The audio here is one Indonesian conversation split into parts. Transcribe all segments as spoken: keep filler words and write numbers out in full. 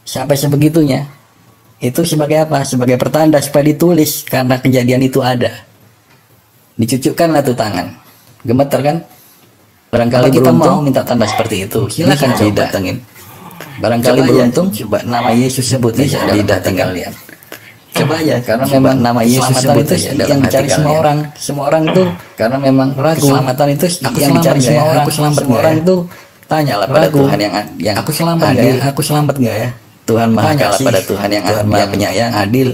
Sampai sebegitunya. Itu sebagai apa? Sebagai pertanda supaya ditulis karena kejadian itu ada. Dicucukkanlah tuh tangan. Gemeter kan? Barangkali kita mau minta tanda seperti itu, silakan coba datengin. Barangkali beruntung, coba nama Yesus sebut aja di data kalian. Coba aja, karena memang nama Yesus sebut itu yang dicari semua orang. Semua orang itu karena memang ragu. Keselamatan itu yang dicari semua orang. Aku selamat semua orang itu tanyalah pada Tuhan yang yang aku selamat nggak ya? Aku selamat nggak ya? Tuhan Maha Kasih pada Tuhan yang Maha Penyayang, adil.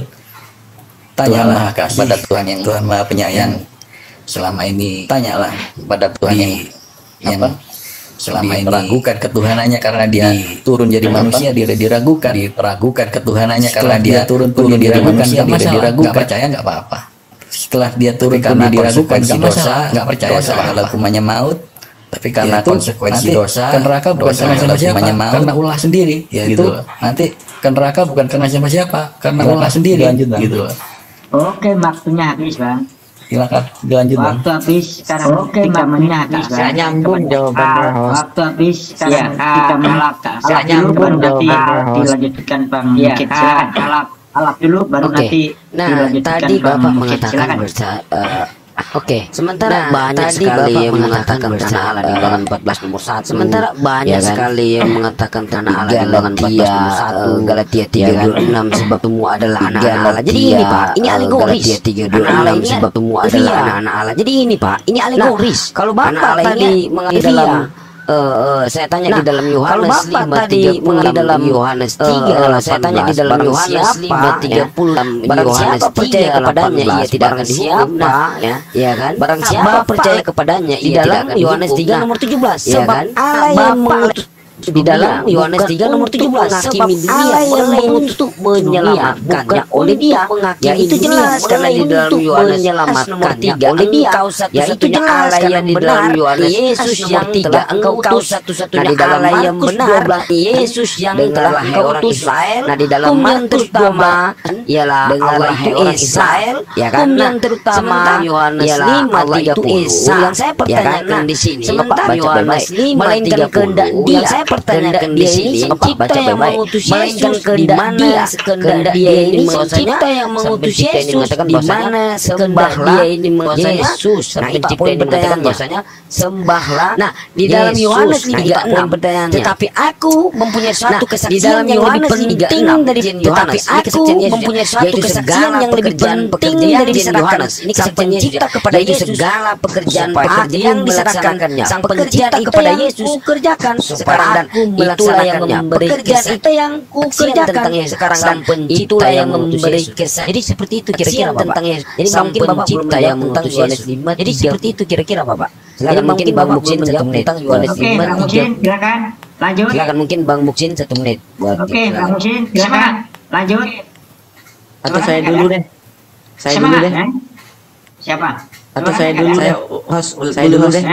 Tanyalah pada Tuhan yang Tuhan Maha Penyayang. Selama ini tanyalah pada Tuhan yang yang selama ini meragukan ketuhanannya karena dia turun jadi manusia, dia diragukan, diragukan ketuhanannya karena dia turun turun diragukan, dia diragukan, percaya nggak apa-apa. Setelah dia turun karena diragukan si dosa, nggak percaya kalau hukumannya maut, tapi karena konsekuensi dosa ke neraka bukan karena siapa-siapa, karena ulah sendiri. Ya itu nanti ke neraka bukan karena siapa-siapa, karena ulah sendiri. Gitu. Oke, waktunya habis, Bang. Silakan dilanjut, Bang. Waktu habis sekarang. Oke, tiga menit habis. Saya nyambung jawabannya, host. Waktu habis sekarang tiga menit. Saya nyambung jawabannya, host. Dilanjutkan, Bang. Ya, silakan alap alap dulu baru nanti. Nah, tadi Bapak mengatakan bersa uh, Oke, okay. Sementara nah, banyak tadi sekali Bapak yang mengatakan tanah Allah di bilangan empat belas nomor satu. Sementara banyak ya kan? sekali yang mengatakan tanah Allah di bilangan empat belas nomor satu. Galatia tiga dua enam sebab semua adalah anak-anak Allah. Jadi ini Pak, ini alegoris. Galatia tiga dua enam sebab semua adalah anak-anak Allah. Jadi ini Pak, ini alegoris. Nah, kalau Bapak tadi mengenai dalam Uh, uh, saya tanya nah, di dalam Yohanes lima tadi mengenai dalam Yohanes tiga uh, saya tanya di dalam Yohanes lima tiga puluh barang siapa percaya kepadanya ia tidak akan dihukum nah, ya ya kan barang siapa percaya kepadanya ia tidak akan Yohanes tiga nomor tujuh belas ya kan Allah yang mengutus di dalam Yohanes tiga nomor tujuh belas sebab Allah yang mengutus menyelamatkannya oleh dia ya itu jelas karena di dalam Yohanes menyelamatkannya oleh dia ya itu jelas karena di dalam Yohanes Yesus yang telah engkau utus satu-satunya Allah yang benar Yesus yang telah engkau utus Israel nah di dalam Markus terutama ialah Allah itu Israel ya kan yang terutama Yohanes lima tiga puluh yang saya pertanyakan di sini sementara Yohanes lima tiga puluh yang saya pertanyakan di sini kita yang mengutus Yesus di mana kehendak dia ini kita yang mengutus Yesus di mana sembahlah dia ini Yesus nah itu poin pertanyaan bahwasanya sembahlah nah di dalam Yohanes tiga enam tetapi aku mempunyai suatu kesaksian yang lebih penting dari tetapi aku mempunyai suatu kesaksian yang lebih penting dari diserahkan ini sang pencipta kepada Yesus segala pekerjaan pekerjaan yang diserahkannya sang pencipta kepada Yesus kerjakan sekarang dan itulah yang memberi pekerjaan itu yang kukerjakan sekarang dan pencipta yang memberi kesaksian jadi seperti itu kira-kira Bapak jadi mungkin Bapak pencipta yang mengutus Yohanes lima jadi seperti itu kira-kira Bapak jadi mungkin Bang Muksin satu menit tentang Yohanes lima silakan lanjut silakan mungkin Bang Muksin satu menit oke Bang Muksin silakan lanjut atau saya dulu deh saya dulu deh siapa atau saya dulu saya host saya dulu deh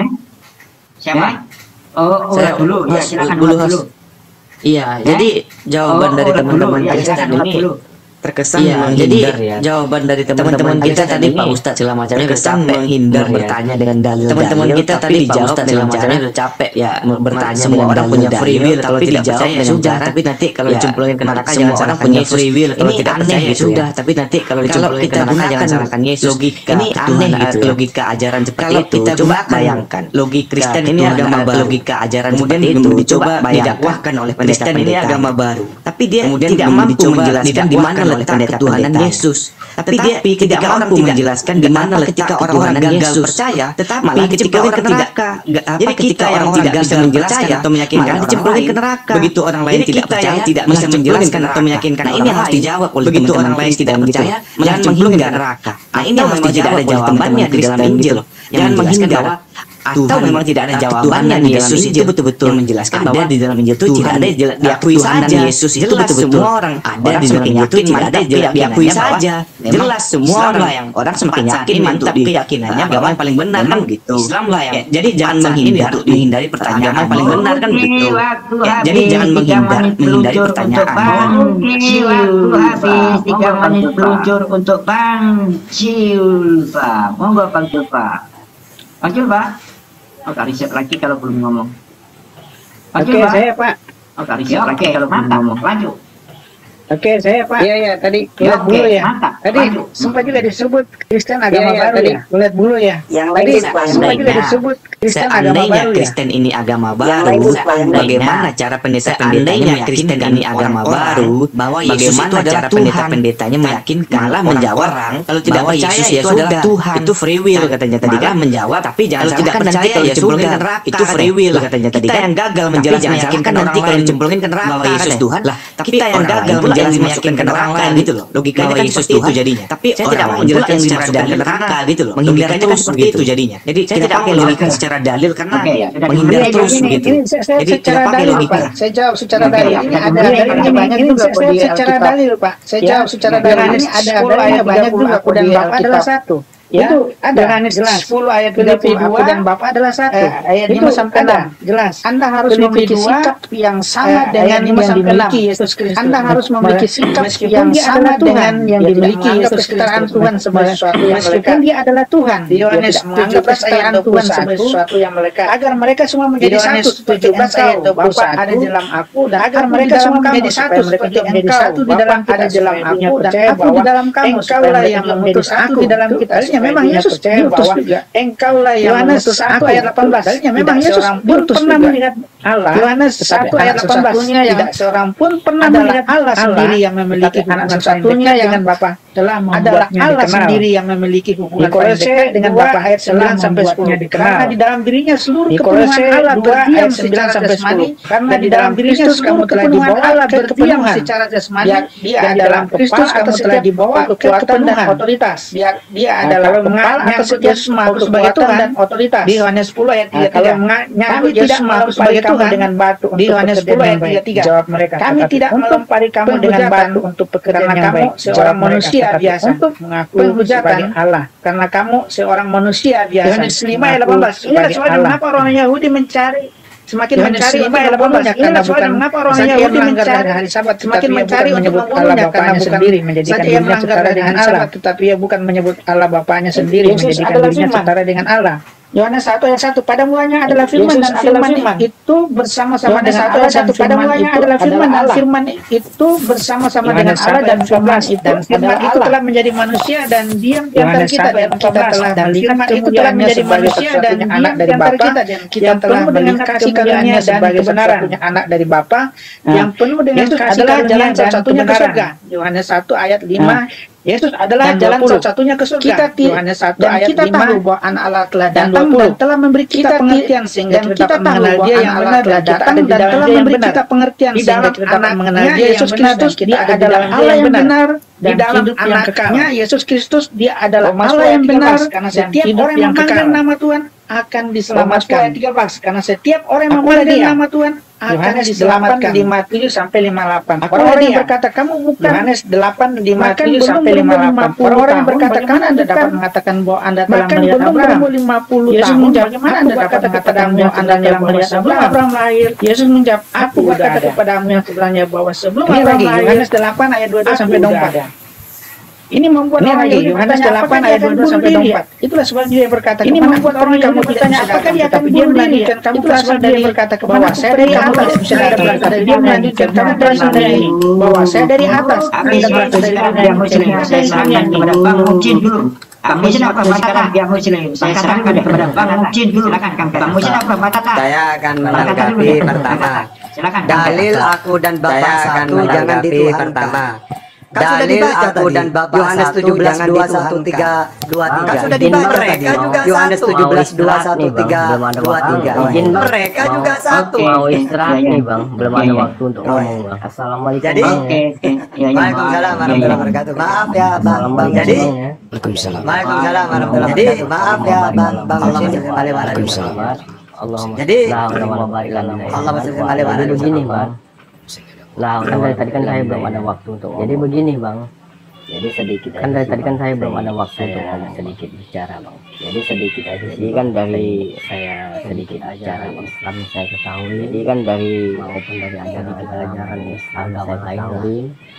siapa Oh, saya dulu, ya silakan dulu, dulu. Iya, eh? jadi jawaban oh, dari teman-teman ya, Kristen ini dulu. terkesan iya, menghindar jadi ya. Jawaban dari teman-teman kita tadi Pak Ustadz segala macamnya terkesan menghindar ya. Bertanya dengan dalil teman-teman kita tadi Pak Ustadz segala macamnya udah capek ya bertanya semua orang punya free will kalau tidak percaya ya sudah tapi nanti kalau dicemplungin ke neraka jangan salahkan punya free will kalau tidak percaya ya sudah tapi nanti kalau dicemplungin ke neraka jangan salahkan Yesus logika ini aneh gitu logika ajaran seperti itu kita coba bayangkan logika Kristen ini agama baru logika ajaran kemudian dicoba didakwahkan oleh Kristen ini agama baru tapi dia tidak mampu menjelaskan di mana letak ketuhanan Yesus. Tapi dia tidak mampu menjelaskan di mana ketika orang-orang gagal percaya, tetapi ketika orang tidak jadi ketika orang tidak bisa menjelaskan atau meyakinkan dicemplungin ke neraka. Begitu orang lain tidak percaya tidak bisa menjelaskan atau meyakinkan orang ini harus dijawab oleh begitu orang lain tidak percaya jangan cemplungin ke neraka. Nah ini harus tidak ada jawabannya di dalam Injil. Jangan menghindar atau memang tidak ada jawabannya di dalam Yesus itu betul-betul menjelaskan bahwa di dalam Injil itu tidak ada diakui saja Yesus itu betul-betul semua orang ada di dalam Injil itu tidak ada diakui saja jelas semua orang yang orang semakin yakin mantap keyakinannya bahwa yang paling benar kan begitu Islam lah yang jadi jangan menghindar menghindari pertanyaan yang paling benar kan begitu jadi jangan menghindar menghindari pertanyaan waktu habis tiga menit peluncur untuk Bang Julfa monggo Bang Julfa Bang Julfa Oh, tak riset lagi kalau belum ngomong. Oke, okay, saya Pak. Oh, tak riset lagi kalau belum ngomong. Lanjut. Oke, saya Pak. Iya, iya, tadi kulihat bulu ya. Mantap. Tadi Mantap. sempat juga disebut Kristen agama Iya, iya, baru tadi ya. Kulihat bulu ya. Yang Tadi lain sempat juga seandainya disebut Kristen agama seandainya baru ya. Kristen ini agama Yang baru, lain seandainya bagaimana cara pendeta-pendetanya meyakinkan ini agama baru, bahwa Yesus itu adalah cara pendeta-pendetanya meyakinkan, malah menjawab kalau tidak percaya itu adalah Tuhan, itu free will katanya tadi kan, menjawab tapi jangan tidak percaya ya surga, itu free will katanya tadi kan. Kita yang gagal menjelaskan meyakinkan nanti kalau dicemplungin ke neraka bahwa Yesus Tuhan lah, kita yang gagal menjelaskan meyakinkan neraka gitu loh, logikanya kan Yesus Tuhan jadinya. Tapi saya tidak mau menjelaskan secara dalil neraka gitu loh, menghindar terus seperti itu jadinya. Jadi saya tidak pakai logika secara dalil karena menghindar terus begitu. Jadi tidak pakai logika. Saya jawab secara dalil. Ini ada dalilnya banyak juga kok di secara dalil, Pak. Saya jawab secara dalil. Ini ada dalilnya banyak juga. Aku dan Bapak adalah satu. Ya, itu ada jelas. sepuluh ayat tiga puluh dua aku dan Bapak adalah satu. Eh, ayat lima sampai enam jelas. Anda harus memiliki sikap yang sama dengan yang dimiliki Yesus Kristus. Anda harus memiliki sikap yang sama dengan yang dimiliki Yesus Kristus. Tuhan sebagai sesuatu yang melekat. Dia adalah Tuhan. Yohanes tujuh belas ayat dua puluh satu sesuatu yang melekat. Agar mereka semua menjadi satu seperti Engkau, Bapa, ada di dalam aku, dan agar mereka semua menjadi satu seperti Engkau, di dalam ada di dalam aku, dan aku di dalam kamu. Engkaulah yang mengutus aku di dalam kita. Memang Yesus diutus juga. Engkaulah yang mengutus satu ayat delapan belas. Memang Yesus pun pernah melihat Allah. Yohanes satu ayat delapan belas. Tidak seorang pun pernah melihat Allah sendiri yang memiliki anak satu-satunya dengan Bapa telah adalah Allah sendiri yang memiliki hubungan paling dengan Bapa. Ayat sembilan sampai sepuluh. Karena di dalam dirinya seluruh kepenuhan Allah berdiam secara jasmani. Karena di dalam dirinya seluruh kepenuhan Allah berdiam secara jasmani. Dia adalah Kristus, kamu telah dibawa kekuatan dan otoritas. Dia dia adalah kepala atas Yesus mengaku sebagai Tuhan dan otoritas. Di Yohanes sepuluh ayat tiga puluh tiga. Kami tidak melempari kamu dengan batu. Di Yohanes sepuluh ayat tiga puluh tiga. Jawab mereka. Kami tidak melempari kamu dengan batu untuk pekerjaan yang baik. Seorang manusia biasa untuk mengaku sebagai Allah. Karena kamu seorang manusia biasa. Yohanes lima ayat delapan belas. Inilah soalnya mengapa orang Yahudi mencari semakin mencari lima ayat delapan belas. Inilah soalnya mengapa orang Yahudi mencari hari Sabat semakin mencari untuk membunuhnya karena bukan menjadikan dirinya setara dengan Allah, tetapi ia bukan menyebut Allah Bapaknya sendiri menjadikan dirinya setara dengan Allah. Yohanes satu ayat satu, pada mulanya adalah firman dan firman itu bersama-sama dengan Allah dan pada mulanya adalah firman dan firman itu bersama-sama dengan Allah dan firman itu dan firman itu telah menjadi manusia dan diam di antara kita dan kita telah melihat itu telah menjadi manusia dan diam di antara kita dan kita telah dengan kasih karunia dan kebenaran anak dari Bapa yang penuh dengan kasih karunia dan satu-satunya ke surga. Yohanes satu ayat lima. Yesus adalah jalan satu-satunya ke surga. Kita Yohanes satu ayat kita tahu bahwa anak Allah telah datang dan telah memberi kita pengertian sehingga kita mengenal Dia yang benar telah datang dan telah memberi kita pengertian sehingga kita mengenal Dia Yesus Kristus. Dia adalah Allah yang benar. Di dalam anaknya Yesus Kristus Dia adalah Allah yang benar. Karena setiap orang yang memanggil nama Tuhan akan diselamatkan. Karena setiap orang yang memanggil nama Tuhan akan diselamatkan. lima puluh tujuh sampai lima puluh delapan. Orang-orang yang berkata kamu bukan Yohanes delapan lima puluh tujuh sampai lima puluh delapan. Orang-orang yang berkata kamu Anda dapat mengatakan bahwa Anda telah melihat Abraham. lima puluh tahun. Bagaimana Anda dapat kepadamu yang Anda telah melihat sebelum Abraham lahir? Yesus menjawab, aku berkata kepadamu yang sebenarnya bahwa sebelum Abraham lahir. Yohanes delapan ayat dua puluh sampai dua puluh empat. Ini membuat ini lagi Yohanes delapan ayat dua puluh sampai dua puluh empat. Itulah sebab dia berkata, ini membuat orang kamu bertanya apakah dia akan dia melanjutkan kamu berasal dari berkata ke bawah saya dari kamu tidak bisa ada dia melanjutkan kamu berasal dari bawah saya dari atas. Anda berasal dari yang muslim. Saya sarankan kepada Bang Mujin dulu. Bang Mujin apa kata dia muslim? Saya sarankan kepada Bang Mujin dulu. Silakan Bang Mujin apa kata? Saya akan menanggapi pertama. Silakan. Dalil aku dan Bapak satu jangan dituhankan. Pertama. Dalil aku dan Bapak Yohanes tujuh belas dua puluh satu tiga dua tiga. Sudah dibaca tadi. Yohanes tujuh belas dua puluh satu tiga dua tiga. Mereka juga satu. Mau istirahat nih Bang, belum ada waktu untuk ngomong Bang. Assalamualaikum. Jadi, Waalaikumsalam warahmatullahi wabarakatuh. Maaf ya Bang. Jadi, Waalaikumsalam. Waalaikumsalam warahmatullahi wabarakatuh. Jadi, maaf ya Bang. Bang Waalaikumsalam. Allahumma Jadi, Allah barik lana. Allah masih kembali pada begini Bang. Lah, kan dari tadi kan saya belum ada waktu untuk jadi begini Bang. Jadi sedikit kan dari tadi kan saya belum ada waktu untuk ngomong sedikit bicara Bang. Jadi sedikit aja sih kan dari saya sedikit bicara Islam saya ketahui. Jadi kan dari maupun dari ajaran-ajaran Islam saya ketahui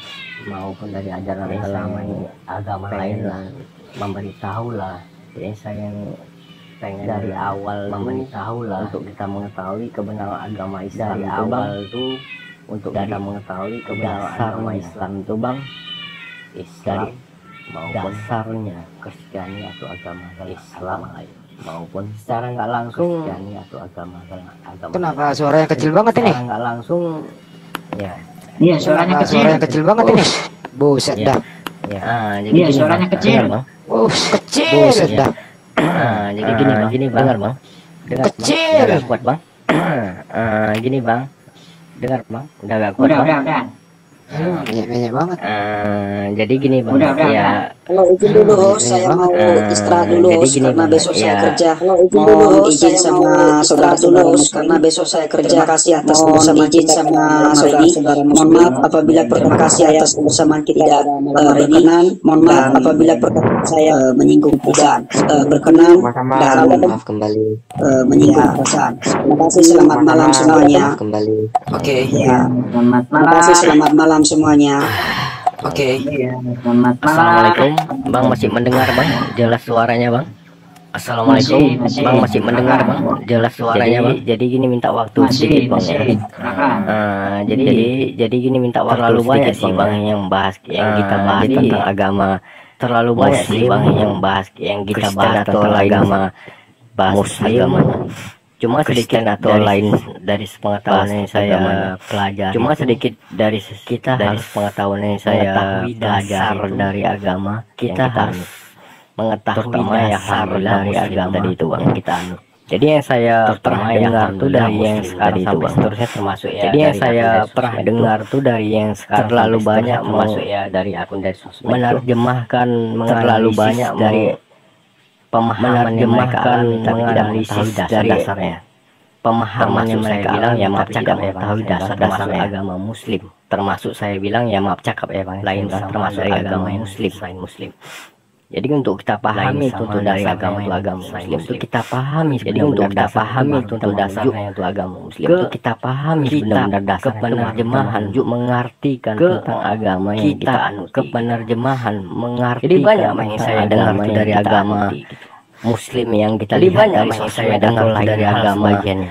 maupun dari ajaran Islam agama lain lah memberitahu lah. Jadi saya yang pengen dari awal memberitahu lah untuk kita mengetahui kebenaran agama Islam dari awal tuh untuk kita mengetahui kebenaran agama Islam itu bang, Islam maupun dasarnya Kristiani atau agama Islam maupun secara nggak langsung Kristiani atau agama agama. Kenapa suaranya kecil banget ini? Secara nggak langsung ya. Iya, suaranya kecil. Suaranya kecil banget ini. Buset dah. Ya, ah, jadi iya, gini, suaranya bang. kecil. Dengar, bang. Oh, kecil. Buset dah. Ah, jadi gini bang, gini bang, dengar bang. Dengar, Kecil. Bang. Udah gak kuat bang. Ah, gini bang, dengar bang, udah gak kuat Udah, bang. udah, udah. Banyak banget. Ah, jadi gini bang, Udah, udah, ya. udah. Kalau izin dulu host, saya mau istirahat dulu jadi host, gini, karena Bang, besok saya ya. kerja. Mohon izin sama saudara-saudara host, karena besok saya kerja. Terima kasih atas kebersamaan izin sama saudara. Mohon maaf apabila terima kasih atas kebersamaan kita tidak uh, berkenan. Mohon maaf apabila perkataan saya uh, menyinggung perasaan, uh, berkenan dan Maaf kembali. uh, menyinggung perasaan. Terima kasih, selamat malam semuanya. Kembali. Oke. Ya, selamat Terima malam. kasih, selamat malam semuanya. Oke. Iya, selamat malam. Assalamualaikum, bang masih mendengar bang, jelas suaranya bang. Assalamualaikum, Masih, masih. bang masih mendengar bang, jelas suaranya bang. Jadi gini minta waktu Masih, sedikit bang masih. ya. Silakan. Ah, jadi jadi jadi gini minta waktu terlalu banyak sih bang yang bahas yang kita bahas jadi- tentang agama. Terlalu banyak sih bang yang bahas yang kita bahas tentang agama, bahas agamanya. Cuma sedikit atau lain dari sepengetahuan yang saya pelajari. Cuma sedikit dari kita harus pengetahuan yang saya belajar dari agama. Kita harus mengetahui dasar dari agama tadi itu bang kita anut. Jadi yang saya pernah dengar tuh dari yang sekarang sampai seterusnya termasuk ya. Jadi yang saya pernah dengar tuh dari yang sekarang terlalu banyak termasuk ya dari akun dari sosmed menerjemahkan terlalu banyak dari pemahaman yang mereka menganalisis dari dasarnya pemahaman yang mereka bilang ya maaf cakap ya mengetahui dasar-dasar agama muslim, termasuk saya bilang ya maaf cakap ya bang lain termasuk dari agama muslim selain muslim. Jadi untuk kita pahami itu dari agama itu agama muslim itu kita pahami. Jadi untuk kita pahami itu untuk dasarnya itu agama muslim itu kita pahami benar-benar dasar penerjemahan juga mengartikan tentang agama yang kita anut, ke penerjemahan mengartikan. Jadi banyak yang saya dengar dari agama muslim yang kita lihat dari sosmed atau lain dari agama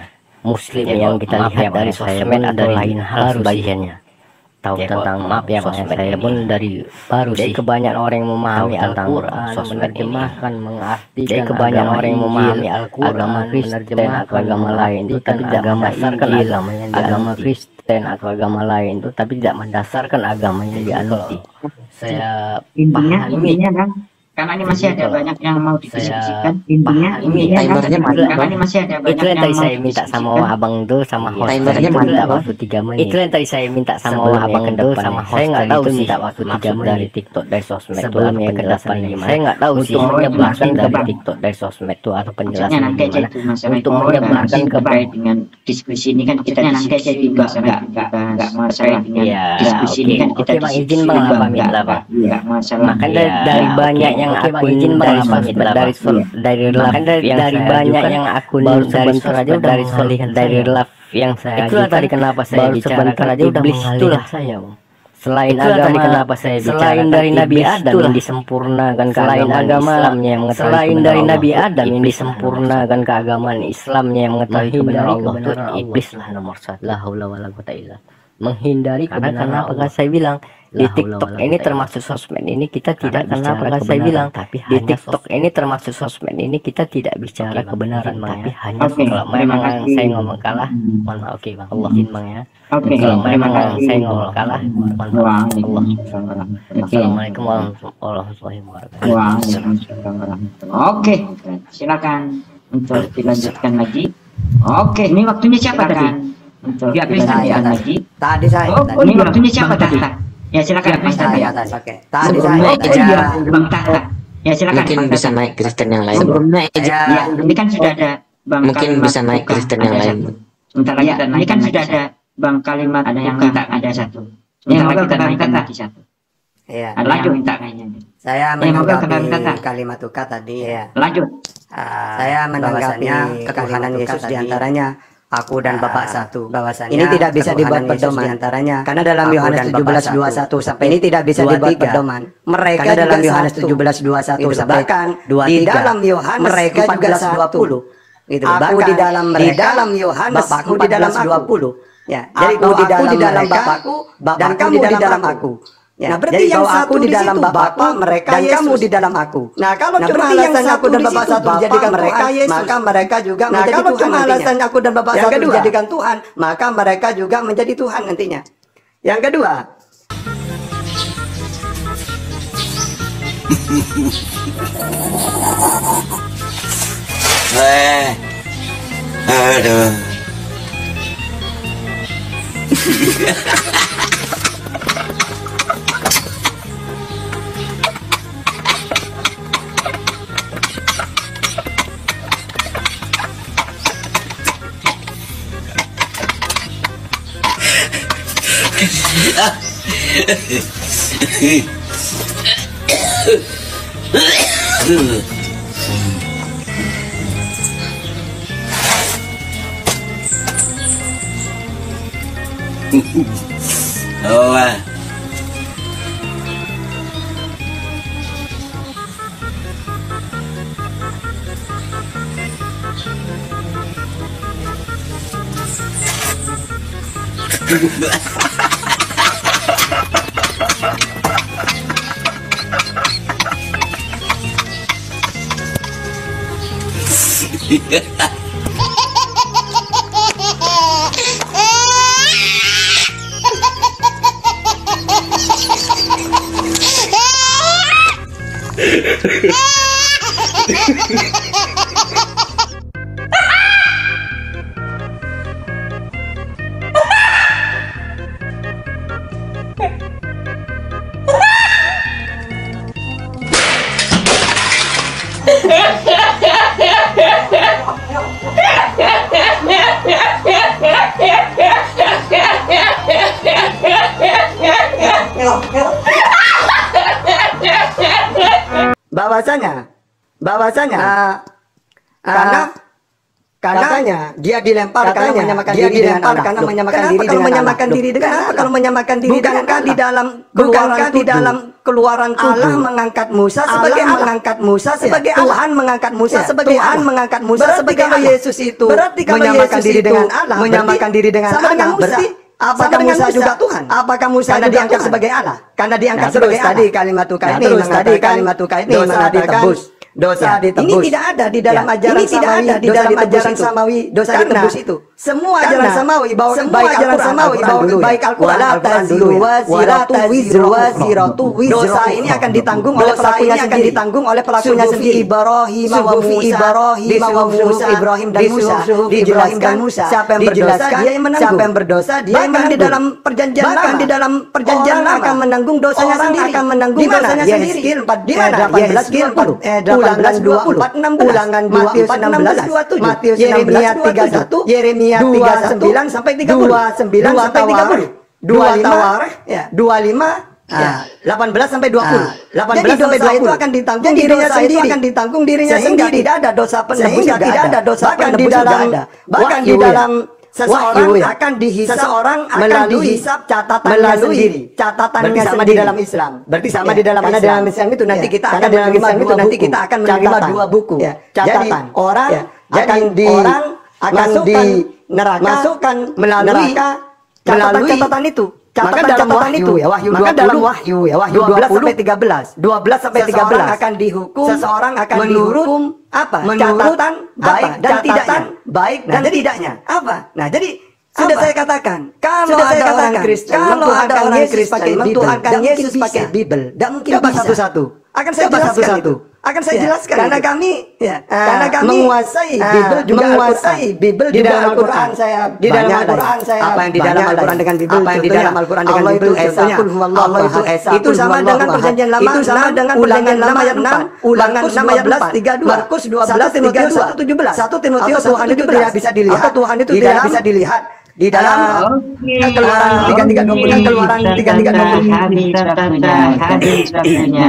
muslim yang kita lihat dari sosmed atau lain hal sebagiannya tahu tentang maaf ya bang saya pun dari baru sih kebanyakan orang yang memahami Al-Quran menerjemahkan mengartikan kebanyakan orang yang memahami Al-Quran Kristen atau agama lain itu tapi tidak mendasarkan agama yang agama Kristen atau agama lain itu tapi tidak mendasarkan agama yang dianuti. Saya Intinya, pahami intinya kan, karena ini masih ada banyak yang mau didiskusikan. Intinya, pahami. intinya kan, Timernya mantap, karena ini masih ada banyak itu yang yang tadi mau saya minta sama didiskusikan. abang tuh sama host Timernya itu mantap, minta Bang. waktu tiga menit itu yang tadi saya minta sama abang tuh sama host saya nggak tahu sih minta waktu tiga menit dari TikTok dari sosmed sebelumnya ke depan gimana saya nggak tahu sih Untuk menyebarkan menjelaskan dari ke TikTok dari sosmed tuh atau Maksudnya penjelasan nanti aja gimana itu masalah untuk itu menyebarkan ke terkait dengan diskusi ini kan kita nanti aja juga nggak nggak nggak masalah dengan Iya, diskusi ini kan oke. kita Oke, Bang, diskusi izin, Bang, juga lah, pamit nggak lah, Bang. nggak masalah. Makan Iya, dari, dari oke. banyak yang Oke, Bang, akun izin, Bang, dari lah, pamit sosmed lah, dari Bang. sol Iya. dari Makan live dari- yang dari saya banyak ajukan, yang akun baru dari sebentar sosmed aja udah dari mengalihkan sol- dari saya. live yang saya Itulah ajukan, tadi kenapa saya baru bicara sebentar aja udah iblis mengalihkan itulah saya, Bang. Selain Itulah agama tadi kenapa saya selain bicarakan dari Nabi iblis Adam itulah. yang disempurnakan Selain keagamaan agama Islamnya yang mengetahui selain kebenaran dari Allah, Nabi itu Adam yang iblis disempurnakan keagamaan Islamnya yang mengetahui kebenaran Allah itu iblis lah nomor satu. la haula wala quwata illa menghindari Karena kebenaran kenapa Allah. kan saya bilang di La haula TikTok wala ini quwata termasuk sosmed ini kita tidak Karena bicara kenapa kan saya kebenaran, bilang tapi di hanya TikTok sos- ini termasuk sosmed ini kita tidak bicara Oke, Bang. kebenaran Izin, Bang, tapi ya. hanya Oke, kalau terima memang kasih. saya ngomong kalah Hmm. mohon maaf oke bang Allah izin bang ya Oke, kalau terima memang kasih. saya ngomong kalah mohon maaf Allah. Waalaikumsalam. Oke. Assalamualaikum warahmatullahi wabarakatuh. Waalaikumsalam. Oke, silakan untuk dilanjutkan lagi. Oke, ini waktunya siapa tadi? Untuk Ya, bisa, dilanjutkan ya, atas. lagi. Tadi saya. Oh, tadi. oh, ini waktunya siapa tadi? Ya, silakan Bang Tadi Tata. atas, oke. Tadi Sebelum saya. naik aja. oh, iya, Bang Tata. Ya, silakan. Mungkin Bang bisa Tata. naik Kristen yang lain. Sebelumnya Ya, ya. ini kan sudah ada Bang Mungkin Kalimat bisa naik Buka, Kristen yang ada lain. satu. Sebentar lagi, Ya, ini kan sudah ada Bang Kalimat ada yang minta ada satu. Sebentar lagi kita naikkan lagi satu. Iya. Ada lanjut minta kayaknya. Saya Ya, moga kena menanggapi kata. kalimat Tuka tadi ya. Lanjut. Ah, saya menanggapinya kekahanan Yesus diantaranya aku dan Bapak satu. bahwasanya Ini tidak bisa dibuat Yesus pedoman diantaranya karena dalam aku Yohanes dan tujuh belas Bapa dua puluh satu sampai ini tidak bisa dua dibuat tiga. pedoman. Mereka Karena dalam juga Yohanes satu. tujuh belas dua puluh satu Itu sampai bahkan dua di tiga. dalam Yohanes Mereka juga empat belas dua puluh. Itu Aku bahkan di dalam di mereka, dalam Yohanes Bapakku empat di dalam belas dua puluh. Ya, jadi aku di dalam, di dalam Bapakku dan kamu di dalam aku. Ya, nah, berarti yang satu di dalam Bapa, mereka dan Yesus. Kamu di dalam aku. Nah, kalau nah, cuma alasan aku dan Bapa satu dijadikan mereka Yesus, maka mereka juga nah, menjadi kalau Tuhan. Cuma alasan aku dan Bapa satu dijadikan Tuhan, maka mereka juga menjadi Tuhan nantinya. Yang kedua, eh, aduh. Oh, ah. bahwasanya bahwasanya uh, karena katanya dia dilempar karena menyamakan dia diri dilempar dengan karena menyamakan diri dengan menyamakan diri dengan apa kalau menyamakan diri dengan di dalam keluaran di dalam keluaran Allah mengangkat Musa sebagai mengangkat Musa sebagai Tuhan mengangkat Musa sebagai Tuhan mengangkat Musa sebagai Yesus itu berarti kalau menyamakan diri dengan Allah menyamakan diri dengan Allah berarti apakah Musa juga Tuhan? Apakah Musa karena diangkat sebagai Allah? Karena diangkat nah, sebagai tadi kalimat tukar ini, terus tadi kalimat tukar ini dosa ditebus. Dosa ya, ditebus. Ini tidak ada di dalam ya, ajaran ini tidak ada di dalam ajaran samawi dosa ditebus itu. Semua ajaran samawi baik semua ajaran samawi baik Al-Qur'an Al-Qur'an dulu waziratu wizru waziratu wizru. Dosa ini akan ditanggung oleh pelakunya akan ditanggung oleh pelakunya sendiri. Ibrahim wa Musa Ibrahim wa Musa Ibrahim dan Musa dijelaskan Musa siapa yang berdosa dia yang menanggung. Siapa yang berdosa dia yang di dalam perjanjian lama di dalam perjanjian akan menanggung dosanya sendiri akan menanggung dosanya sendiri. Di mana? delapan belas Ulangan dua puluh empat enam belas Ulangan dua puluh empat enam belas Matius Yeremia tiga puluh satu Yeremia tiga puluh sembilan sampai tiga puluh dua puluh sembilan sampai tiga puluh dua puluh lima ya dua puluh lima ya delapan belas sampai dua puluh delapan belas sampai dua puluh itu akan ditanggung dirinya sendiri akan ditanggung dirinya sendiri tidak ada dosa penebus tidak ada dosa penebus tidak ada bahkan di dalam seseorang ya. akan dihisap seseorang akan dihisap catatannya sendiri catatannya sama di dalam Islam berarti sama ya. di dalam karena Islam. dalam Islam itu nanti ya. kita akan dalam Islam itu nanti kita akan menerima dua buku ya. catatan jadi orang ya. akan di orang akan di neraka masukkan melalui neraka melalui catatan itu catatan dalam wahyu, itu ya wahyu maka dalam wahyu ya wahyu dua belas sampai tiga belas dua belas sampai tiga belas akan dihukum seseorang akan dihukum apa catatan baik dan tidaknya baik dan tidaknya apa nah jadi sudah saya katakan kalau ada orang Kristen kalau ada orang Kristen pakai mentuhankan Yesus pakai Bible tidak mungkin satu-satu akan saya bahas satu-satu akan saya jelaskan karena kami ya karena kami menguasai Bible juga menguasai Bible di dalam Al-Qur'an saya di dalam Al-Qur'an saya apa yang di dalam Al-Qur'an dengan Bible apa yang di dalam Al-Qur'an dengan Bible Allah itu Esa itu sama dengan perjanjian lama itu sama dengan perjanjian lama ayat enam ulangan enam ayat tiga puluh dua Markus dua belas tiga puluh satu tujuh belas satu Timotius Tuhan itu tidak bisa dilihat Tuhan itu tidak bisa dilihat di dalam keluaran tiga tiga dua puluh keluaran tiga tiga dua puluh hadis waktunya hadis waktunya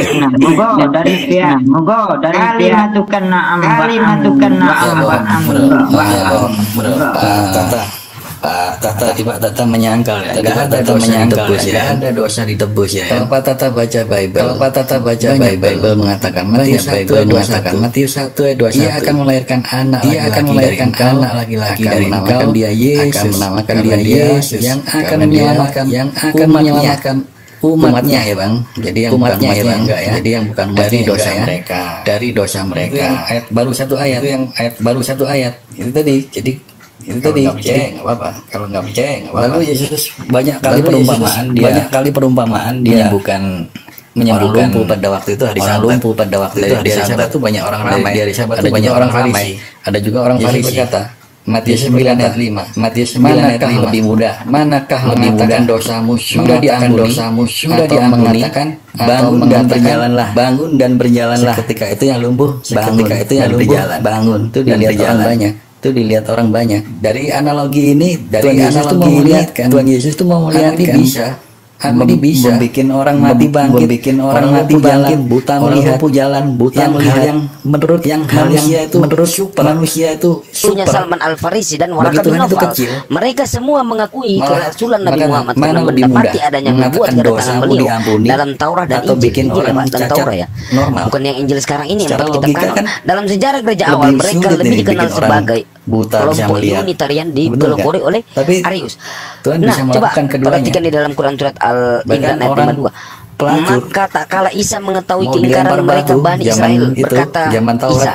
monggo dari pihak monggo dari pihak kalimat kena kalimat kena Pak Tata, tiba Tata menyangkal ya, tidak ada dosa ditebus ya, ada dosa ditebus ya. Kalau Pak Tata baca Bible, kalau Pak Tata baca Bible, Bible mengatakan, Matius Bible mengatakan, Matius satu ayat dua puluh satu, dia akan melahirkan anak, dia akan melahirkan anak laki-laki dari engkau, dia Yesus, akan menamakan dia Yesus, yang akan menyelamatkan, yang akan menyelamatkan umatnya ya bang, jadi yang umatnya ya bang, enggak ya, jadi yang bukan dari dosa mereka, dari dosa mereka. Ayat baru satu ayat, yang ayat baru satu ayat itu tadi, jadi itu tadi percaya nggak apa-apa, kalau nggak percaya nggak apa-apa. Lalu Yesus banyak kali perumpamaan dia, banyak kali perumpamaan dia bukan menyembuhkan lumpuh pada waktu itu hari Sabat, lumpuh pada waktu itu hari Sabat itu banyak orang ramai, dari Sabat itu banyak orang ramai, ada juga orang Farisi berkata, Matius sembilan ayat lima, Matius sembilan ayat lima, lebih mudah, manakah lebih mudah dosamu sudah diampuni, dosamu sudah diampuni, bangun dan berjalanlah, bangun dan berjalanlah. Ketika itu yang lumpuh, ketika itu yang lumpuh, bangun, itu dilihat orang banyak, itu dilihat orang banyak. Dari analogi ini, dari analogi ini, Tuhan Yesus itu mau melihatkan bisa. Aku ini bisa membikin orang mati bangkit, membikin orang, orang mati bangkit, buta melihat, jalan, buta melihat, yang menurut yang manusia itu menurut super, manusia itu punya Salman Al Farisi dan Waraka bin Nawfal. Mereka semua mengakui kerasulan Nabi Muhammad karena mendapati adanya membuat kedatangan beliau dalam Taurat dan Injil, dan Taurat ya, bukan yang Injil sekarang ini yang kita kan. Dalam sejarah gereja awal mereka lebih dikenal sebagai kelompok Unitarian dipelopori oleh Arius. Nah, coba perhatikan di dalam Quran surat Al-Imran ayat lima puluh dua. Maka tak kala Isa mengetahui keingkaran mereka Bani Israel, berkata Isa,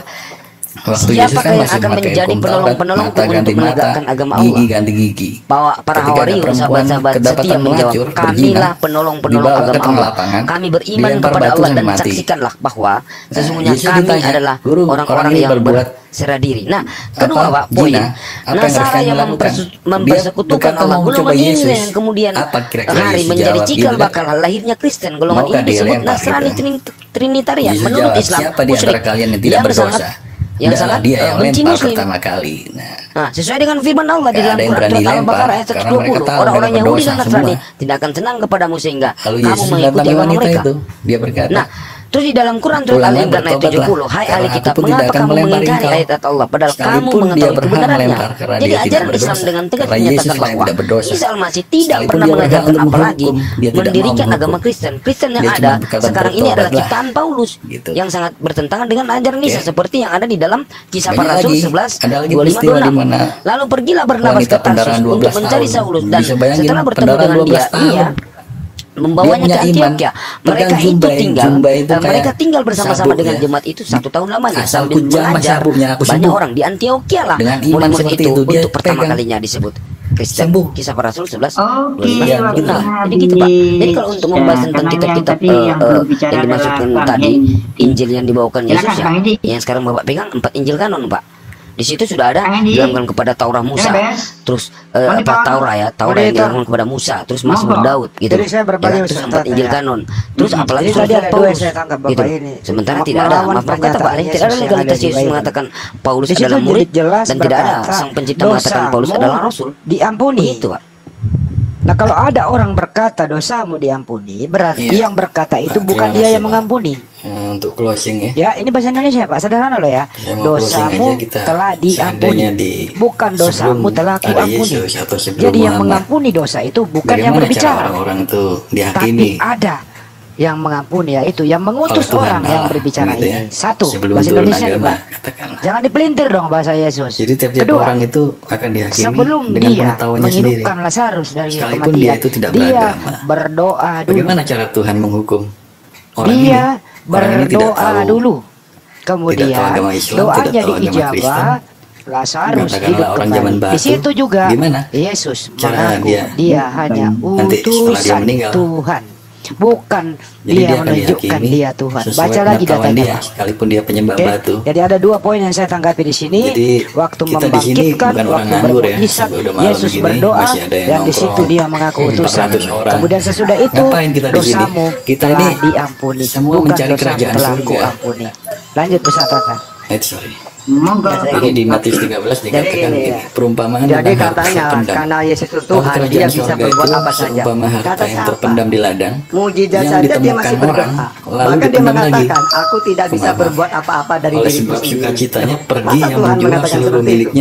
siapakah yang akan menjadi penolong-penolongku untuk menegakkan agama Allah? Gigi ganti gigi. Para hawariun, sahabat-sahabat setia menjawab, kamilah penolong-penolong agama Allah. Kami beriman kepada Allah dan saksikanlah bahwa sesungguhnya kami adalah orang-orang yang berserah diri. Nah, kedua Pak, poin Nasara yang mempersekutukan Allah, golongan ini yang kemudian hari menjadi cikal bakal lahirnya Kristen. Golongan ini disebut Nasrani Trinitarian menurut Islam musyrik yang sangat yang sangat dia yang benci lempar Muslim. pertama kali. Nah, nah, sesuai dengan firman Allah di dalam Quran surat Al-Baqarah ayat seratus dua puluh, orang-orang Yahudi dan Nasrani tidak akan senang kepadamu sehingga lalu kamu Yesus mengikuti agama mereka. itu, dia berkata, nah, terus di dalam Quran surat Al-Imran ayat tujuh puluh, hai ahli kitab, mengapa kamu mengingkari ayat Allah padahal kamu mengetahui kebenarannya? Jadi ajaran Islam dengan tegas menyatakan bahwa Isa Al-Masih tidak pernah mengajarkan apalagi mendirikan agama Kristen. Kristen yang ada sekarang ini adalah ciptaan Paulus yang sangat bertentangan dengan ajaran Isa seperti yang ada di dalam Kisah Para Rasul sebelas dua puluh lima dua puluh enam. Lalu pergilah Barnabas ke Tarsus untuk mencari Saulus, dan setelah bertemu dengan dia, ia membawanya ke Antioquia. Mereka itu tinggal, uh, mereka tinggal bersama-sama dengan jemaat itu satu tahun lamanya sambil mengajar banyak orang di Antioquia lah. Murid-murid itu untuk pertama kalinya disebut Kristen. Kisah Para Rasul sebelas dua puluh lima. Nah, jadi gitu Pak. Jadi kalau untuk membahas tentang kitab-kitab uh, uh, yang dimasukkan tadi, Injil yang dibawakan Yesus ya, yang sekarang Bapak pegang empat Injil kanon Pak. Di situ sudah ada dilakukan kepada Taurat Musa, terus uh, apa Taurat ya, Taurat yang dilakukan kepada Musa, terus Mazmur Daud gitu. Ya, terus empat Injil kanon. Terus apalagi sudah ada Paulus gitu. Sementara tidak ada, maaf kata Pak, tidak ada legalitas Yesus mengatakan Paulus adalah murid dan tidak ada sang pencipta mengatakan Paulus adalah rasul. Diampuni itu Pak. Nah, kalau ada orang berkata dosamu diampuni, berarti iya. yang berkata itu Pak, bukan dia yang mengampuni. Ya, untuk closing ya. Ya, ini bahasa Indonesia Pak, sederhana loh ya. Dosamu telah diampuni, di, bukan dosamu telah aku ampuni. Jadi yang mengampuni dosa itu bukan yang berbicara. Orang-orang itu Tapi dihakimi. ada yang mengampuni, yaitu yang mengutus orang yang berbicara gitu ya. ini. Satu, sebelum bahasa Indonesia agama, Pak. Jangan dipelintir dong bahasa Yesus. Jadi tiap-tiap Kedua, orang itu akan dihakimi sebelum dengan dia pengetahuannya sendiri. menghidupkan Lazarus dari Sekalipun kematian, dia itu tidak dia beragama. berdoa dulu. Bagaimana cara Tuhan menghukum orang Dia ini? Orang ini tidak berdoa tahu, dulu. tidak Kemudian tahu agama Islam, doanya tidak tahu agama diijabah. Kristen. Lazarus Katakanlah hidup orang kembali. zaman batu. Di situ juga Gimana Yesus cara mengaku dia, dia hanya nanti setelah dia utusan meninggal. Tuhan, bukan Jadi dia, dia akan menunjukkan dihakimi dia Tuhan. sesuai Baca lagi pengetahuan datanya dia, Pak. sekalipun dia penyembah Oke, batu. jadi ada dua poin yang saya tanggapi di sini. Jadi, waktu kita di sini membangkitkan, bukan orang waktu nganggur ya, bermujizat, sampai udah malam Yesus begini, berdoa, masih ada yang dan di situ nongkrong. dia mengaku utusan. empat ratus orang. Kemudian sesudah itu Ngapain kita di sini? dosamu Kita telah ini diampuni, semua bukan mencari dosamu kerajaan telah surga. kuampuni. Lanjut Ustaz Tata. Eh, sorry. Monggo. Ini di Matius tiga belas dikatakan gini, ini ya. perumpamaan Jadi tentang harta katanya terpendam. karena Yesus itu Bahwa Tuhan, dia kerajaan bisa surga berbuat itu apa saja. seumpama harta Kata yang siapa? terpendam di ladang, Mujizat yang saja dia ditemukan masih orang, berdoa. lalu Bahkan dia dipendam lagi. mengatakan, aku tidak bisa Kemana? berbuat apa-apa dari Oleh diriku sebab sendiri. sukacitanya pergi Masa yang Tuhan menjual mengatakan seluruh seperti itu? miliknya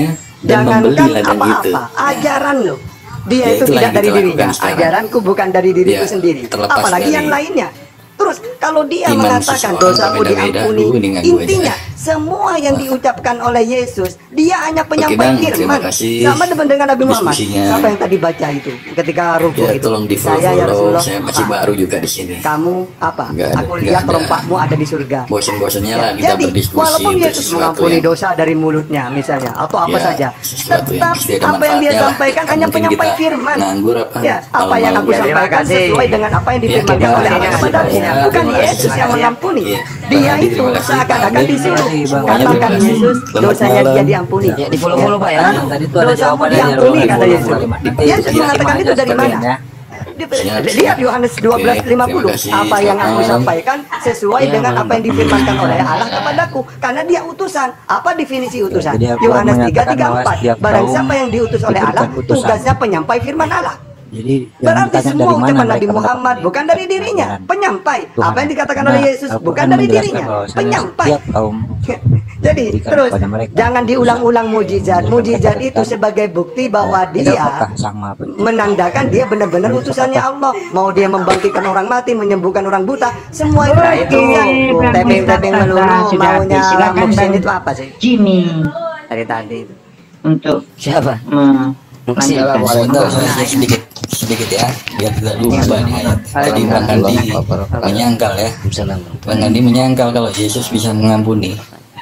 Jangankan apa-apa, ajaran lo. Dia Ya, itu itulah tidak yang dari kita dirinya. lakukan sekarang. Ajaranku bukan dari diriku Ya, sendiri. terlepas Apalagi dari yang lainnya. Terus kalau dia iman mengatakan seseorang dosamu berbeda-beda, diampuni, gue dengan gue aja. intinya semua yang diucapkan oleh Yesus, dia hanya penyampai Bang, terima firman. kasih Sama dengan Nabi Muhammad. diskusinya. Siapa yang tadi baca itu ketika ruku Ya itu? tolong di follow Saya ya follow, Rasulullah. saya masih Ah, baru juga di sini. Kamu apa? Nggak ada- Aku nggak lihat ada. kelompakmu ada di surga. Bosan-bosannya lah Ya, kita jadi berdiskusi walaupun untuk Yesus sesuatu mengampuni yang dosa dari mulutnya misalnya atau apa Ya, saja, sesuatu yang tetap pasti ada apa yang dia manfaatnya lah. sampaikan hanya Mungkin penyampai kita firman. nganggur apa, Ya, kalau apa yang mau- aku Ya, terima sampaikan kasih. sesuai dengan apa yang Ya, difirmankan terima oleh kasih. Allah kepadaku. Ya, Bukan terima Yesus kasih. yang mengampuni. Ya, Dia Bang Andi, itu terima kasih. seakan-akan Bang Andi, disuruh terima kasih. katakan Bang Andi, Yesus selamat dosanya malam. dia diampuni. Ya, di follow-follow, Pak, ya. Hah? Tadi tuh ada Dosamu jawabannya, diampuni di kata follow-follow. Yesus. Di- Yesus di- mengatakan itu dari mana? Ya. Di- Siap, Lihat siap. Yohanes dua belas lima puluh. Oke, terima kasih. Apa yang aku Selamat malam. sampaikan sesuai Ya, dengan malam, apa yang Pak. difirmankan oleh Allah kepadaku, karena dia utusan. Apa definisi utusan? jadi aku Yohanes tiga menyatakan tiga bahwa empat. setiap Barang kaum siapa yang diutus oleh Allah, diberikan utusan. tugasnya penyampai firman Allah. Jadi yang Berarti ditanya semua dari mana ucapan Nabi mereka Muhammad mendapatkan bukan dari dirinya, ajaran penyampai. Tuhan. Apa yang dikatakan Nah, oleh Yesus Al-Quran bukan dari menjelaskan dirinya, bahwasanya penyampai. setiap kaum Jadi diberikan terus kepada mereka. jangan diulang-ulang mujizat. Jadi Mujizat mereka itu bertanya, sebagai bukti bahwa Tidak dia apakah sang maha pencipta menandakan dia benar-benar utusannya Allah. Mau dia membangkitkan orang mati, menyembuhkan orang buta, semua itu Nah, itu mujizat. Tebing-tebing melulu sudah maunya habis. Silakan, Muksin Bang itu apa sih? Jimmy Dari tadi itu. untuk Siapa? hmm, Muksin. Sebentar, saya sedikit sedikit ya, biar tidak lupa nih ayat. Tadi Bang Andi menyangkal ya. Bang Andi menyangkal kalau Yesus bisa mengampuni.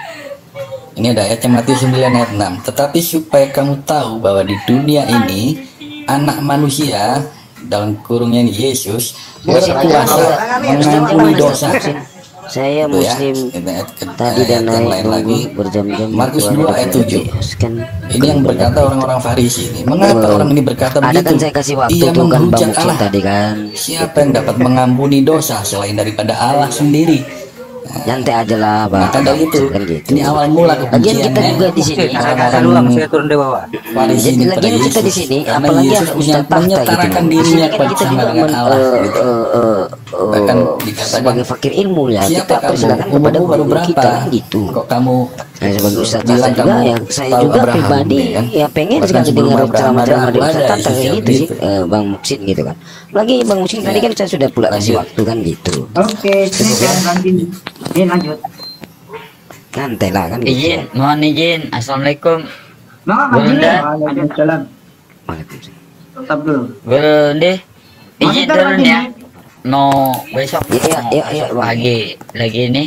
Ini ada ayatnya Matius sembilan ayat enam. Tetapi supaya kamu tahu bahwa di dunia ini anak manusia dalam kurungnya ini Yesus berkuasa mengampuni dosa. Saya Itu ya. muslim Itu ayat ke- tadi dan ayat yang naik lain nunggu lagi. berjam-jam Markus berdoa dua dan ayat tujuh. kan Ini yang berkata orang-orang Farisi ini. Mengapa Eh, orang ini berkata ada begitu? kan saya kasih waktu Ia tuh kan Bang menghujat Muksin Allah. tadi kan Siapa yang dapat mengampuni dosa selain daripada Allah sendiri? nyantai aja lah Bang. Maka dari itu, kan gitu. ini awal mula Lagian kita kebenciannya. juga di sini. Orang-orang ulang saya turun di bawah. Farisi ini pada Lagian kita di Yesus. sini, Karena apalagi Yesus ada punya Ustaz Tahta gitu. menyetarakan Di dirinya sini kan kita bersama juga dengan men- Allah. eh, gitu. eh, eh, eh, Bahkan dikatakan, sebagai fakir ilmu ya siapa kita kamu? persilakan kepada Umurmu baru guru berapa? kita kan gitu. Kok kamu Nah, sebagai Ustaz bilang Tahta juga kamu yang saya tahu juga Abraham, pribadi ya kan? ya pengen Bahkan sekali sebelum dengar Abraham ceramah-ceramah ada, dari Ustaz ada Tahta Yesus kayak yang gitu sih, gitu. eh, Bang Muksin gitu kan. Lagi Bang Muksin tadi Ya. kan saya sudah pula kasih Lanjut. waktu kan gitu. oke, silakan lanjut. Ini lanjut. Santai lah kan gitu. Izin, mohon izin. Assalamualaikum. Nah, Bunda. Haji. Waalaikumsalam. Waalaikumsalam. Tetap dulu. Guru deh. Izin Maksudnya turun lagi ya. nih? No, besok Iya, iya, iya, Bang. pagi lagi nih.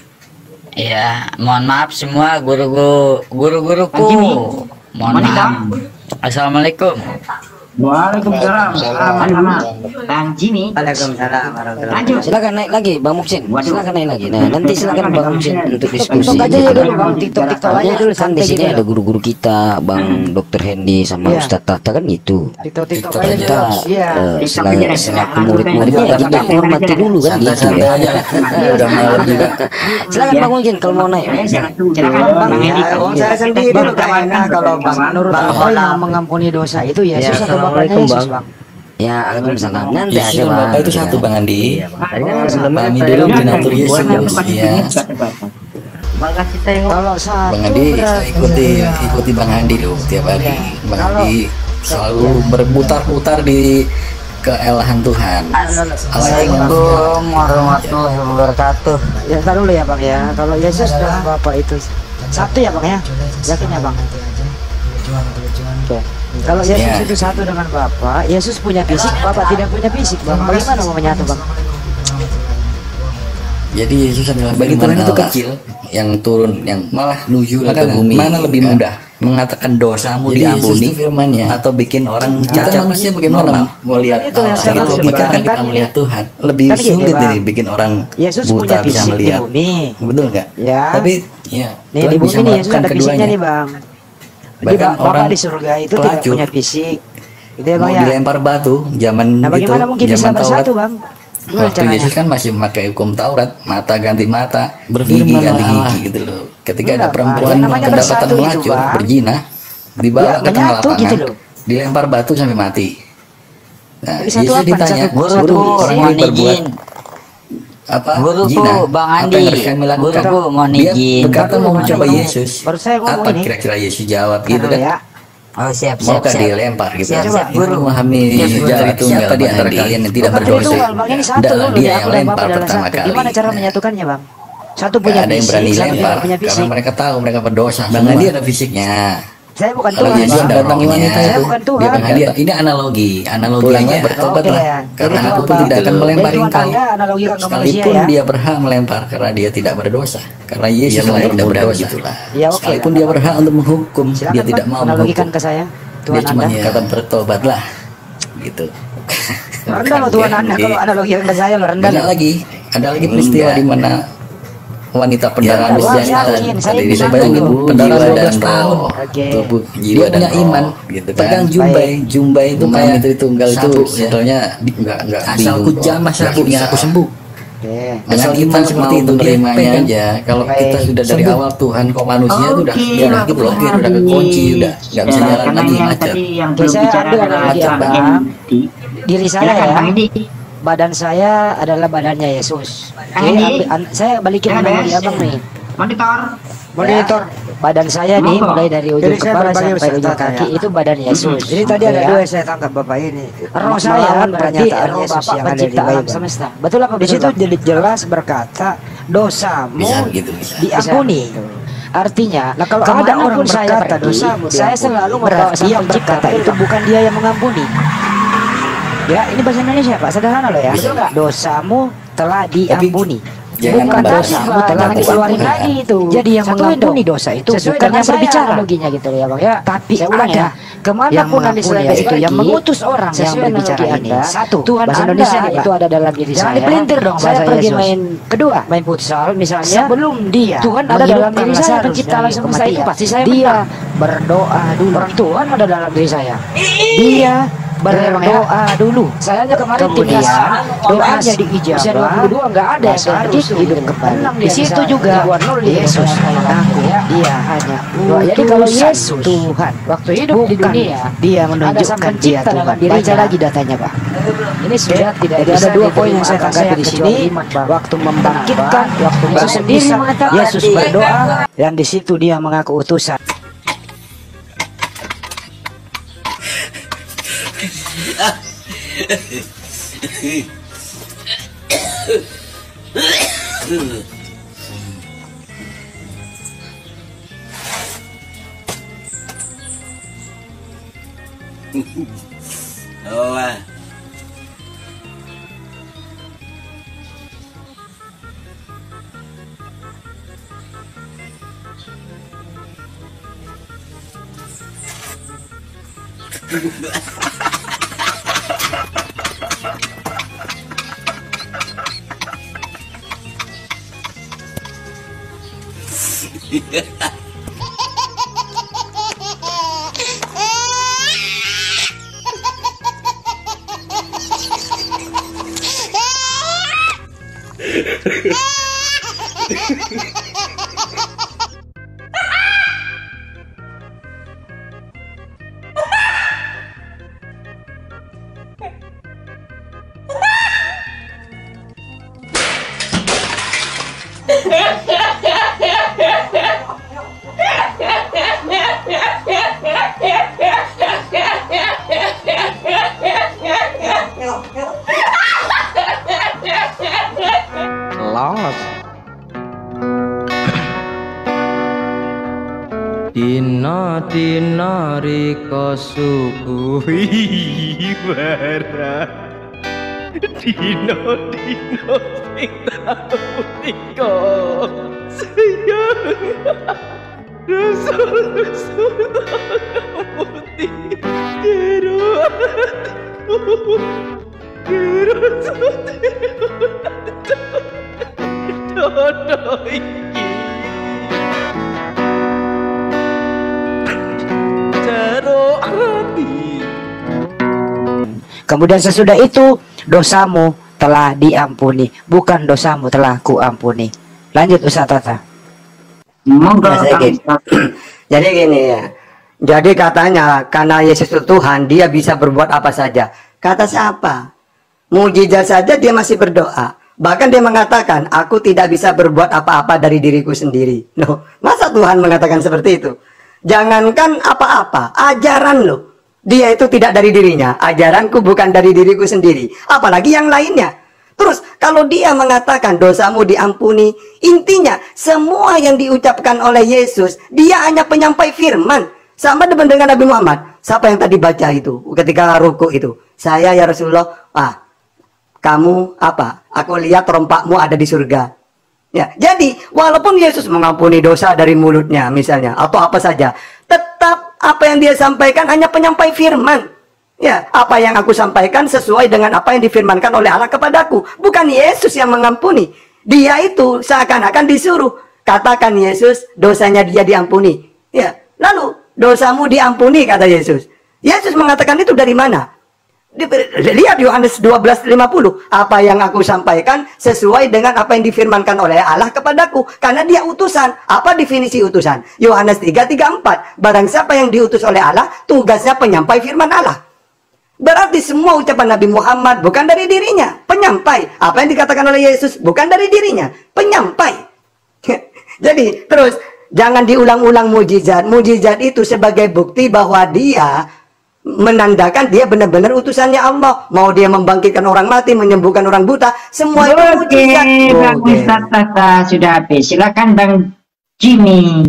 Ya, mohon maaf semua guru-guru guru-guruku. Haji nih. Mohon Mana, maaf. Assalamualaikum. Waalaikumsalam. Sama-sama. Bang Jimmy. Waalaikumsalam warahmatullahi Lanjut. Silakan naik lagi Bang Muksin. Waduh. Silakan naik lagi. Nah, nanti silakan Bang Muksin untuk diskusi. TikTok aja ya gitu dulu kan. Bang, TikTok TikTok aja dulu Kan di santai sini gitu. ada guru-guru kita, Bang Dokter Hendy sama Iya. Ustaz Tahta kan gitu. TikTok TikTok TikTok aja aja. Kita dulu. Iya. eh, TikTok selaku aja. selaku Langsung murid-muridnya aja. ya kita menghormati dulu kan gitu santai-santai ya. aja. Udah malam juga. Silakan Bang Muksin kalau mau naik. Silakan Bang Ya, Edi. oh, saya sendiri dulu gak enak kalau Bang Menurut Bang apa Hola. yang mengampuni dosa itu Ya, Yesus atau Bapaknya Assalamualaikum, Yesus Bang. Bang? Ya, Waalaikumsalam. Nanti Yesus aja dan Bang. Bapak itu satu Bang Andi. Tadi kan sebelumnya Pahami saya dulu bilang, binatur Yesus. Iya. makasih tengok. Kalau satu Bang Andi, saya berat ikuti ikuti Bang Andi dong tiap hari. Bang Andi selalu berputar-putar di keelahan Tuhan. Assalamualaikum warahmatullahi wabarakatuh. Ya, ntar dulu ya Bang ya. Kalau Yesus dan Bapak itu satu ya Bang ya? Yakin ya Bang? Oke. Kalau Yesus Ya. itu satu dengan Bapak, Yesus punya fisik, Bapak tidak punya fisik Bang. Bagaimana mau menyatu Bang? Jadi Yesus adalah bagi Tuhan itu kecil yang turun yang malah nuzul ke bumi. Mana lebih mudah mengatakan dosamu diampuni firman-Nya atau bikin orang cacat manusia bagaimana mau lihat Itu yang Allah saya gitu maksud, logika Bang. kan kita Kan melihat Tuhan lebih kan gini, sulit Bang. ini bikin orang Yesus buta punya bisa fisik di melihat, bumi. betul nggak? Ya. Tapi ya Nih Tuhan di bisa bumi nih Yesus melakukan ada fisiknya keduanya. nih Bang. Jadi Bahkan Bapak orang di surga itu tidak pelacur punya fisik. Gitu ya mau Bang ya. dilempar batu zaman Nah itu bagaimana mungkin bisa zaman Taurat. bersatu Bang? Gimana Waktu caranya? Yesus kan masih memakai hukum Taurat, mata ganti mata, Berfirman gigi ganti Allah. gigi gitu loh. Ketika Enggak, ada Pak. perempuan Yang namanya kedapatan bersatu itu, melacur, Bang. berzina, dibawa Ya, ke tengah menyatu lapangan, gitu loh. dilempar batu sampai mati. Nah, Jadi satu Yesus apa? ditanya, Satu- guru, satu orang Mohon ini berbuat izin. apa guruku zina, Bang apa Andi, yang harus kami lakukan? guruku mohon Dia izin. berkata mau mencoba Yesus. Baru saya ngomong Apa ini. kira-kira Yesus jawab gitu Taruh kan? ya. Oh siap siap Maukah siap. dilempar gitu? Siap, siap, Guru guru. memahami Siap, guru. dari tunggal Siapa di antara Andi? kalian yang tidak Bukan dari berdosa? tunggal, Bang. Ini satu Hendaklah dulu dia ya, yang aku dan lempar Bapak adalah pertama satu. kali. Gimana cara menyatukannya, Bang? Satu Gak punya ada yang fisik, berani satu lempar punya karena fisik. mereka tahu mereka berdosa. Bang Andi ada fisiknya. Saya bukan Kalau Tuhan, Yesus Bang. datangi wanita Saya itu, bukan dia Tuhan. akan dia, ini analogi, analoginya bertobatlah. Oke, ya. Karena Jadi aku Tuhan pun tidak akan Bang. melempari Jadi Tuhan engkau. Anda analogikan ke manusia Sekalipun ya. dia berhak melempar karena dia tidak berdosa. Karena Yesus Dia yang tidak berdosa. berdosa. Ya, oke. Sekalipun dia berhak untuk menghukum, Silakan, dia tidak Bang, mau analogikan menghukum. ke saya. Dia Tuhan cuma Anda. kata bertobatlah, gitu. Rendah loh Tuhan Anda kalau analogikan ke saya loh, rendah Ada loh. lagi, ada lagi peristiwa di mana wanita pendarahan Ya, berjantan. yakin, saya Jadi bisa saya bayangin dulu. pendarahan Jiwa dua dan belas tahun. Oke. Tubuh, Jiwa dia dan punya roh, iman, gitu kan. pegang jumbai, jumbai itu Memahami kayak itu tunggal itu sabuk, ya. sebetulnya Enggak enggak asal ku jamah sabuknya aku sembuh. Oke. Dengan Asal iman kita seperti mau itu dia menerimanya pegang. aja. Kalau Baik. kita sudah dari Sembuh. awal Tuhan kok manusia itu udah Oke, dia udah diblokir, udah kekunci, udah nggak bisa Ya, jalan karena lagi yang macet. tadi yang Oke, belum saya bicara ambil adalah analogi Bang Abang. Andi. Diri saya Silakan ya. Bang Andi. Badan saya adalah badannya Yesus. Oke, Andi. ambil- an- saya balikin Ya, analogi Bes. Abang nih. Monitor. Monitor. Badan saya nih Monggo. mulai dari ujung Jadi saya kepala berbagi sampai Ustaz, ujung tanya. kaki itu badan Yesus. Jadi tadi ada Ya. dua yang saya tangkap Bapak ini. Roh saya Melawan berarti pernyataan roh Yesus Bapak yang ada di pencipta alam Bible. semesta. Betul apa Di betul? situ Bang? jadi jelas berkata dosamu Bisa begitu, bisa. diampuni. Artinya, Nah, kalau ada kemanapun orang saya berkata pergi, dosamu saya diampuni, selalu membawa berarti sang yang pencipta berkata itu bukan dia yang mengampuni. Ya, ini bahasa Indonesia Pak, sederhana loh ya. Betul nggak? Dosamu telah diampuni. jangan Bukan membawa dosamu Pak, telah jangan dikeluarin dikeluarin lagi itu. Jadi yang Satuin mengampuni dong. dosa itu Sesuai bukan dengan yang saya berbicara analoginya gitu ya Bang ya. Tapi Saya ulang ada ya. kemanapun Yang nanti mengampuni selesai itu yang mengutus orang yang sesuai berbicara analogi ini. Anda, Satu, Tuhan bahasa Anda Indonesia itu ada dalam diri Jangan saya. dipelintir dong Saya bahasa pergi Yesus. main kedua, main futsal misalnya. Sebelum dia Tuhan ada dalam diri saya, Lazarus pencipta alam dari semesta itu kematian. pasti saya Dia menang. Berdoa dulu. Orang Tuhan ada dalam diri saya. Dia berdoa dulu. Saya aja kemarin Kemudian, timnas doanya usia diijabah. dua puluh dua enggak ada yang kayak Lazarus begitu. hidup kembali. Menang Di dia situ bisa juga dua nol dia Yesus bisa mengaku ya. dia hanya Doa. Jadi kalau utusan Yesus Tuhan waktu hidup di Bukan dunia dia ada sang menunjukkan dia pencipta dalam Tuhan. dirinya. Baca lagi datanya Pak. Ini sudah tidak Jadi bisa ada dua poin diterima yang saya akal tangkap di kecuali sini. iman, Bang. Waktu membangkitkan, waktu Yesus bangun sendiri bisa, mengatakan Yesus di- berdoa dan di situ dia mengaku utusan. Oh, ah. Lost. Dina dina rika sukuhi bara. Dina dina sing tau tika sayang. Rasul-rasul kamuti jero hatiku. Jero hatiku. Dodo iki jero hati. Kemudian sesudah itu dosamu telah diampuni, bukan dosamu telah kuampuni. Lanjut Ustaz Tata. Monggo Ya, saya Kang gini. Ustaz. Jadi gini ya. Jadi katanya karena Yesus itu Tuhan, dia bisa berbuat apa saja. Kata siapa? Mujizat saja dia masih berdoa. Bahkan dia mengatakan, aku tidak bisa berbuat apa-apa dari diriku sendiri. Loh, masa Tuhan mengatakan seperti itu? Jangankan apa-apa, ajaran loh. Dia itu tidak dari dirinya. Ajaranku bukan dari diriku sendiri. Apalagi yang lainnya. Terus, kalau dia mengatakan dosamu diampuni, intinya semua yang diucapkan oleh Yesus, dia hanya penyampai firman. Sama dengan Nabi Muhammad. Siapa yang tadi baca itu? Ketika rukuk itu. Saya ya Rasulullah, ah, kamu apa? Aku lihat rompakmu ada di surga. Ya, jadi walaupun Yesus mengampuni dosa dari mulutnya misalnya atau apa saja, tetap apa yang dia sampaikan hanya penyampai firman. Ya, apa yang aku sampaikan sesuai dengan apa yang difirmankan oleh Allah kepadaku. Bukan Yesus yang mengampuni. Dia itu seakan-akan disuruh, katakan Yesus, dosanya dia diampuni. Ya, lalu dosamu diampuni kata Yesus. Yesus mengatakan itu dari mana? Lihat Yohanes dua belas lima puluh. Apa yang aku sampaikan sesuai dengan apa yang difirmankan oleh Allah kepadaku. Karena dia utusan. Apa definisi utusan? Yohanes tiga tiga empat. Barang siapa yang diutus oleh Allah, tugasnya penyampai firman Allah. Berarti semua ucapan Nabi Muhammad bukan dari dirinya, penyampai. Apa yang dikatakan oleh Yesus bukan dari dirinya, penyampai. Jadi terus jangan diulang-ulang mujizat. Mujizat itu sebagai bukti bahwa dia menandakan dia benar-benar utusannya Allah. Mau dia membangkitkan orang mati, menyembuhkan orang buta, semua itu mujizat. Oke, Bang Ustadz Tata sudah habis. Silakan Bang Jimmy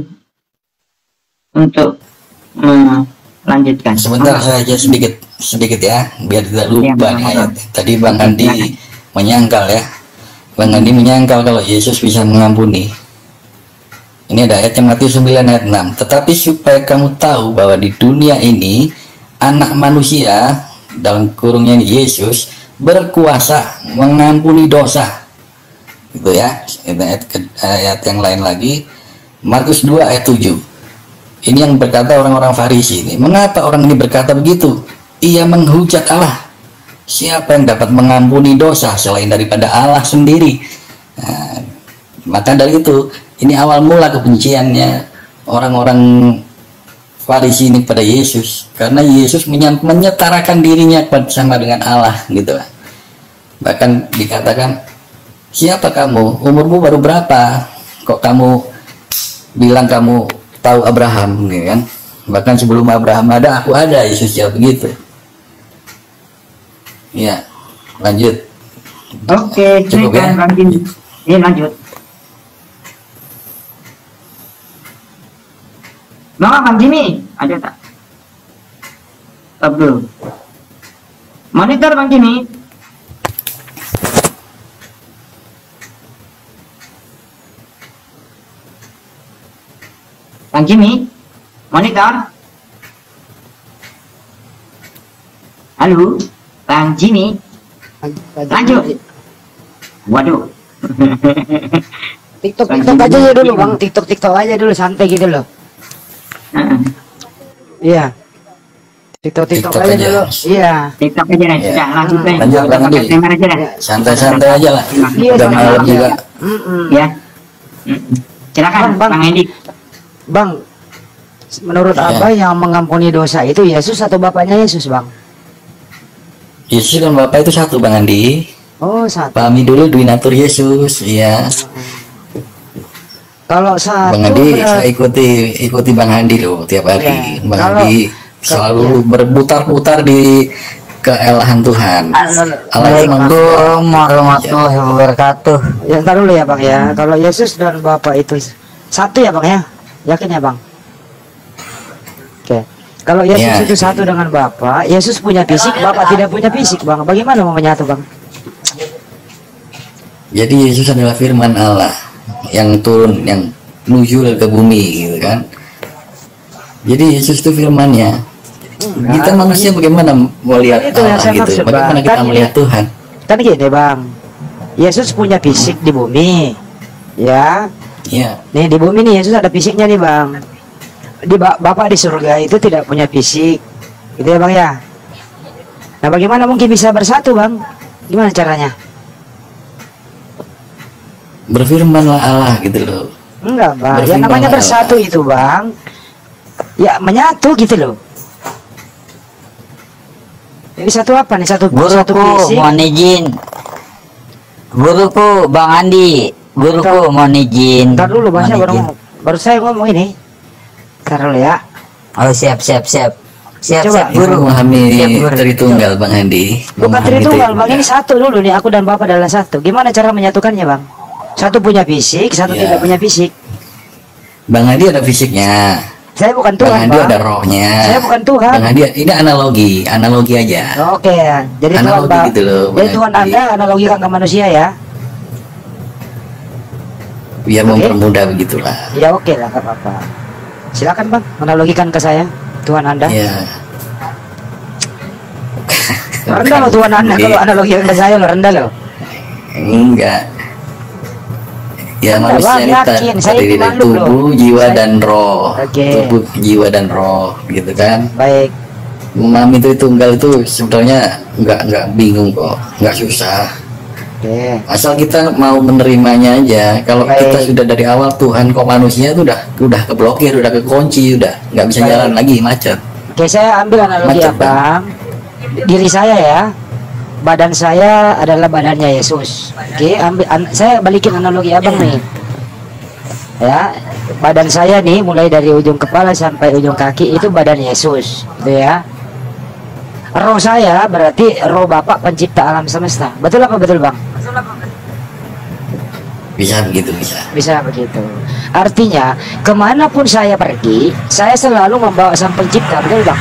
untuk melanjutkan. Sebentar saja sedikit sedikit ya, biar tidak lupa ya, nih ayat. Tadi Bang Andi ya. menyangkal ya. Bang Andi menyangkal kalau Yesus bisa mengampuni. Ini ada ayat yang Matius sembilan ayat enam. Tetapi supaya kamu tahu bahwa di dunia ini anak manusia dalam kurungnya Yesus berkuasa mengampuni dosa, gitu ya. Ayat, ayat yang lain lagi Markus dua ayat tujuh. Ini yang berkata orang-orang Farisi ini. Mengapa orang ini berkata begitu? Ia menghujat Allah. Siapa yang dapat mengampuni dosa selain daripada Allah sendiri? Nah, maka dari itu ini awal mula kebenciannya orang-orang Farisi ini pada Yesus, karena Yesus menyetarakan dirinya sama dengan Allah gitu. Bahkan dikatakan, siapa kamu? Umurmu baru berapa? Kok kamu bilang kamu tahu Abraham, gitu kan? Bahkan sebelum Abraham ada, aku ada. Yesus jawab begitu. Ya, lanjut. Oke, cukup ya. Ini lanjut. Mama Bang Jimmy, ada tak? Abdul. Monitor Bang Jimmy. Bang Jimmy, monitor. Halo, Bang Jimmy. Lanjut. Waduh. TikTok TikTok aja ya dulu Bang, TikTok TikTok aja dulu, santai gitu loh. Iya. TikTok TikTok aja dulu. Iya. TikTok aja nih. Sudah langsung aja. Lanjut pakai kamera aja dah. Santai-santai aja lah. Udah malam juga. Ya. Silakan Bang Edi. Bang, menurut apa yang mengampuni dosa itu Yesus atau bapaknya Yesus, Bang? Yesus dan Bapak itu satu, Bang Andi. Oh, satu. Pahami dulu duinatur Yesus, iya. Kalau satu Bang Andi, berat... saya ikuti ikuti Bang Andi loh tiap hari. Ya, Bang kalau, Andi selalu ya. berputar-putar di keelahan Tuhan. Assalamualaikum warahmatullahi wabarakatuh. Ya, ntar dulu ya Bang ya. Hmm. Kalau Yesus dan Bapak itu satu ya Bang ya? Yakin ya Bang? Oke. Kalau Yesus ya. itu satu dengan Bapak, Yesus punya fisik, Bapak tidak punya fisik Bang. Bagaimana mau menyatu Bang? Jadi Yesus adalah firman Allah yang turun, yang nuzul ke bumi gitu kan. Jadi Yesus itu firmannya. Hmm, kita kan? manusia bagaimana melihat itu Allah gitu? Maksud, bagaimana kita kan melihat ini, Tuhan? Kan gini Bang, Yesus punya fisik di bumi, ya. Iya. Nih di bumi nih Yesus ada fisiknya nih Bang. Di Bapak di surga itu tidak punya fisik, gitu ya Bang ya. Nah bagaimana mungkin bisa bersatu Bang? Gimana caranya? Berfirmanlah Allah gitu loh. Enggak Bang, yang namanya bersatu Allah. Itu Bang, ya menyatu gitu loh. Jadi satu apa nih? Satu Guruku, satu fisik. mohon izin. guruku Bang Andi, guruku mohon izin. Ntar dulu bahasnya baru baru saya ngomong ini. Ntar dulu ya. Oh siap siap siap. Siap Coba, siap guru. Memahami Tritunggal Bang Andi. Bukan Tritunggal Bang, ini satu dulu nih, aku dan Bapak adalah satu. Gimana cara menyatukannya Bang? Satu punya fisik, satu Ya. tidak punya fisik. Bang Andi ada fisiknya. Saya bukan Tuhan, Bang Andi Bang. ada rohnya. Saya bukan Tuhan. Bang Andi ini analogi, analogi aja. Oke ya. Jadi Tuhan Analogi Bang. gitu loh, Bang Jadi Tuhan Andi. Anda analogikan ke manusia ya. Biar mempermudah begitulah. Ya oke lah, nggak apa-apa. Silakan Bang, analogikan ke saya Tuhan Anda. Ya. Rendah loh Tuhan Anda kalau analogikan ke saya loh, rendah loh. Enggak. Ya Enggak, manusia Bang, ini yakin. Saya terdiri itu dari malu, tubuh, loh. jiwa Saya- dan roh. Oke. Tubuh, jiwa dan roh, gitu kan? Baik. Memahami Tritunggal itu sebetulnya nggak nggak bingung kok, nggak susah. Oke. Asal kita mau menerimanya aja. Kalau Baik. kita sudah dari awal Tuhan kok manusia itu udah udah keblokir, udah kekunci, udah nggak bisa Baik. jalan lagi, macet. Oke, saya ambil analogi Macet, ya Bang. Diri saya ya, badan saya adalah badannya Yesus. Oke, ambil an- saya balikin analogi abang nih. Ya, badan saya nih mulai dari ujung kepala sampai ujung kaki itu badan Yesus, gitu ya. Roh saya berarti roh Bapak pencipta alam semesta. Betul apa betul Bang? Bisa begitu, bisa. Bisa begitu. Artinya kemanapun saya pergi, saya selalu membawa sang pencipta, betul Bang?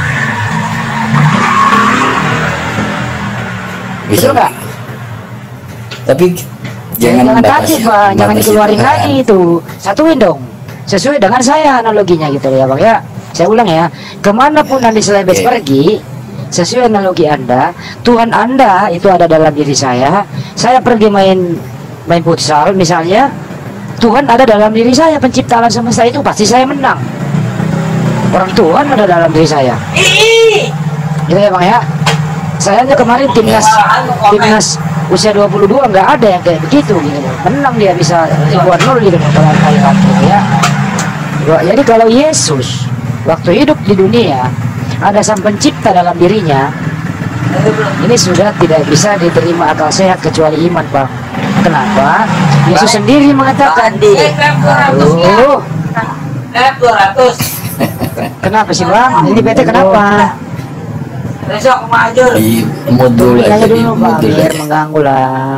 Bisa. Betul nggak? Tapi jangan jangan batasi, takut Bang, jangan batasi dikeluarin Tuhan. lagi itu. Satuin dong, sesuai dengan saya analoginya gitu ya Bang ya. Saya ulang ya, kemanapun Andi Selebes Oke. pergi, sesuai analogi Anda, Tuhan Anda itu ada dalam diri saya. Saya pergi main main futsal misalnya, Tuhan ada dalam diri saya, pencipta alam semesta itu pasti saya menang. Orang Tuhan ada dalam diri saya. Gitu ya Bang ya. Saya aja kemarin timnas timnas usia dua puluh dua nggak ada yang kayak begitu gitu. Menang dia bisa dua nol gitu kalau Thailand gitu ya. Wah, jadi kalau Yesus waktu hidup di dunia ada sang pencipta dalam dirinya, ini sudah tidak bisa diterima akal sehat kecuali iman Bang. Kenapa? Yesus sendiri mengatakan di Aduh, dua ratus. kenapa sih Bang? Ini B T kenapa? Besok maju. Di modul Tungguin aja aja, di dulu Bang, modul biar aja. mengganggu lah.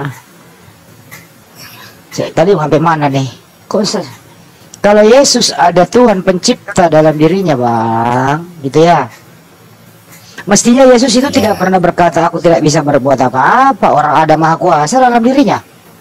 Saya, tadi sampai mana nih? Kok se- kalau Yesus ada Tuhan pencipta dalam dirinya Bang, gitu ya. Mestinya Yesus itu tidak pernah berkata aku tidak bisa berbuat apa-apa. Orang ada maha kuasa dalam dirinya.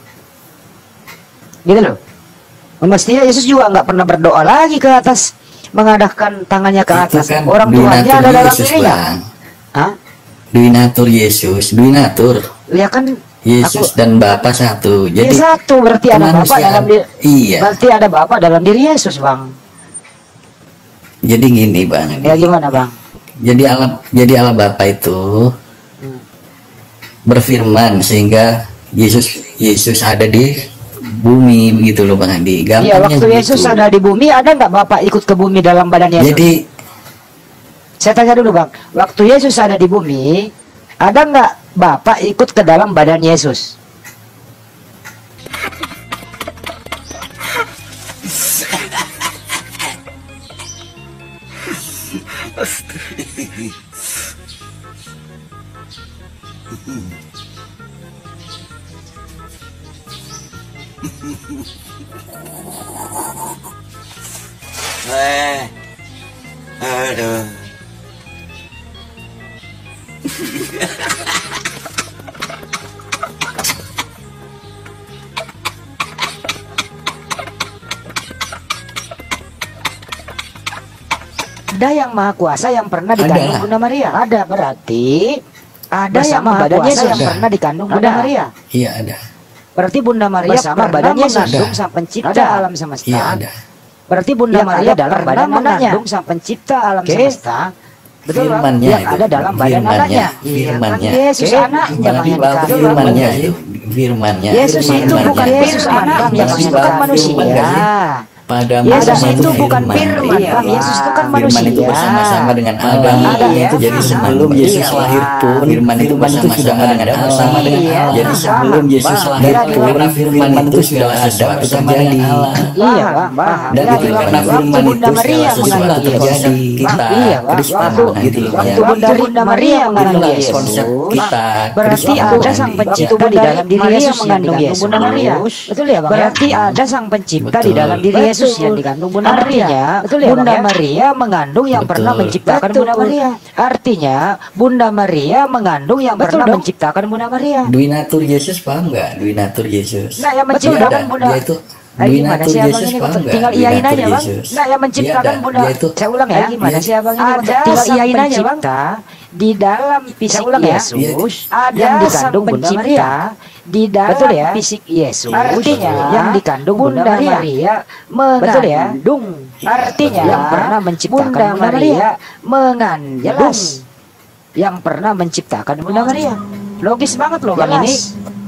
Gitu loh. Mestinya Yesus juga nggak pernah berdoa lagi ke atas, mengadahkan tangannya ke Itu atas. kan Orang tuanya duinatur ada dalam Yesus, dirinya. Bang. Hah? Duinatur Yesus, duinatur. Ya kan Yesus dan Bapa satu. Jadi Jadi satu berarti ada Bapak kemanusiaan- dalam diri. Iya. Berarti ada Bapak dalam diri Yesus, Bang. Jadi gini, Bang. Ya gimana, Bang? Jadi Allah jadi Allah Bapa itu berfirman sehingga Yesus Yesus ada di bumi begitu loh Bang Andi. Iya, Gampangnya waktu begitu. Yesus ada di bumi, ada nggak Bapak ikut ke bumi dalam badan Yesus? Jadi saya tanya dulu, Bang. Waktu Yesus ada di bumi, ada nggak Bapak ikut ke dalam badan Yesus? Eh, aduh. Ada yang maha kuasa yang pernah dikandung Ada. Bunda Maria. Ada berarti ada yang Bersama maha badan kuasa Yesus. yang Ada. pernah dikandung Bunda Ada. Maria. iya ada. Berarti Bunda Maria Bersama pernah badan Yesus. mengandung Ada. sang pencipta Ada. alam semesta. Iya ada. Berarti Bunda Yang Maria ada dalam pernah badan anaknya. mengandung sang pencipta alam Oke. semesta. Betul, Bang? Firmannya Yang itu. ada dalam badan Firmannya. anaknya. Firmannya. Yesus Oke. anaknya, Bang, yang Bang, dikandung. Firmannya itu. Firmannya. Yesus itu Firmannya. bukan Yesus anak, Bang, Yesus itu Bang, kan manusia. Firman nggak sih? pada Yesus masa itu bukan firman, iya, Bang. Yesus itu kan Firman manusia. itu bersama-sama dengan Adam. Ada ya. Itu jadi sebelum Yesus lahir pun Firman itu bersama-sama dengan Allah. Bersama dengan Allah. Jadi sebelum Yesus lahir pun Firman itu sudah ada bersama dengan Allah. Iya, Bang. Dan itu karena Firman itu segala sesuatu terjadi. Kita Kristen gitu loh. Waktu Bunda Bunda Maria mengandung Yesus, konsep kita berarti ada sang pencipta di dalam diri Yesus mengandung Yesus. Bunda Maria, betul ya, Bang? Berarti ada sang pencipta di dalam diri Yesus yang dikandung Bunda Maria. Betul ya, Bunda Maria mengandung yang pernah menciptakan Bunda Maria. Artinya Bunda Maria mengandung yang pernah menciptakan Bunda Maria. Dwi natur Yesus, paham nggak? Dwi natur Yesus. Nah, yang menciptakan Bunda dia itu Nah, gimana sih abang ini? Tinggal iyain aja, Bang. Nah, yang menciptakan Bunda, saya ulang ya. Gimana sih abang ini? Tinggal iyain aja, Bang. Di dalam fisik Yesus ada yang dikandung Bunda Maria. Di dalam ya? Fisik Yesus artinya yang dikandung Bunda Maria mengandung. Artinya yang pernah menciptakan Bunda Maria mengandung. Yang pernah menciptakan Bunda Maria. Logis banget loh, Bang ini.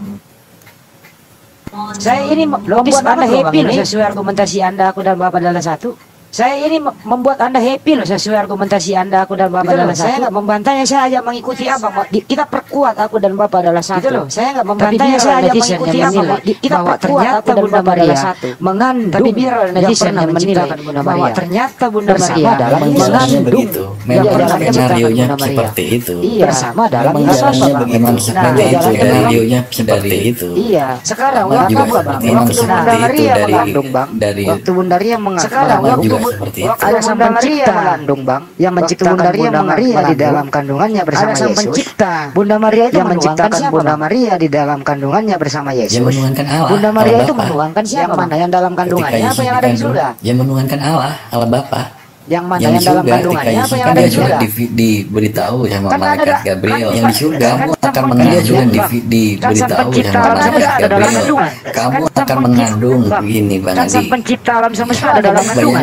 Saya ini logis Anda happy loh sesuai argumentasi Anda, aku dan Bapak adalah satu. Saya ini membuat Anda happy loh sesuai argumentasi Anda, aku dan Bapak adalah satu. Saya nggak membantahnya, saya hanya mengikuti Abang. Kita perkuat aku dan Bapak adalah satu. Gitu loh. Saya nggak membantahnya, saya hanya mengikuti Abang. Kita perkuat aku dan Bapak adalah satu. Mengandung. Tapi biar netizen yang menilai bahwa ternyata Bunda Maria dalam mengandung. Memang skenario-nya seperti itu. Iya, bersama dalam memang skenario-nya seperti itu. Iya, sekarang waktu Bunda Maria mengandung, Bang. Waktu Bunda Maria mengandung. Sekarang waktu ada sang pencipta mengandung, Bang, yang menciptakan Bunda Maria di dalam kandungannya bersama Yesus. Pencipta Bunda Maria itu yang menciptakan Bunda Maria di dalam kandungannya bersama Yesus. Bunda Maria itu menuangkan siapa? Mana yang dalam kandungannya apa yang ada di surga? Yang menuangkan Allah, Allah Bapa. Yang mana yang, yang dalam kandungannya apa yang ada di surga? Di, diberitahu sama kan malaikat ada, Gabriel yang di surga kamu akan mengandung di, diberitahu sama malaikat Gabriel kamu akan mengandung begini Bang Adi. Sang pencipta alam semesta ada dalam kandungan.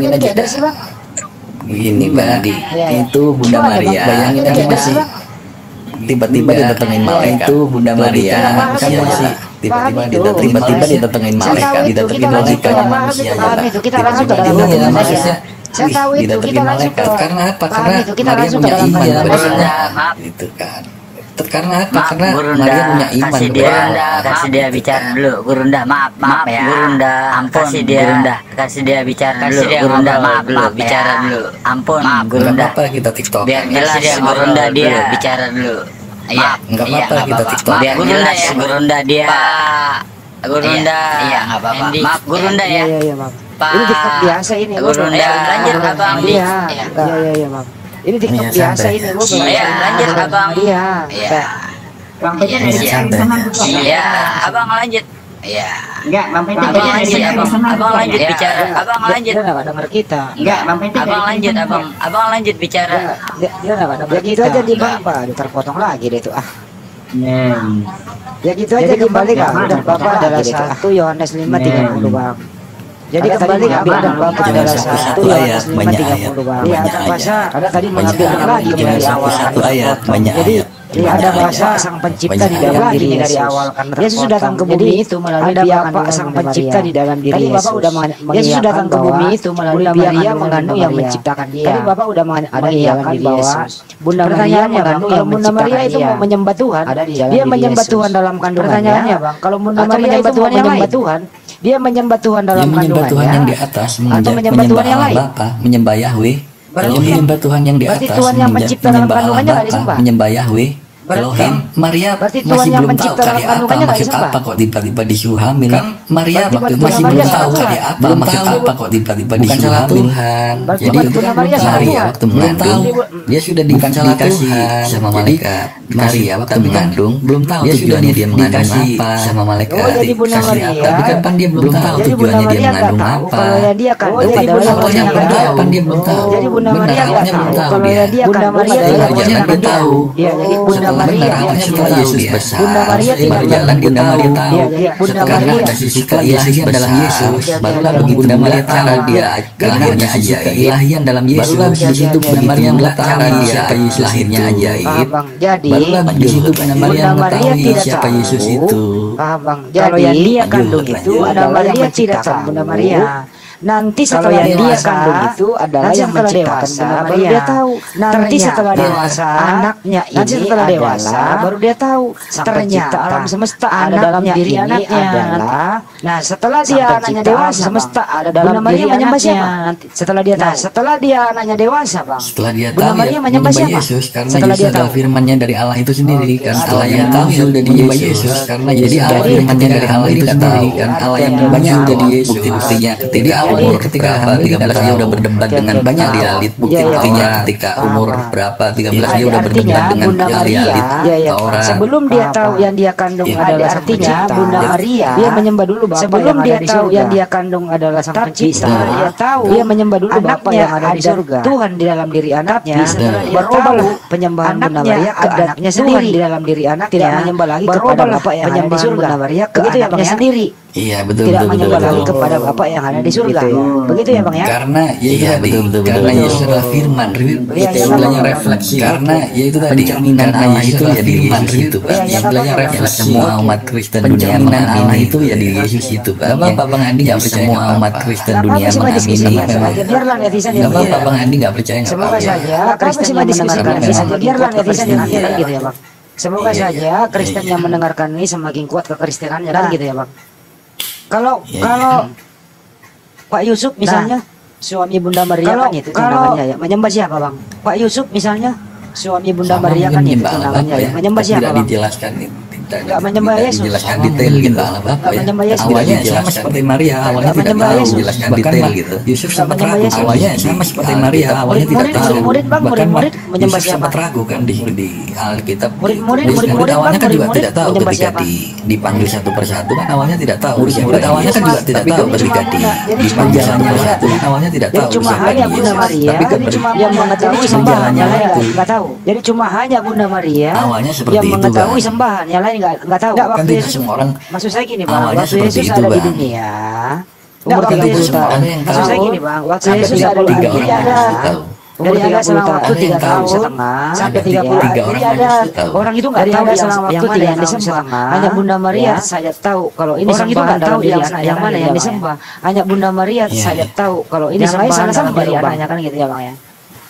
Begini Bang Adi, itu Bunda Maria. Bayangin aja masih tiba-tiba didatengin malaikat itu Bunda Maria manusia tiba-tiba didatengin tiba-tiba didatengin malaikat didatengin logikanya manusia. Kita langsung ke dalam kandungan. Saya tahu itu, kita langsung ke karena apa? Karena itu, kita Maria langsung punya ke iman dalam bersama itu kan. Karena apa? Maaf, karena Gurunda, Maria punya iman kasih dia, Gurunda, kasih dia bicara dulu. Gurunda, maaf, maaf ya. Gurunda, ampun. Kasih dia, Gurunda, kasih dia bicara dulu. Gurunda, maaf, maaf, bicara dulu. Ampun, maaf, Gurunda. Apa kita TikTok? Biar jelas dia, Gurunda dia bicara dulu. Iya, enggak apa-apa kita TikTok. Biar jelas ya, Gurunda dia. Gurunda, iya, enggak apa-apa. Maaf, Gurunda ya. Iya, iya, maaf. Ini TikTok biasa ini. Gurunda, lanjut Abang. Iya, iya, iya, maaf. Ini TikTok biasa ini. Iya, lanjut Abang. Iya. Bang Peter dari sana juga. Iya, Abang lanjut. Iya. Enggak, Bang Peter Abang lanjut, Abang. Abang lanjut bicara. Abang lanjut. Dia enggak dengar kita. Enggak, Bang Peter. Abang lanjut, Abang. Abang lanjut bicara. Dia dia enggak dengar kita. Gitu aja di Bapak, terpotong lagi deh tuh ah. Ya gitu aja kembali Kang. Dan Bapak adalah satu Yohanes lima tiga puluh Bang. Jadi kembali Abang dan Bapak adalah satu Yohanes lima tiga puluh Bang. Iya, bahasa karena tadi mengambil lagi dari awal satu ayat banyak ayat. Jadi ada bahasa sang pencipta di dalam diri dari awal kan. Yesus datang ke bumi itu melalui Bapa sang pencipta di dalam diri Yesus. Bapak udah Yesus datang ke bumi itu melalui Maria mengandung yang menciptakan dia. Tadi Bapak udah mengiyakan bahwa Bunda Maria mengandung yang Bunda Maria itu mau menyembah Tuhan. Dia menyembah Tuhan dalam kandungannya. Pertanyaannya Bang, kalau Bunda Maria itu mau menyembah Tuhan, dia menyembah Tuhan dalam kandungannya. Menyembah Tuhan yang di atas, atau menyembah Tuhan yang lain. Menyembah Yahweh. Kalau menyembah Tuhan yang di atas, berarti Tuhan yang mencipta dalam kandungannya nggak disembah. Menyembah Yahweh. Elohim, Maria masih belum tahu kali apa maksud apa kok tiba-tiba disuruh hamil. Kan Maria waktu masih belum tahu kali apa maksud apa kok tiba-tiba disuruh hamil. Jadi itu kan Maria waktu mengandung dia sudah dikasih sama malaikat. Maria waktu mengandung belum tahu tujuannya dia mengandung apa sama malaikat. Kasih apa? Tapi kapan dia belum tahu tujuannya dia mengandung apa? Awalnya belum tahu, kapan dia belum tahu. Benar awalnya belum tahu dia. Bunda Maria belum tahu. Iya, jadi Bunda Maria setelah Yesus besar, Bunda Maria tidak berjalan Bunda Maria tahu karena kasih sifat ilahian dalam Yesus. Barulah begitu Bunda Maria tahu dia lahirnya ajaib. Ilahian dalam Yesus. Barulah di situ Bunda Maria mengetahui siapa Yesus lahirnya ajaib. Jadi barulah di situ Bunda Maria mengetahui siapa Yesus itu. Bang, kalau yang dia kandung itu Bunda Maria tidak tahu Bunda Maria. Nanti setelah dia kandung itu adalah yang menciptakan Bunda Maria. Dia tahu. Nanti setelah dewasa anaknya ini nanti setelah dewasa baru dia tahu ternyata alam semesta ada dalam diri anaknya adalah. Nah setelah dia anaknya dewasa semesta ada dalam diri anaknya. Nanti setelah dia tahu. Setelah dia anaknya dewasa bang. Setelah dia Bunda tahu Maria ya, menyembah siapa? Yesus karena Setelah Yesus dia adalah tahu. firman-Nya dari Allah itu sendiri kan. Setelah Allah yang dia tahu tahu dari Yesus karena jadi Allah firman-Nya dari Allah itu sendiri kan. Allah yang banyak dari Yesus. Bukti-buktinya ketika umur ketika tiga belas dia udah berdebat dengan banyak dialit. Bukti-buktinya ketika umur berapa tiga belas dia udah berdebat dengan dialit orang. Sebelum dia tahu yang dia kandung adalah artinya Bunda Maria dia menyembah dulu Bapa. Sebelum dia tahu yang dia kandung adalah Sang Pencipta, dia tahu dia menyembah dulu Bapa yang ada di surga. Tuhan di dalam diri anaknya berubahlah penyembahan Bunda Maria ke anaknya sendiri di dalam diri anak tidak menyembah lagi kepada Bapa yang ada di surga. Bunda Maria ke anaknya sendiri. Iya betul tidak betul menyembah betul, lagi betul. kepada Bapa yang ada di surga. Gitu ya. Begitu ya bang ya? Karena ya itu Iya, tadi betul, betul, karena betul. Yesus adalah firman Iya, itu iya, istilahnya betul. refleksi karena ya itu tadi karena Allah itu ya di Yesus itu Pak. Iya, iya, Istilahnya Bapak. refleksi semua umat Kristen dunia mengamini itu ya di Yesus itu Pak. Gak apa-apa Bang Andi nggak percaya semua umat Kristen dunia mengamini memang. Biarlah netizen Gak yang apa-apa Bang Andi nggak percaya nggak Semoga apa-apa. saja Kristen yang mendengarkan ini saja biarlah netizen yang nanti gitu ya bang. Semoga saja Kristen yang mendengarkan ini semakin kuat kekristenannya kan gitu ya bang. Kalau kalau Pak Yusuf misalnya suami Bunda Maria kan itu tunangannya ya menyembah siapa bang? Pak Yusuf misalnya suami Bunda Maria kan itu tunangannya ya menyembah siapa bang? Tidak dijelaskan Nggak menyembah Yesus. dijelaskan detail gitu Nggak menyembah Yesus. awalnya sama seperti Maria awalnya Nggak tidak menyembah tahu Yesus. dijelaskan Bahkan detail Pak gitu Yusuf Nggak sempat menyembah ragu Yesus. awalnya sama seperti Maria awalnya tidak Murid-murid, tahu murid-murid, Bang, bahkan murid-murid menyembah Yusuf siapa? sempat ragu kan di di Alkitab Murid-murid, murid murid-murid, awalnya Bang, kan juga murid-murid tidak tahu menyembah ketika siapa? di dipanggil satu persatu kan awalnya tidak tahu Murid awalnya kan juga tidak tahu ketika di dipanggil satu persatu kan awalnya tidak Jadi tahu cuma siapa hanya Yesus. Bunda Maria tapi kan yang mengetahui sembahan yang lain waktu nggak tahu. Jadi cuma hanya Bunda Maria Awalnya seperti yang itu, mengetahui Bang. sembahan yang lain nggak nggak tahu. Kan Waktu tidak Yesus semua orang maksud saya gini bang, awalnya waktu seperti Yesus itu, ada di Bang. dunia Nggak, umur waktu tiga puluh itu semua tahun. orang yang Maksud saya tahu. gini bang, waktu Sampai Yesus tiga ada puluh di tiga dunia orang ada yang tahu. umur tiga puluh tahun, waktu tiga tahun setengah sampai tiga puluh Tiga orang Jadi ada yang tahu. orang itu nggak tahu selama waktu tiga tahun setengah. Hanya Bunda Maria saya tahu kalau ini orang itu nggak tahu yang yang mana yang disembah. Hanya Bunda Maria Iya, saya iya. tahu kalau ini Yang lain sembahan salah dalam sembah diri dong, Bang. anaknya kan gitu ya bang ya.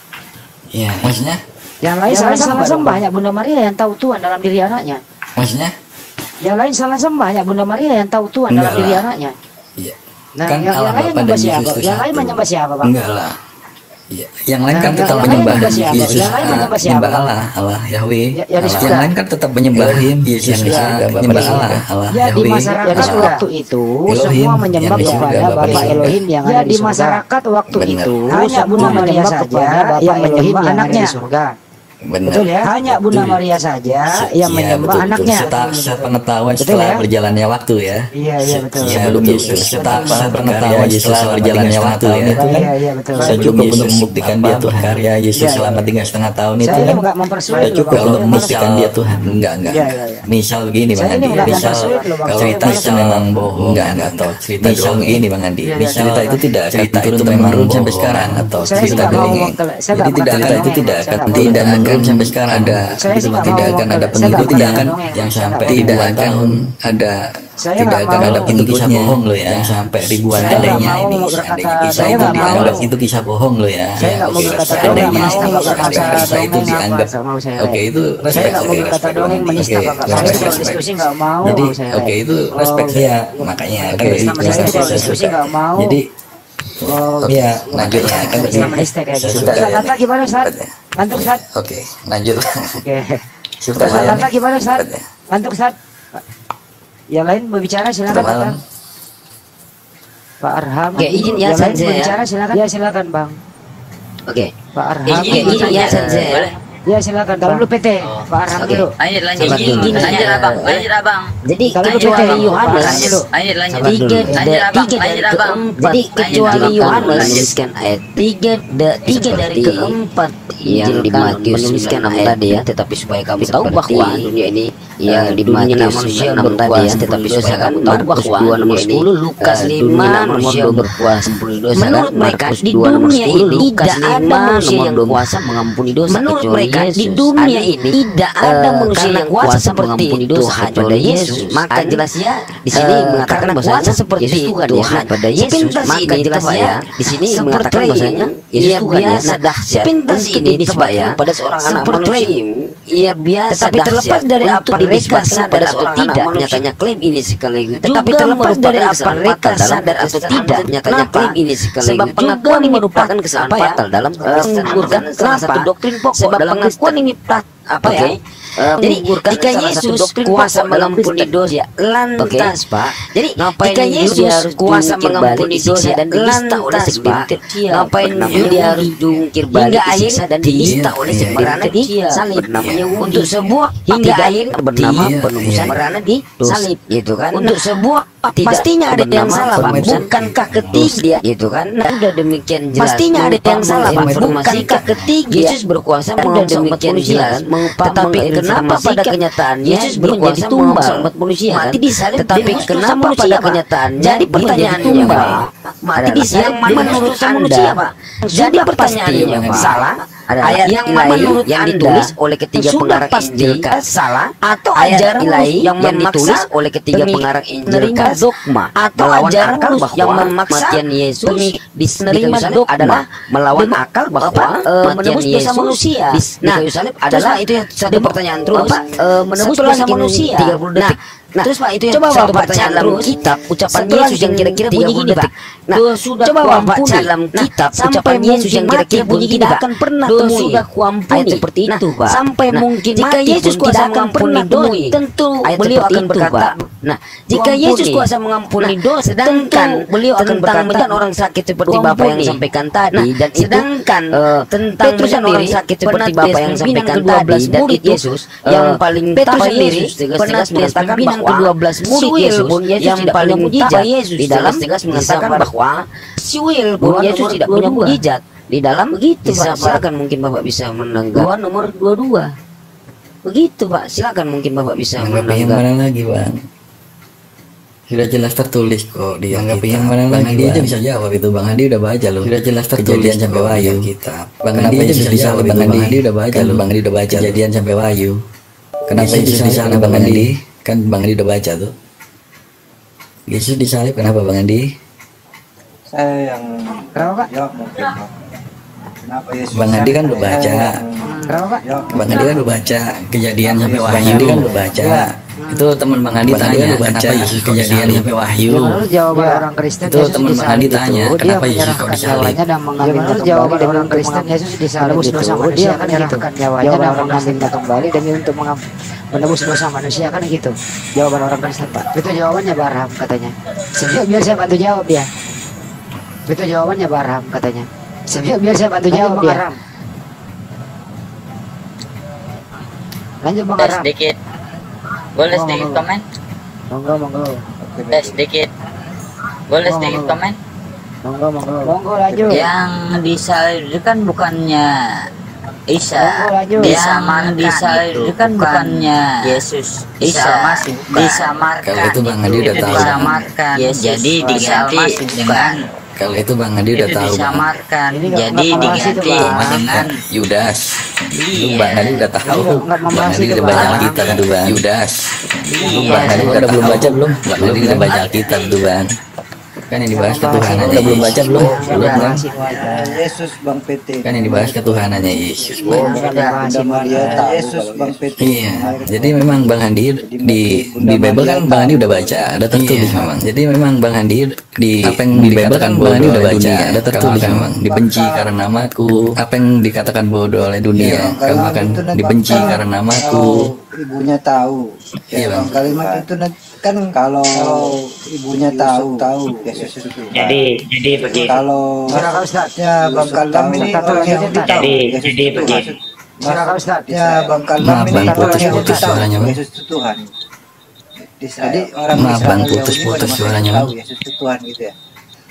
Iya, maksudnya Yang lain salah salah sembah hanya Bunda Maria yang tahu Tuhan dalam diri anaknya. maksudnya Yang lain salah sembah hanya Bunda Maria yang tahu Tuhan dalam Enggak diri lah. anaknya. Iya. Nah, Kan yang, Allah yang lain Bapa menyembah dan siapa? Yesus itu Yang lain satu. menyembah siapa bang? Enggak lah. Iya. Yang lain kan Nah, tetap yang lain menyembah menyembah siapa? Yesus, Yang lain ah, menyembah siapa, menyembah Bang? Allah, Allah Yahweh. Ya, yang di Allah. surga. Yang lain kan tetap menyembah Elohim, Yesus, yang di ah, surga, Bapa menyembah di Allah, surga. Allah Ya di Yahweh. masyarakat Allah. waktu itu Elohim, semua menyembah yang di surga, kepada Bapa di Bapak surga. Elohim yang Ya ada di surga. masyarakat waktu Benar. itu Hanya Bunda semua Maria menyembah saja kepada Bapak yang Elohim menyembah yang ada anaknya di surga. Benar. Betul ya? Hanya Bunda Betul. Maria saja Se- yang iya, menyembah betul, betul. anaknya. Seta- sepengetahuan Betul setelah ya? berjalannya waktu ya. Iya iya betul. Sebelum betul, Yesus betul. seta- Betul. sepengetahuan Yesus setelah selama berjalannya tiga waktu setengah ya. tahun itu kan Iya iya betul. Sudah Sebelum cukup Yesus untuk membuktikan apa, dia Tuhan. Karya Yesus Iya, selama iya. tiga setengah tahun itu Saya ini kan. enggak mempersulit Sudah loh, cukup Bang. untuk Saya membuktikan malas- dia Tuhan. Enggak enggak. Iya, iya, iya. Misal begini Bang Saya ini Andi. enggak Misal mempersulit loh, Bang. kalau Saya cerita malas- itu memang bohong. Enggak enggak atau cerita Misal doang ini Bang Andi. Iya, iya, Misal cerita iya. itu tidak cerita Turun itu temurun memang sampai sampai sekarang. sekarang atau Saya sih cerita nggak mau dongeng. ngomong ke- saya Jadi nggak tidak mau akan itu dongeng, tidak saya akan nggak mau tidak dongeng. akan sampai sekarang ada Saya sih nggak tidak mau akan ngomong ada ke- saya pengikut nggak tidak mau akan dongeng. yang Saya sampai nggak mau ribuan dongeng. tahun ada Saya tidak nggak akan mau ada kisah pengikutnya. bohong loh ya yang sampai ribuan Saya nggak adanya mau ini berkata- seandainya kisah saya itu nggak mau- dianggap itu kisah bohong loh ya. Saya nggak mau Oke, berkata seandainya dongeng, saya nggak berkata kisah itu dongeng dianggap apa, mau saya. oke itu Saya respect nggak mau oke, berkata respect. dongeng menista Oke, kakak. Saya respect, kalau respect. diskusi nggak mau. Jadi mau saya. oke itu respect Oh, saya makanya kan Oke, itu sama saya saya kalau saya diskusi suka. nggak mau. Jadi Oh, ya lanjut ya kan sama menista kayak saya gitu. suka Ustaz ya. Lata gimana Ustaz? Antuk Ustaz? Oke lanjut Oke. suka Ustaz saya Lata nih. gimana Ustaz? Ustaz ya. Antuk Ustaz? Yang lain berbicara silakan Selamat malam. Pak. Pak Arham. Oke, izin ya, Yang lain Sanjay, ya. berbicara silakan. Ya silakan Bang. Oke. Pak Arham. Izin, izin ya, Sanjay. Boleh. Ya silakan. Kalau dulu P T. Pak Arham Oke. dulu. Lanjut lanjut. Sabar dulu. Lanjut abang. Lanjut abang. Jadi Kalau kecuali begitu, Yohanes Lanjut lanjut lanjut. tiga Lanjut da- abang. tiga dari Lanjut abang. keempat. Jadi Lanjut, kecuali abang. Yohanes Lanjut. menuliskan ayat tiga da- tiga dari keempat yang di Matius menuliskan tadi ya, tetapi supaya kamu tahu bahwa dunia ini yang di dunia manusia berkuasa, tetapi supaya kamu tahu bahwa dua nomor sepuluh, Lukas lima manusia berkuasa mengampuni dosa. Menurut mereka di dunia ini tidak ada manusia yang kuasa mengampuni dosa. Menurut mereka di dunia ini tidak ada manusia yang kuasa seperti Tuhan pada Yesus. Maka jelas ya di sini mengatakan bahwa seperti Tuhan pada Yesus. Maka jelas ya di sini mengatakan bahwasanya Yesus Tuhan ya dahsyat. Sepintas ini disebutkan pada seorang anak manusia. Ia biasa tetapi terlepas dari apa mereka sadar atau tidak, nyatanya klaim ini sekaligus tetapi terlepas dari apa mereka sadar atau tidak, nyatanya klaim ini sekaligus sebab pengakuan ini merupakan kesalahan fatal dalam menggugurkan salah satu doktrin pokok dalam pengakuan ini apa ya. Uh, jadi jika Yesus kuasa mengampuni dosa lantas okay. Pak, jadi ngapain jika Yesus kuasa mengampuni dosa dan diista oleh segelintir, ngapain dia harus diungkir balik disiksa dan diista oleh semerana di salib namanya untuk sebuah hingga akhir bernama penebusan merana di salib gitu kan, untuk sebuah pastinya ada yang salah Pak, bukankah ketiga gitu kan. Nah, udah demikian jelas pastinya ada yang salah Pak, bukankah ketiga Yesus berkuasa mengampuni manusia, tetapi kenapa pada kenyataannya Yesus berkuasa mengampuni umat manusia mati di salib, tetapi kenapa pada kenyataannya jadi pertanyaannya Pak, mati di salib menurut Anda Pak, jadi pertanyaannya Pak salah ayat yang menurut yang ditulis oleh ketiga pengarang Injil salah, atau ajaran ilahi yang ditulis oleh ketiga pengarang Injil dogma atau ajaran yang memaksa kematian Yesus di Yerusalem adalah melawan akal bahwa menebus dosa manusia. Nah, Yerusalem adalah itu satu pertanyaan terus menebus dosa manusia tiga puluh detik. Nah, terus Pak itu coba satu pertanyaan dalam kitab ucapan Yesus yang kira-kira bunyi gini Pak. Nah, coba Bapak baca dalam kitab ucapan Yesus yang kira-kira bunyi gini Pak. Akan pernah temui sudah kuampuni seperti itu Pak. Sampai mungkin jika Yesus kuasa mengampuni dosa, tentu beliau akan berkata. Nah, jika Yesus kuasa mengampuni dosa, sedangkan beliau akan berkata orang sakit seperti Bapak yang sampaikan tadi, dan sedangkan tentang Petrus orang sakit seperti Bapak yang sampaikan tadi, dan itu Yesus yang paling tahu Yesus tegas mengatakan bahwa kedua belas murid Yesus yang paling tahu Yesus di dalam tegas mengatakan bahwa siwil pun Yesus tidak punya mujizat di dalam begitu Pak. Silakan mungkin Bapak bisa menanggapi. Dua nomor dua puluh dua. Begitu Pak, silakan mungkin Bapak bisa menanggapi. Yang mana lagi Bang? Sudah jelas tertulis kok di yang mana lagi. Bang Andi aja bisa jawab itu, Bang Andi udah baca loh. Sudah jelas tertulis kejadian sampai Wahyu kita. Bang Andi aja bisa jawab, Bang Andi udah baca loh. Bang Andi udah baca kejadian sampai Wahyu. Kenapa Yesus di sana Bang Andi? Kan Bang Andi udah baca tuh. Yesus disalib kenapa Bang Andi? Saya yang kenapa Pak? Jawab mungkin Pak. Kenapa Yesus? Bang Andi kan udah baca. Kenapa Pak? Bang Andi kan udah baca kejadian sampai Wahyu. Bang Andi kan udah baca. Itu teman Bang Andi tanya kenapa Yesus kejadian sampai Wahyu. Menurut jawaban orang Kristen itu teman Bang Andi tanya kenapa Yesus kok disalib. Dan mengambil jawaban dari orang Kristen Yesus disalib itu dia akan menyerahkan nyawanya dan mengambilnya kembali demi untuk menebus dosa manusia kan gitu. Jawaban orang Kristen Pak. Itu jawabannya Barham katanya. Sebiar biar saya bantu jawab dia. Itu jawabannya Barham katanya. Sebiar biar saya bantu jawab dia. Lanjut Bang Barham. Sedikit. Boleh sedikit komen? Monggo, monggo. Eh, sedikit. Boleh sedikit komen? Monggo, monggo. Monggo lanjut. Yang disalib itu kan bukannya Isa. Yang disalib itu kan bukannya Yesus. Isa masih disamarkan. Kalau itu Bang Andi udah tahu. Disamarkan. Jadi diganti dengan kalau itu Bang Andi udah tahu. Disamarkan. Jadi diganti dengan Yudas. Itu Bang Andi udah tahu. Bang Andi udah baca Alkitab tuh Bang. Yudas. Bang Andi udah belum baca belum? Bang Andi udah baca Alkitab tuh Bang. Kan yang dibahas ketuhanannya udah belum baca belum? Belum kan? Yesus Bang P T. Kan yang dibahas ketuhanannya Yesus. Yesus Bang P T. Iya. Jadi memang Bang Andi di di Bible kan Bang Andi udah baca, ada tertulis memang. Jadi memang Bang Andi di apa yang di Bible kan Bang Andi udah baca, ada tertulis memang. Dibenci karena namaku. Apa yang dikatakan bodoh oleh dunia, kamu akan dibenci karena namaku. Ibunya tahu. Iya Bang. Kalimat itu kan kalau ibunya tahu tahu Yesus itu. Jadi jadi begitu. Kalau ya Bang Kalam ini jadi jadi begitu. Ya Bang Kalam ini putus-putus suaranya Bang. Yesus itu Tuhan. Jadi orang Maaf Bang, putus-putus suaranya Bang. Yesus itu Tuhan gitu ya.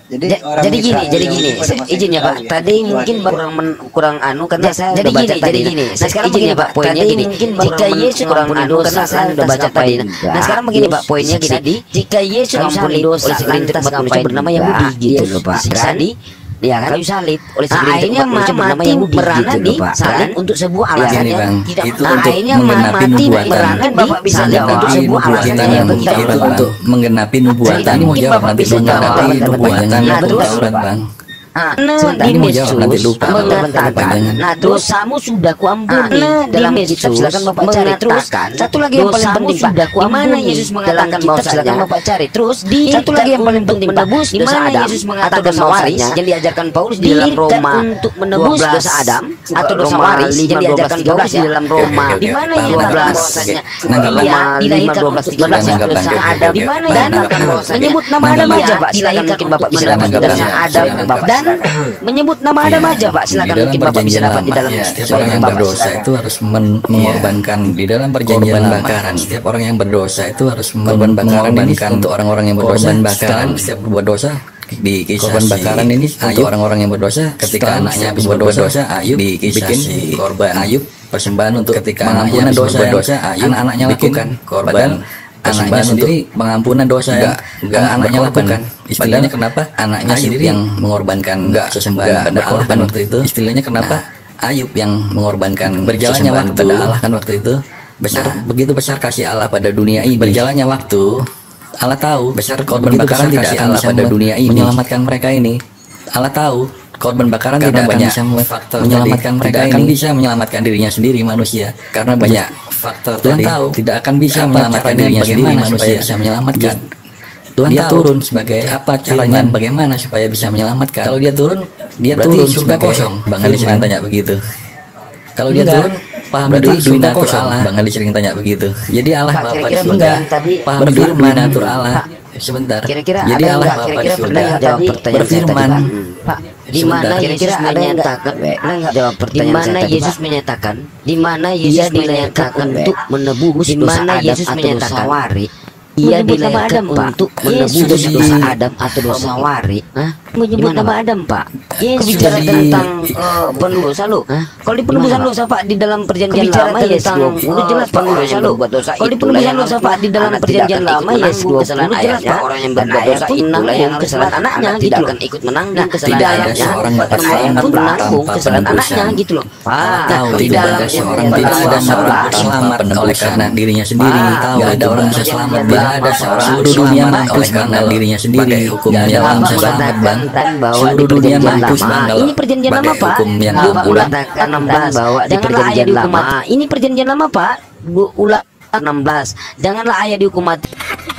Jadi Ja- orang jadi gini, Israel jadi yang gini, pada se- masa izin ya itu Pak. tahu ya. Tadi Itu mungkin aja. kurang men- kurang anu karena Ja- saya jadi udah baca gini, tadi. jadi Nah, gini. Nah, sekarang Izin begini ya, Pak, Pak. poinnya Tadi gini. mungkin Jika kurang men- Yesus kurang mengampuni anu dosa karena saya udah baca tadi. tadi. Nah, sekarang begini Pak, poinnya gini. Jika Yesus mengampuni dosa oleh segelintir umat manusia bernama Yahudi gitu loh Pak. Disiksa di ya kan kayu salib oleh segelintir umat manusia bernama Yahudi merana di salib untuk sebuah alasan Ini, yang Bang, tidak itu nah, untuk akhirnya menggenapi mati nubuatan. merana di Bapak bisa salib jawab. untuk sebuah Nubuatan alasan yang yang itu tidak untuk betul. menggenapi nubuatan. Ini mau Mungkin jawab Bapak nanti bisa menggenapi jawab. nubuatan Nah, itu terus Taurat, Bang. Ah, Sebentar, di ini mau jawab nanti Yesus lupa. mengatakan, nah dosamu sudah kuampuni dalam kitab, silakan Bapak cari terus. Satu lagi yang paling penting Pak, di mana Yesus mengatakan bahwa silakan Bapak cari terus. Di satu lagi yang paling penting Pak, di mana Yesus mengatakan dosa waris yang diajarkan Paulus di dalam Roma untuk menebus dosa Adam atau dosa waris yang diajarkan Paulus di dalam Roma. Di mana Yesus mengatakan bahwasanya dia dilahirkan untuk tiga belas dosa Adam. Di mana yang menyebut nama Adam aja Pak, silakan mungkin Bapak bisa dapat di dalam Adam dan menyebut nama Adam aja Pak, silakan mungkin Bapak bisa dapat di dalam setiap orang yang berdosa itu harus men- mengorbankan di dalam perjanjian bakaran. Setiap orang yang berdosa itu harus korban bakaran ini untuk orang-orang yang berdosa. Bakaran setiap berbuat dosa di korban bakaran ini untuk orang-orang yang berdosa. Ketika anaknya habis berbuat dosa, Ayub bikin korban Ayub persembahan untuk ketika pengampunan dosa dosa Ayub anaknya lakukan korban anaknya sendiri pengampunan dosa yang enggak anaknya lakukan. Istilahnya kenapa anaknya sendiri yang mengorbankan enggak sesembahan pada Allah kan waktu itu. Istilahnya kenapa Ayub yang mengorbankan berjalannya waktu pada Allah kan waktu itu. Besar begitu besar kasih Allah pada dunia ini. Berjalannya waktu Allah tahu besar korban bakaran tidak akan bisa pada dunia ini menyelamatkan mereka ini. Allah tahu korban bakaran tidak banyak faktor menyelamatkan mereka ini bisa menyelamatkan dirinya sendiri manusia karena banyak faktor. Tuhan tahu tidak akan bisa menyelamatkan dirinya sendiri manusia bisa menyelamatkan. Tuhan dia turun sebagai apa caranya bagaimana supaya bisa menyelamatkan. Kalau dia turun dia turun surga kosong. Bang Ali sering tanya begitu. Kalau dia turun paham di dunia kosong. Bang Ali sering tanya begitu. Jadi Allah Bapa di surga paham di dunia Allah. Sebentar. Kira-kira jadi ada Allah enggak Bapa di kira-kira surga pernah jawab pertanyaan berfirman Pak, di mana Yesus menyatakan jawab pertanyaan di mana Yesus menyatakan di mana Yesus menyatakan untuk menebus di mana Yesus menyatakan wari ia dilahirkan untuk menebus dosa Adam atau dosa wari. Hah? Menyebut nama Adam Pak. Yesus bicara tentang uh, penuh dosa lo. Kalau di penebusan dosa Pak di dalam perjanjian lama Yesus dua puluh jelas Pak orang yang berbuat dosa. Kalau di penebusan dosa Pak di dalam perjanjian lama Yesus dua puluh jelas Pak orang yang berbuat dosa menanggung kesalahan anaknya gitu loh. Ikut menanggung kesalahan anaknya. Orang pun menanggung kesalahan anaknya gitu loh. Pak, di dalam seorang tidak ada seorang selamat oleh karena dirinya sendiri. Tahu ada orang bisa selamat. Ada seorang seluruh dunia mampus karena dirinya sendiri. Hukumnya dalam selamat Bang. Seluruh dunia mampus Bang. Ini perjanjian lama Pak. Bapak ulang enam belas bahwa di perjanjian lama. Ini perjanjian lama Pak. Bu ulang enam belas. Janganlah ayah dihukum mati.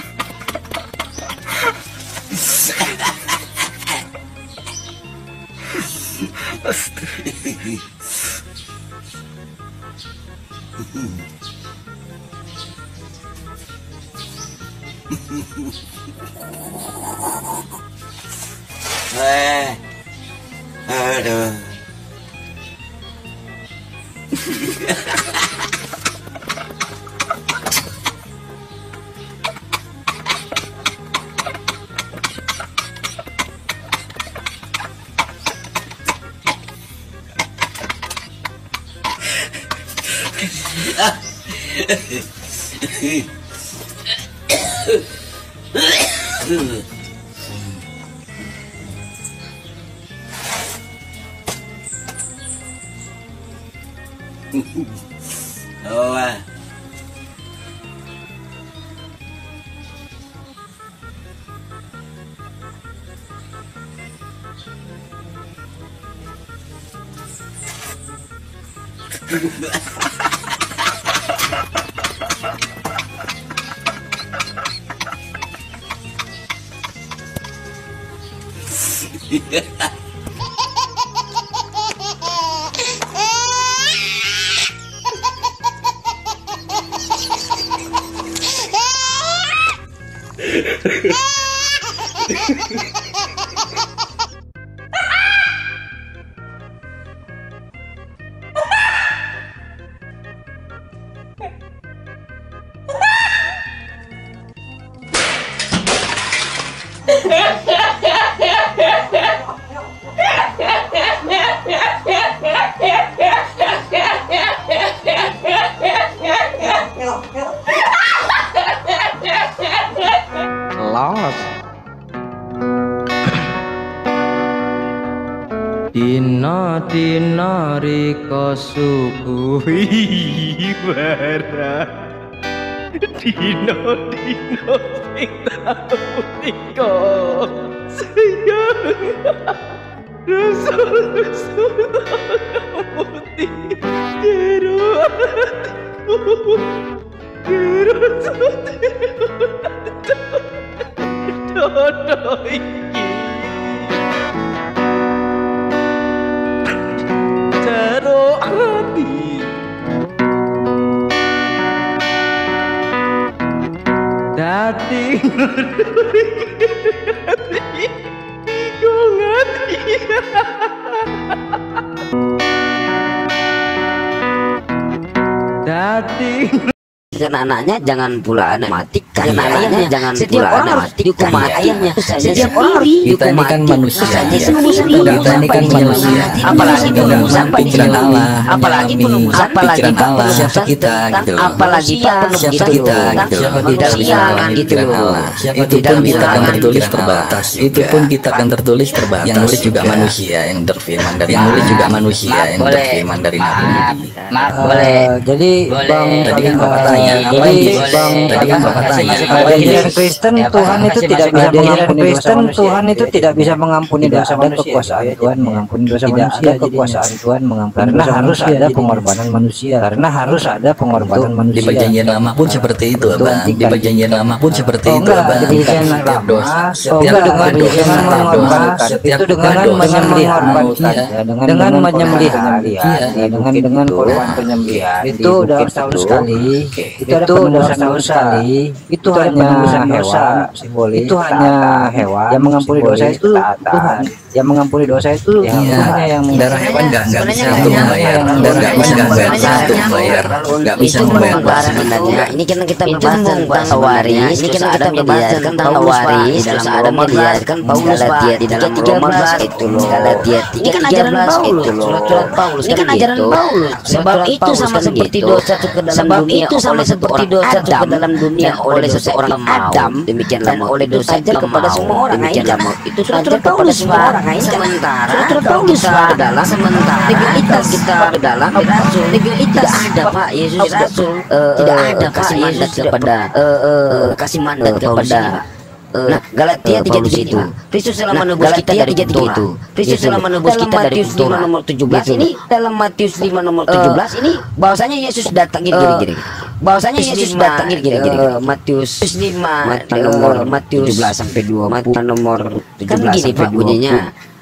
Eh, aduh. Oh, ah. Ha ha ha ha ha! Los Dina dina rika subuhi barang Dina dina sing tau rika sayang Rasul-rasul putih jero hatiku Jero dodo iki Jero hati Dati Dati kan anaknya jangan pula anak matikan ayahnya, jangan setiap pula orang harus dihukum ayahnya, setiap orang harus kita ini kan manusia, kita ini kan manusia, apalagi penumusan pikiran Allah, apalagi penumusan apalagi penumusan kita gitu, apalagi siapa kita tidak siangan gitu loh, itu pun kita akan tertulis terbatas, itu pun kita akan tertulis terbatas, yang nulis juga manusia, yang terfirman dari yang nulis juga manusia, yang terfirman dari Nabi. Maaf boleh, jadi bang tadi kan bapak tanya jadi bang tadi kan bapak tanya ajaran Kristen Tuhan itu tidak bisa mengampuni Kristen Tuhan itu tidak bisa mengampuni dosa manusia, kekuasaan Tuhan mengampuni dosa manusia, kekuasaan Tuhan mengampuni karena harus ada pengorbanan manusia, karena harus ada pengorbanan manusia. Di perjanjian lama pun seperti itu, Bang. Di perjanjian lama pun seperti itu, Bang. Di perjanjian lama, setiap dengan dengan mengorbankan itu dengan menyembelih dengan menyembelih dengan dengan korban penyembelihan itu dalam setahun sekali. Itu udah setahun sekali. Itu hanya hewan simbolis. Itu hanya hewan yang mengampuni dosa itu Tuhan. Yang mengampuni dosa itu hanya yang darah hewan nggak nggak bisa untuk membayar. Darah hewan nggak bisa untuk membayar. Nggak bisa membayar sebenarnya. Ini kan kita membahas tentang waris. Ini kan kita membahas tentang waris. Dalam Roma kan Paulus dia di dalam Roma itu loh. Galatia tiga kan ajaran Paulus. Surat-surat Paulus. Ini kan ajaran Paulus. Sebab itu sama seperti dosa ke dalam dunia. Itu sama seperti dosa ke dalam dunia oleh seseorang Adam, demikianlah oleh dosa kepada semua orang. Demikianlah itu surat-surat Paulus semua orang. Sementara surat Paulus dalam sementara legalitas kita dalam rasul legalitas ada Pak Yesus rasul tidak ada kasih mandat kepada kasih mandat kepada Nah, Galatia tiga tujuh itu. Kristus telah menebus kita dari Torah. Kristus telah menebus kita dari Torah. Nomor tujuh belas ini dalam Matius lima nomor tujuh belas ini bahwasanya Yesus datang gini-gini. Bahwasanya Yesus datang gini-gini. Matius lima nomor Matius tujuh belas sampai dua puluh nomor tujuh belas sampai bunyinya.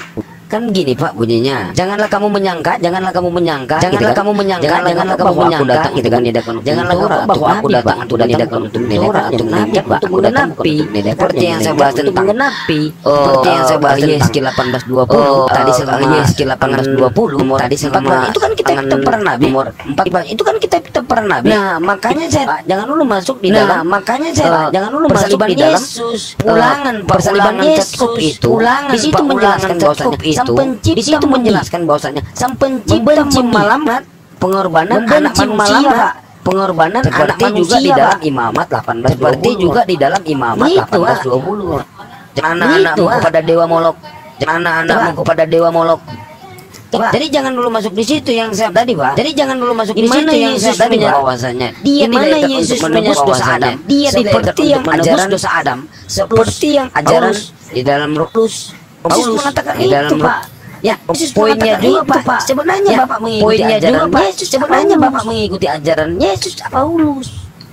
Kan gini Pak bunyinya, janganlah kamu menyangka, janganlah kamu menyangka, janganlah kamu menyangka, janganlah kamu menyangka, gitu kan, janganlah kamu bahwa aku datang untuk dan tidak untuk Torah, untuk nabi, untuk menggenapi, seperti yang saya bahas tentang menggenapi, seperti yang saya bahas tentang Yeskiel delapan belas dua puluh, tadi selama Yeskiel delapan belas dua puluh, tadi selama itu kan kita kita para nabi, empat itu kan kita kita para nabi. Nah makanya saya jangan dulu masuk di dalam, makanya saya jangan dulu masuk di dalam ulangan persaliban Yesus itu, di situ menjelaskan bahwasanya Sang Pencipta di situ menjelaskan bahwasanya Sang Pencipta memalamat pengorbanan anak manusia, pengorbanan anak manusia juga di dalam Imamat delapan belas seperti juga di dalam Imamat delapan belas dua puluh. Anak-anakmu kepada dewa Molok, anak-anakmu kepada dewa Molok. Jadi jangan dulu masuk di situ yang saya tadi Pak. Jadi jangan dulu masuk di situ yang saya tadi bahwasanya dia mana Yesus menebus dosa Adam. Dia seperti yang ajaran dosa Adam, seperti yang ajaran di dalam Paulus Paulus mengatakan di dalam Pak. Ya, poinnya juga Pak. Sebenarnya Bapak mengikuti ajaran Yesus. Sebenarnya Bapak mengikuti ajaran Yesus Paulus.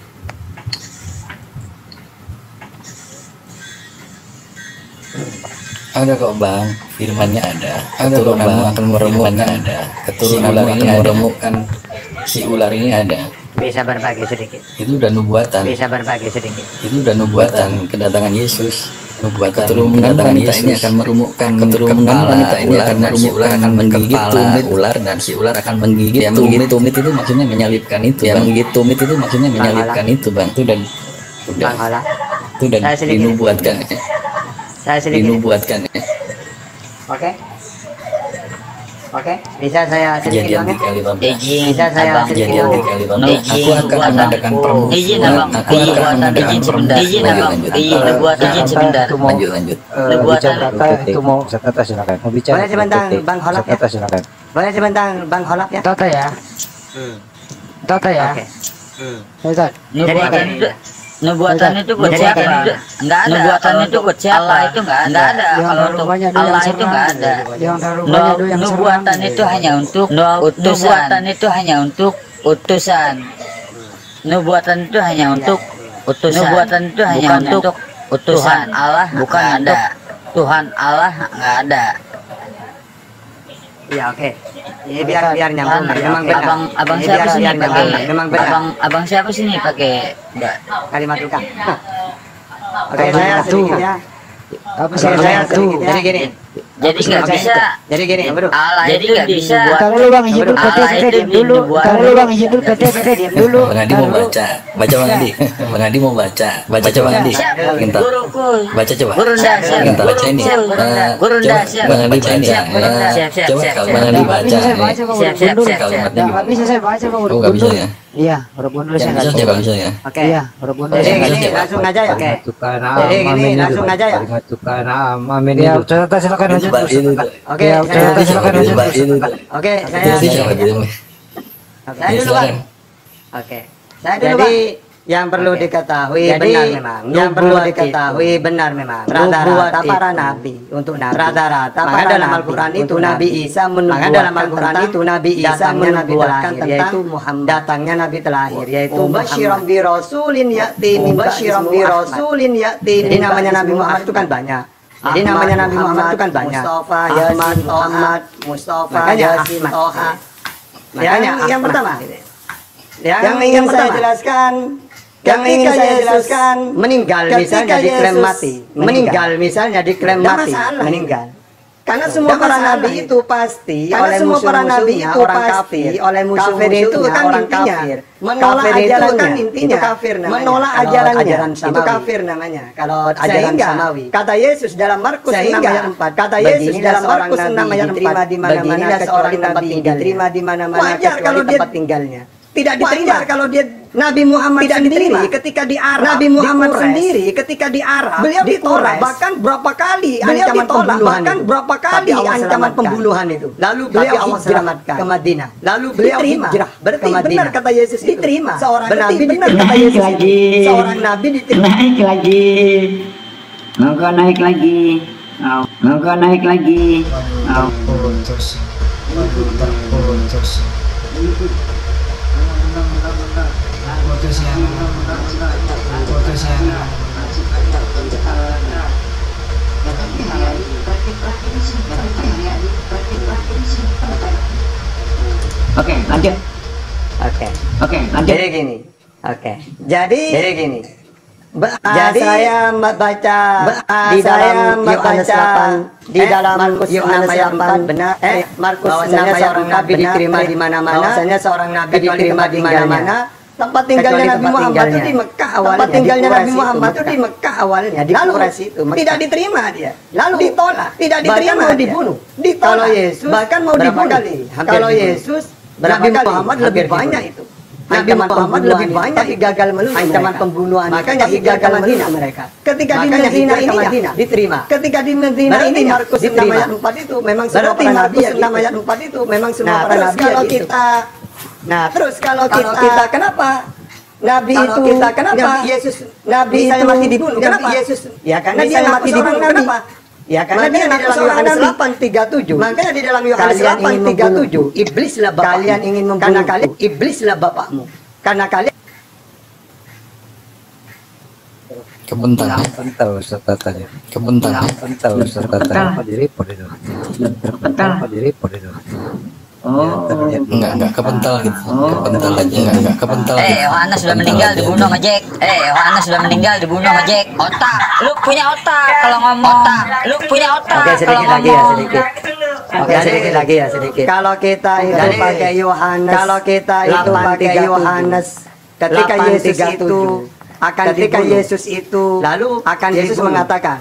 Ada kok Bang, firmannya ada. Ada kok Bang, akan meremukkan ada. Keturunan ini akan meremukkan si ular ini ada. Bisa berbagi sedikit. Itu udah nubuatan. Bisa berbagi sedikit. Itu udah nubuatan kedatangan Yesus. Nubuatan keturunan wanita ini akan merumukkan keturunan wanita ini akan merumukkan akan menggigit tumit ular dan si ular akan menggigit yang menggigit tumit itu maksudnya menyalibkan itu. Yang menggigit tumit itu maksudnya menyalibkan itu Bang. Itu dan udah itu dan dinubuatkan ya. Dinubuatkan ya. Oke. Oke, bisa saya sedikit Kejadian bang? tiga lima belas. Bisa saya sedikit Kejadian bang? tiga lima belas. Aku akan mengadakan permusuhan. Izin abang, Aku akan mengadakan permusuhan. izin abang, izin nubuatan izin sebentar. Lanjut lanjut. Nubuatan itu mau kata silakan. Mau bicara. Boleh sebentar Bang Holap ya? Kata silakan. Boleh sebentar Bang Holap ya? Toto ya. Toto ya. Oke. Toto. Nubuatan itu nubuatan itu buat Jadi siapa? gini. Enggak ada. Nubuatan itu buat siapa? Allah itu enggak ada. Enggak ada. Kalau untuk Allah itu enggak ada. Nu- Nubuatan itu hanya untuk utusan. Itu hanya untuk utusan. Nubuatan itu hanya untuk utusan. Nubuatan itu hanya untuk utusan. Allah bukan ada. Tuhan Allah enggak ada. Iya oke. Ini biar biar nyambung. Memang benar. Abang abang Ini siapa biar sih biar nih nyambung. pakai? Memang benar. Abang abang siapa sih nih pakai Mbak? Kalimat luka. Oke saya sedikit ya. Apa Oke, sih saya itu? sedikit ya. Jadi gini. Jadi nggak bisa. Jadi gini. Allah jadi nggak bisa. Kalau lu bang izin dulu, P T P T diam dulu. Kalau lu bang izin dulu, P T P T diam dulu. Bang Adi mau baca. Baca Bang Adi. Bang Adi mau baca. Baca Bang Adi. Minta. Guruku. Baca coba. Gurunda siap. Minta baca ini. Siap, Gurunda. Gurunda Coba siap. Bang Adi baca. Siap, Gurunda. Siap, siap, Coba siap, kalau siap. Bang Adi baca. Bisa saya baca bang, Siap, udah siap, mundur. siap, siap. Nggak bisa saya baca bang, Oh udah nggak bisa mundur. ya? Iya, udah mundur saya Bisa nggak aja bisa. nggak bisa ya? Oke. Iya, udah mundur Jadi saya nggak gini bisa. langsung aja ya. Oke. Tukar Jadi gini langsung aja ya. Tukar amin Ya, itu. Toto silakan Itu lanjut. Mbak itu. Oke. Ya, saya- Toto silakan Itu lanjut. Mbak itu. Oke, Itu saya sih siapa gitu? Saya Ya, dulu bang. silakan. Oke. Saya dulu Jadi yang perlu diketahui Jadi, benar memang. Yang perlu nubuat diketahui benar memang. Nubuat Rata-rata itu. para nabi untuk nabi. Rata-rata Maka para dalam nabi Al-Quran itu itu Nabi Isa menubuatkan Maka dalam Al-Quran tentang itu Nabi Isa datangnya nabi menubuatkan terakhir tentang yaitu Muhammad. Datangnya nabi terakhir yaitu Mubasyiran Muhammad. bi rasulin ya'ti min Mubasyiran ba'di bi ismuhu rasulin ya'ti. Jadi namanya Nabi Muhammad itu kan banyak. Jadi namanya Nabi Muhammad itu kan banyak. Mustafa, Yasin, Muhammad, Mustafa, Yasin, Toha. Makanya yang pertama, yang ingin saya jelaskan, yang ingin saya jelaskan, meninggal misalnya diklaim mati, meninggal misalnya diklaim mati, meninggal. Karena semua para nabi itu pasti oleh semua para nabi itu pasti oleh musuh-musuhnya itu kan intinya menolak ajarannya itu kafir namanya. Menolak ajarannya itu kafir namanya. Kalau ajaran samawi. Kata Yesus dalam Markus enam ayat empat. Kata Yesus dalam Markus enam ayat empat di mana-mana seorang nabi diterima di mana-mana wajar kalau dia tempat tinggalnya. Tidak diterima kalau dia Nabi Muhammad tidak diterima ketika di Arab. Nabi Muhammad sendiri ketika di Arab beliau ditolak bahkan berapa kali ancaman pembunuhan bahkan berapa kali ancaman pembunuhan itu. Lalu beliau Allah selamatkan ke Madinah. Lalu beliau hijrah berarti benar kata Yesus diterima. Seorang nabi benar kata Yesus lagi. Seorang nabi diterima. Naik lagi. Moga naik lagi. Moga naik lagi. Terputus. Terputus. Putus ya. Putus ya. Oke, lanjut. Oke. Oke, lanjut. Jadi gini. Oke. Jadi Jadi gini. Jadi saya membaca di dalam Yohanes delapan di dalam Markus enam ayat empat benar eh Markus enam ayat empat nabi diterima di mana-mana. Bahwasanya seorang nabi diterima di mana-mana. Tempat tinggalnya Nabi Muhammad itu di Mekah awalnya. Tempat tinggalnya Nabi Muhammad itu di Mekah awalnya. Lalu itu tidak diterima dia. Lalu ditolak. Tidak diterima mau dibunuh. Ditolak. Kalau Yesus bahkan mau dibunuh. Kalau Yesus Nabi Muhammad lebih banyak itu. Nabi Muhammad lebih banyak gagal melulu ancaman pembunuhan. Makanya gagal melulu mereka. Ketika di Madinah ini diterima. Ketika di Madinah ini Markus enam ayat empat itu memang semua para nabi enam ayat empat itu memang semua para nabi kalau kita Nah, terus kalau kita, kita kenapa Nabi itu kita kenapa Nabi Yesus Nabi itu mati dibunuh? Kenapa Yesus? Ya karena dia mati dibunuh. Kenapa? Ya karena dia di dalam Yohanes delapan tiga tujuh. Makanya di dalam Yohanes delapan tiga tujuh, iblislah bapak. Kalian ingin membunuh. Karena kalian iblislah bapakmu. Karena kalian Kebentar. Kental katanya. Kebentar. Kental katanya. Apa diri pada itu? Apa diri pada itu? Oh, enggak enggak kepental gitu. Kepental aja enggak enggak kepental. Eh, Yohanes sudah meninggal dibunuh ngejek. Eh, Yohanes sudah meninggal dibunuh ngejek. Otak, lu punya otak kalau ngomong. Otak, lu punya otak. Oke, kalau sedikit lagi ya, ngomong. sedikit. Oke, sedikit lagi ya, sedikit. Kalau kita itu pakai Yohanes, kalau kita itu pakai Yohanes, ketika Yesus itu akan ketika Yesus itu lalu akan Yesus mengatakan,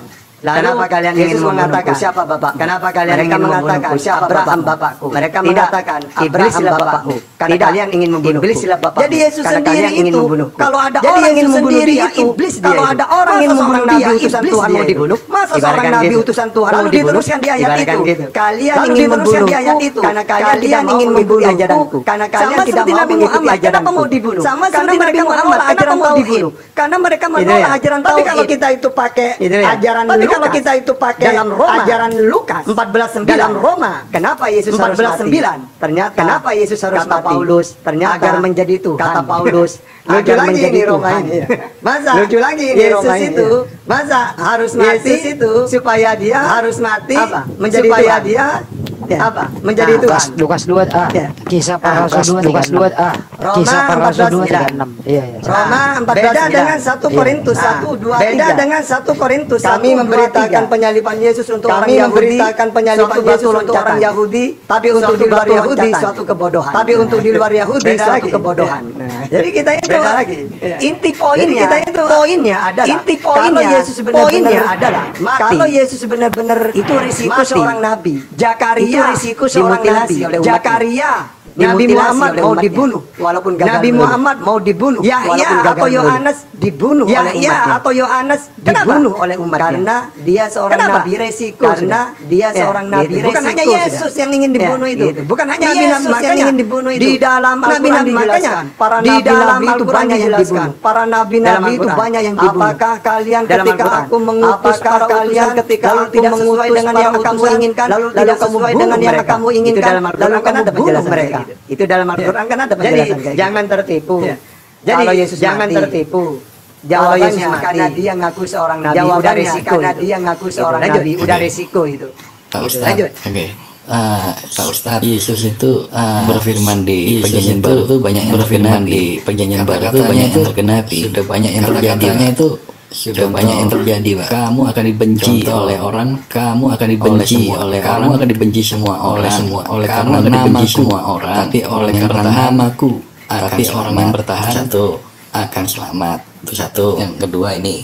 Lalu kenapa kalian ingin mengatakan siapa Bapak? Kenapa kalian ingin mengatakan siapa Abraham Bapakku? Mereka mengatakan Iblislah Bapakku. Karena kalian ingin membunuh. Iblislah Bapakku. Jadi Yesus sendiri itu kalau ada orang yang membunuh dia, iblis. Kalau ada orang yang membunuh dia, utusan Tuhan mau dibunuh. Masa seorang nabi utusan Tuhan mau dibunuh? Diteruskan di ayat itu. Kalian ingin membunuh di ayat itu karena kalian ingin membunuh ajaranku. Karena kalian tidak mau mengikuti ajaranku. Mau dibunuh? Sama karena mereka menolak ajaran tauhid. Karena mereka menolak ajaran tauhid. Tapi kalau kita itu pakai ajaran Lukas, kalau kita itu pakai dalam Roma, ajaran Lukas empat belas sembilan dalam Roma, kenapa Yesus empat belas sembilan? Ternyata kenapa Yesus harus kata mati? Paulus, ternyata agar menjadi Tuhan. Kata Paulus, lucu lagi ini Roma ini. Masa lucu lagi ini Roma itu, masa harus mati itu supaya dia harus mati apa? Menjadi supaya Tuhan. Dia ya. Apa? Menjadi nah, Tuhan. Lukas dua A. Ya. Kisah para rasul Lukas dua A. Kisah para rasul dua tiga enam. Iya, iya. Roma empat belas beda dengan satu Korintus satu dua tiga. Beda dengan satu Korintus kami memberitakan penyaliban Yesus untuk orang Yahudi. Kami memberitakan penyaliban Yesus untuk orang Yahudi, tapi untuk di luar Yahudi suatu kebodohan. Tapi untuk di luar Yahudi suatu kebodohan. Jadi kita itu lagi. Inti poinnya kita itu poinnya adalah inti poinnya Yesus benar-benar adalah kalau Yesus benar-benar itu risiko seorang nabi. Zakaria itu risiko seorang nabi. Zakaria, Nabi Muhammad mau dibunuh walaupun gagal. Nabi Muhammad mau dibunuh. Yahya atau Yohanes dibunuh oleh umatnya. Yahya atau Yohanes dibunuh oleh umatnya. Karena dia seorang nabi resiko. Karena dia seorang nabi resiko. Bukan hanya Yesus yang ingin dibunuh itu. Bukan hanya Yesus yang ingin dibunuh itu. Di dalam Al-Quran dijelaskan. Para nabi-nabi itu banyak yang dibunuh. Para nabi-nabi itu banyak yang dibunuh. Apakah kalian ketika aku mengutus para kalian ketika aku mengutus dengan yang kamu inginkan lalu tidak sesuai dengan yang kamu inginkan lalu kamu bunuh mereka. Itu dalam Al-Quran kan ada penjelasan. Jadi jangan tertipu. Ya. Jadi kalau Yesus jangan mati, tertipu. Jawabannya karena dia ngaku seorang nabi. Jawabannya resiko karena itu. Dia ngaku seorang lanjut. Nabi. Udah resiko itu. Pak Ustadz. Lanjut. Oke. Okay. Uh, Pak Ustadz, Yesus itu uh, berfirman di perjanjian baru itu banyak yang berfirman di perjanjian baru itu banyak yang tergenapi. Sudah banyak yang terjadi. itu sudah banyak yang terjadi, Pak. Kamu akan dibenci Contoh. oleh orang, kamu akan dibenci oleh, oleh kamu akan dibenci semua oleh semua oleh karena dibenci semua orang, tapi oleh karena namaku, tapi orang yang bertahan itu akan selamat. Itu satu. Yang kedua ini,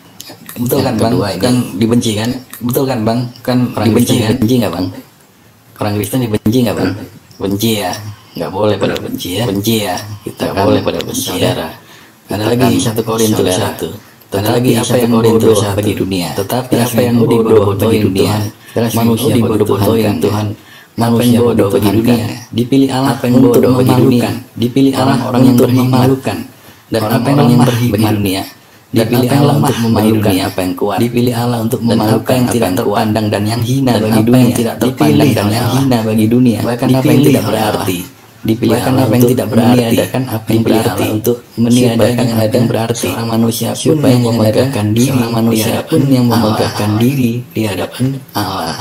betul kan Bang? Kan dibenci kan? Betul kan Bang? Kan orang dibenci kan? Benci nggak Bang? Orang Kristen dibenci nggak Bang? Benci ya, nggak boleh pada benci ya. Benci ya, kita nggak boleh pada benci ya. Ada lagi satu Korintus satu. Tetapi apa yang bodoh bagi dunia, tetapi apa yang bodoh bagi dunia, manusia dibodoh-bodohkan Tuhan, manusia bodoh bagi dunia, dipilih Allah untuk memalukan, dipilih Allah orang yang memalukan, dan orang-orang yang berhibah bagi dunia, dipilih Allah untuk memalukan apa yang kuat, dipilih Allah untuk memalukan yang tidak terpandang dan yang hina bagi dunia, tidak terpandang dan yang hina bagi dunia, bahkan apa yang tidak berarti. Dipilih apa yang tidak berarti, kan apa yang berarti untuk meniadakan apa yang berarti. Seorang manusia pun yang memegahkan diri, manusia pun yang memegahkan diri di hadapan Allah.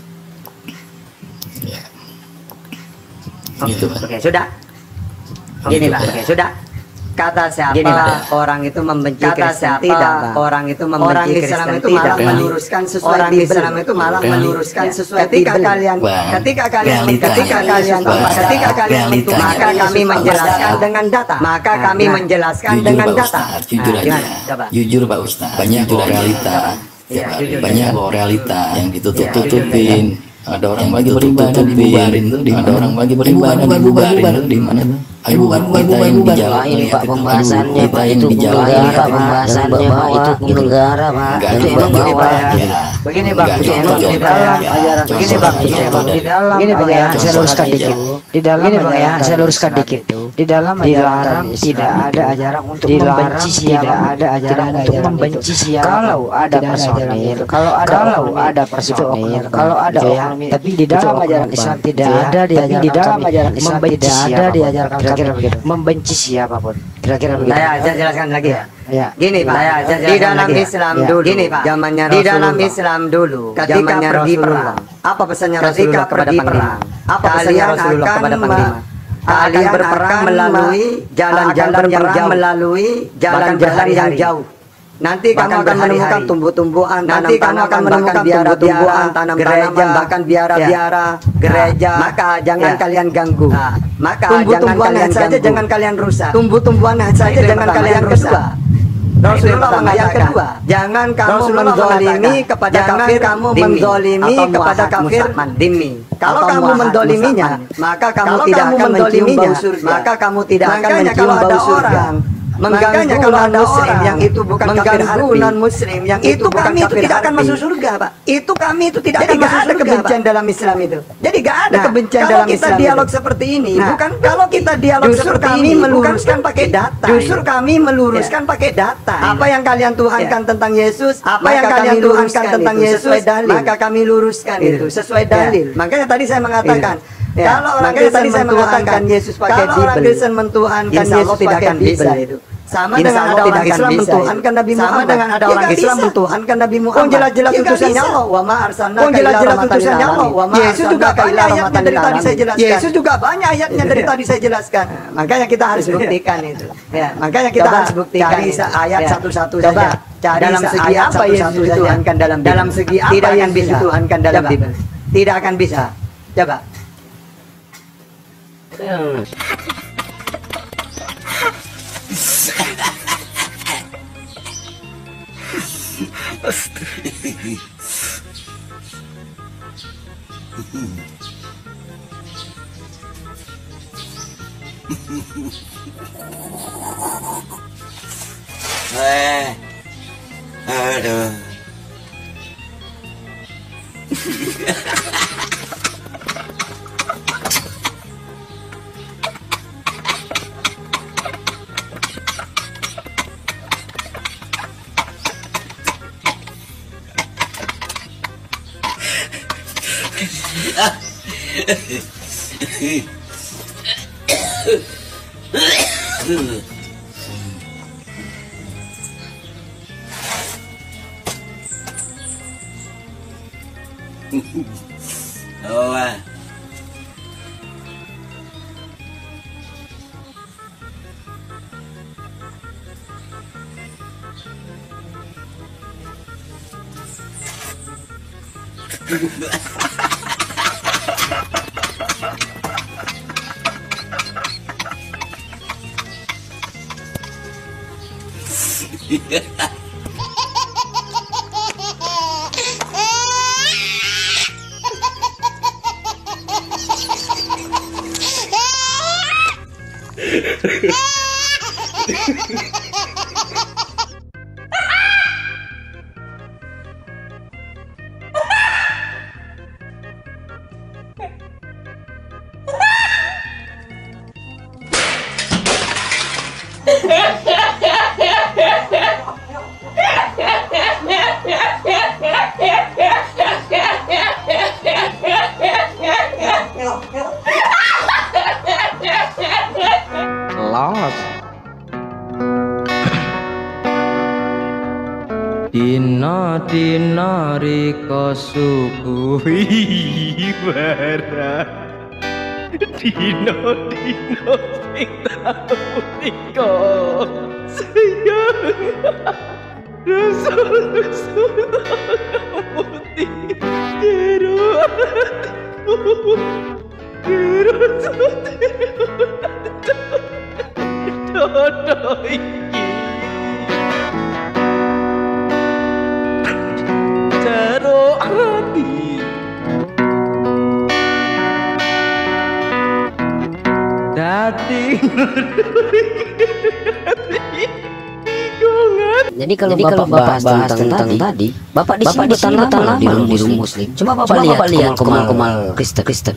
Ya. Gitu, Oke, sudah. Gini Pak, oke, sudah. Kata siapa Gini, orang itu membenci kata siapa tidak, orang itu membenci orang Islam itu malah tidak, meluruskan sesuai orang Islam itu malah Reali, meluruskan sesuai ketika Bibel. Kalian bang, ketika kalian realita, ketika kalian ketika kalian itu maka kami menjelaskan dengan data maka kami menjelaskan dengan data jujur aja jujur Pak Ustaz banyak realita banyak realita yang ditutup-tutupin. Ada orang bagi beribadah dibubarin tuh di mana? Ada orang bagi beribadah dibubarin tuh di mana? Ayo kita yang dijalanin Pak pembahasannya Pak itu dijalanin Pak pembahasannya Pak itu negara Pak. Itu bawah ya. Begini Bang, di dalam ajaran begini Bang, di dalam begini Bang ya, saya luruskan dikit. Di dalam ini Bang ya, saya luruskan dikit. Di dalam dilarang tidak ada ajaran untuk membenci siapa, tidak ada ajaran untuk membenci siapa. Kalau ada personil, kalau ada kalau ada personil, kalau ada orang tapi di dalam ajaran Islam tidak ada diajarkan di dalam ajaran Islam tidak ada diajarkan kira-kira begitu membenci siapapun kira-kira begitu. Saya jelaskan lagi ya. Ya. Gini Pak, di dalam Islam dulu, gini Pak, zamannya Rasulullah. Di dalam Islam dulu, ketika pergi perang, apa pesannya Rasulullah kepada panglima? Apa pesannya Rasulullah kepada panglima? Kalian berperang melalui jalan-jalan yang jauh, melalui jalan-jalan yang jauh. Nanti kamu akan menemukan tumbuh-tumbuhan, nanti kamu akan menemukan biara-tumbuhan, tanam-tanaman, bahkan biara-biara, gereja. Maka jangan kalian ganggu. Maka jangan kalian saja jangan kalian rusak. Tumbuh-tumbuhan saja jangan kalian rusak. Rasulullah mengatakan, jangan kamu menzolimi kepada kafir, kamu menzolimi kepada kafir dimi. Kalau kamu mendoliminya, maka kamu tidak akan mencium bau surga. Maka kamu tidak akan mencium bau surga. Mengganggu kalau ada muslim yang itu bukan kafir harbi, non muslim yang itu kami itu tidak akan masuk surga, Pak. Itu kami itu tidak akan masuk surga. Kebencian dalam Islam itu. Jadi gak ada kebencian dalam Islam. Kalau kita dialog seperti ini, bukan kalau kita dialog seperti ini, meluruskan pakai data. Justru kami meluruskan pakai data. Apa yang kalian tuhankan tentang Yesus, apa yang kalian tuhankan tentang Yesus, maka kami luruskan itu sesuai dalil. Makanya tadi saya mengatakan, ya, kalau orang Kristen saya mengatakan Yesus pakai Bible, orang Kristen mentuhankan Yesus tidak akan bisa itu. Sama dengan ada orang Islam mentuhankan Nabi Muhammad. Sama dengan ada orang Islam mentuhankan Nabi Muhammad. Oh jelas-jelas utusannya Allah. Wa ma arsalnaka. Oh jelas-jelas utusannya Allah. Yesus juga banyak ayatnya dari tadi saya jelaskan. Yesus juga banyak ayatnya dari tadi saya jelaskan. Makanya kita harus buktikan itu. Ya, makanya kita harus buktikan ayat satu-satu saja. Dalam segi apa Yesus dituhankan dalam dalam segi apa yang dituhankan dalam Bible? Tidak akan bisa. Coba. Eh, aduh. Oh, ah. Lost. Dina dina rika sukuhi bara. Dina dina sing tau tika sayang. Rasul-rasul putih jero hatiku. Jero dodo iki jero hati dati. Jadi kalau Jadi Bapak bahas, bahas tentang, tentang tadi, Bapak di sini bertahan lama di rumah muslim. muslim. Cuma Bapak Cuma lihat, lihat kemal-kemal Kristen. Kristen.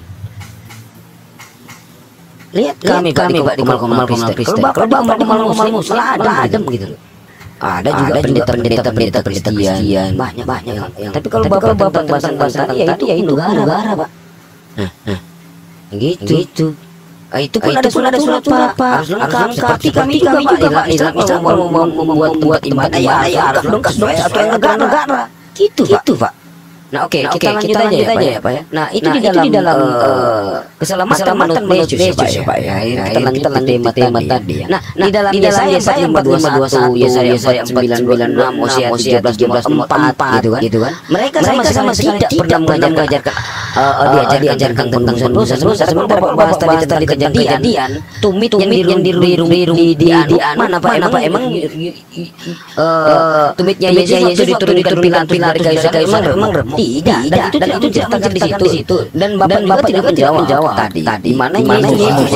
Lihat kami kami Pak di kemal-kemal Kristen. Kalau Bapak di kemal-kemal muslim ada adem gitu loh. Ada juga pendeta-pendeta Kristen, banyak banyak yang. Tapi kalau Bapak Bapak bahas tadi ya itu ya itu negara, Pak. Gitu. Gitu. Ah, itu pun ada surat surat Pak, harus lengkap. Seperti kami juga Pak, Islam Islam mau membuat membuat ibadah ya harus lengkap atau negara. Gitu Pak. Nah oke kita lanjut aja ya Pak ya. Nah itu di dalam di dalam keselamatan menurut Yesus ya Pak ya. Kita lanjut tema tema tadi ya. Nah di dalam Yesaya empat puluh lima dua puluh satu, Yesaya sembilan sembilan enam, Hosea tiga belas empat gitu kan. Mereka sama sekali tidak pernah mengajarkan uh, diajar diajarkan tentang dosa dosa sementara bahas tadi tentang kejadian tumit yang di di di di di mana Pak emang emang tumitnya Yesus waktu diturunkan pilar-pilar dari kayu sakit emang emang tidak dan itu diceritakan di situ dan bapak bapak tidak menjawab tadi tadi mana Yesus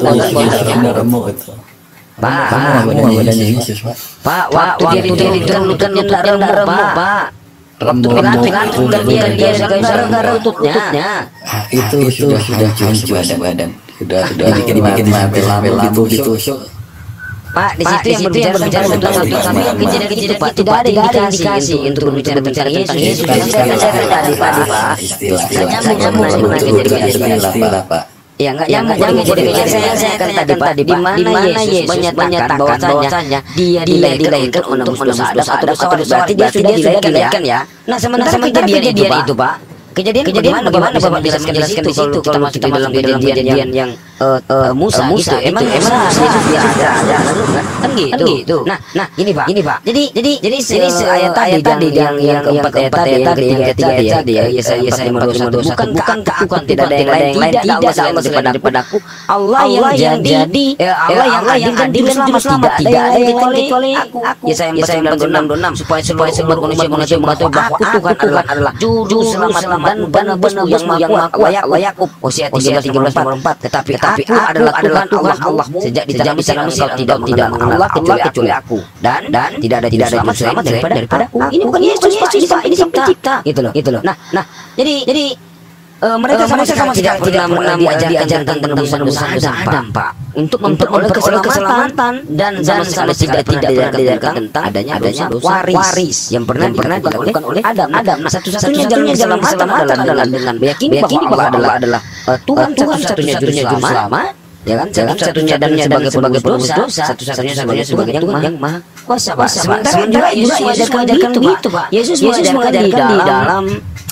Pak, Pak, waktu dia diturunkan pilar-pilar Pak. Waktu pilar-pilar dan dia dia gara-gara lututnya. Itu itu sudah hancur badan. Sudah sudah bikin bikin label-label ditusuk. Pak, di situ yang berbicara tentang kami kejadian-kejadian Pak tidak ada indikasi untuk berbicara tentang Yesus. Yesus yang saya katakan tadi Pak. Istilah-istilah nyambung-nyambung kejadian-kejadian Pak. Ya enggak, ya enggak, jangan jadi saya saya saya kan tadi Pak, di mana Yesus menyatakan bahwasanya dia dilahirkan untuk mendosa dosa berarti dia sudah dilahirkan ya. Nah sementara kejadian itu Pak, kejadian kejadian bagaimana Bapak bisa menjelaskan di situ kita masuk di dalam kejadian yang Musa Musa emang emang Yesus dia ada kan gitu. Nah nah ini Pak ini Pak jadi jadi jadi ini ayat tadi tadi yang yang keempat ayat tadi yang ketiga tadi ya Yesaya Yesaya bukan bukan bukan tidak ada yang lain tidak ada Allah selain daripadaku Allah yang jadi Allah yang adil dan adil selama selama tidak ada yang kecuali aku Yesaya Yesaya empat puluh enam supaya supaya semua manusia manusia mengetahui bahwa Tuhan Tuhan adalah juru selamat dan benar-benar yang maha kuasa Yakub Hosea tiga belas tiga belas empat tetapi tapi aku adalah Tuhan Allah Allah sejak di dalam Mesir engkau tidak tidak mengenal Allah kecuali kecuali aku dan dan tidak ada tidak ada juru selamat daripada daripada aku ini bukan Yesus Yesus Pak ini sang pencipta gitu loh gitu loh nah nah jadi jadi mereka sama sama tidak tidak pernah diajarkan tentang dosa-dosa Adam Pak untuk memperoleh keselamatan dan dan sama tidak tidak diajarkan tentang adanya adanya waris yang pernah pernah dilakukan oleh Adam Adam nah satu-satunya jalan keselamatan adalah dengan meyakini bahwa adalah adalah Tuhan satu-satunya juru selamat ya kan satu-satunya dan sebagai sebagai penebus dosa satu-satunya sebagai sebagai Tuhan yang maha kuasa Pak sementara juga Yesus mengajarkan begitu Pak Yesus mengajarkan di dalam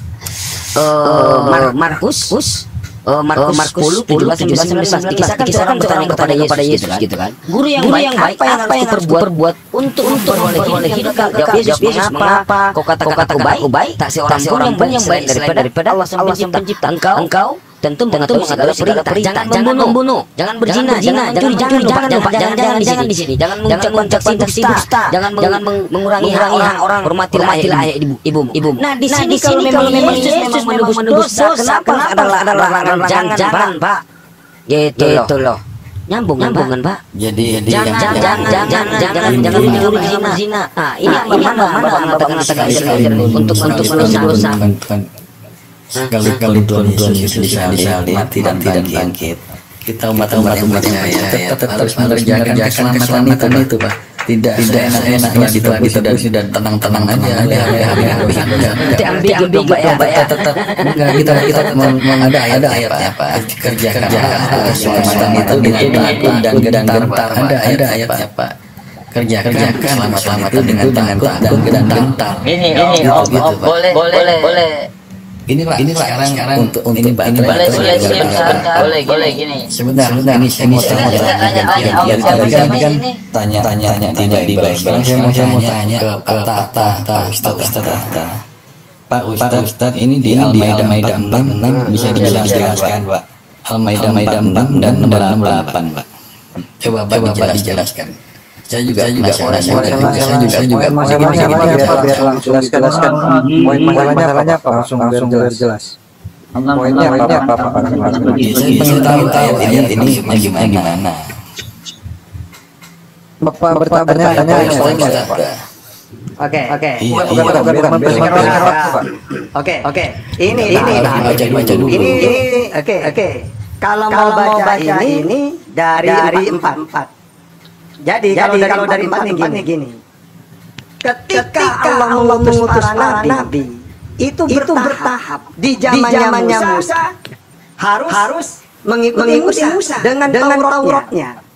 Markus Markus sepuluh tujuh belas tujuh belas dikisahkan kisahkan bertanya kepada kepada Yesus gitu kan guru yang baik apa yang apa yang harus perbuat untuk untuk memperoleh hidup jawab Yesus mengapa kau katakan aku baik tak seorang orang pun yang baik daripada daripada Allah sang pencipta engkau engkau tentu mengetahui segala perintah jangan jangan membunuh jangan berzina jangan mencuri jangan jangan lupa jangan jangan jangan di sini jangan mengucapkan dusta jangan jangan mengurangi orang orang hormatilah ayah ibu ibumu nah di sini kalau memang memang Yesus menebus dosa kenapa adalah adalah jangan jangan Pak gitu loh nyambung nyambung kan Pak jadi jangan jangan jangan jangan jangan mencuri jangan berzina nah ini bagaimana Bapak mengatakan untuk untuk mendosa sekali-kali Tuhan Yesus disalib mati dan bangkit kita umat-umat umatnya ya tetap terus mengerjakan keselamatan itu Pak tidak tidak enak-enaknya ditebus dan tenang-tenang aja nanti ambil Pak ya tetap enggak kita kita ada ada ayatnya Pak kerjakan keselamatan itu dengan takut dan gentar ada ada ayatnya Pak kerjakan keselamatan itu dengan takut dan gentar ini ini boleh boleh boleh ini Pak, ini Pak, sekarang, sekarang untuk, untuk ini Pak, ini boleh, boleh, boleh, boleh, gini. Sebentar, sebentar, ini saya mau tanya, kan tanya, tanya, tanya, tidak dibaik. Saya mau, saya mau tanya ke ke Pak Ustadz, Ustadz, Pak Ustadz, ini di Al-Maidah enam bisa dijelaskan Pak. Al-Maidah enam dan enam delapan Pak. Coba Bapak dijelaskan. Saya juga saya juga orang saya juga saya juga saya juga masalahnya biar langsung dijelaskan poin masalahnya masalahnya apa langsung langsung jelas jelas poinnya apa apa apa saya pengen tahu tahu ayat ini gimana gimana Bapak bertanya tanya poinnya apa Oke, oke. Oke, oke. Ini ini baca baca dulu. Ini oke, oke. Kalau mau baca ini dari empat empat. Jadi, Jadi kalau dari empat nih gini, ketika Allah mengutus para nabi itu bertahap di zamannya Musa harus harus mengikuti Musa dengan Tauratnya.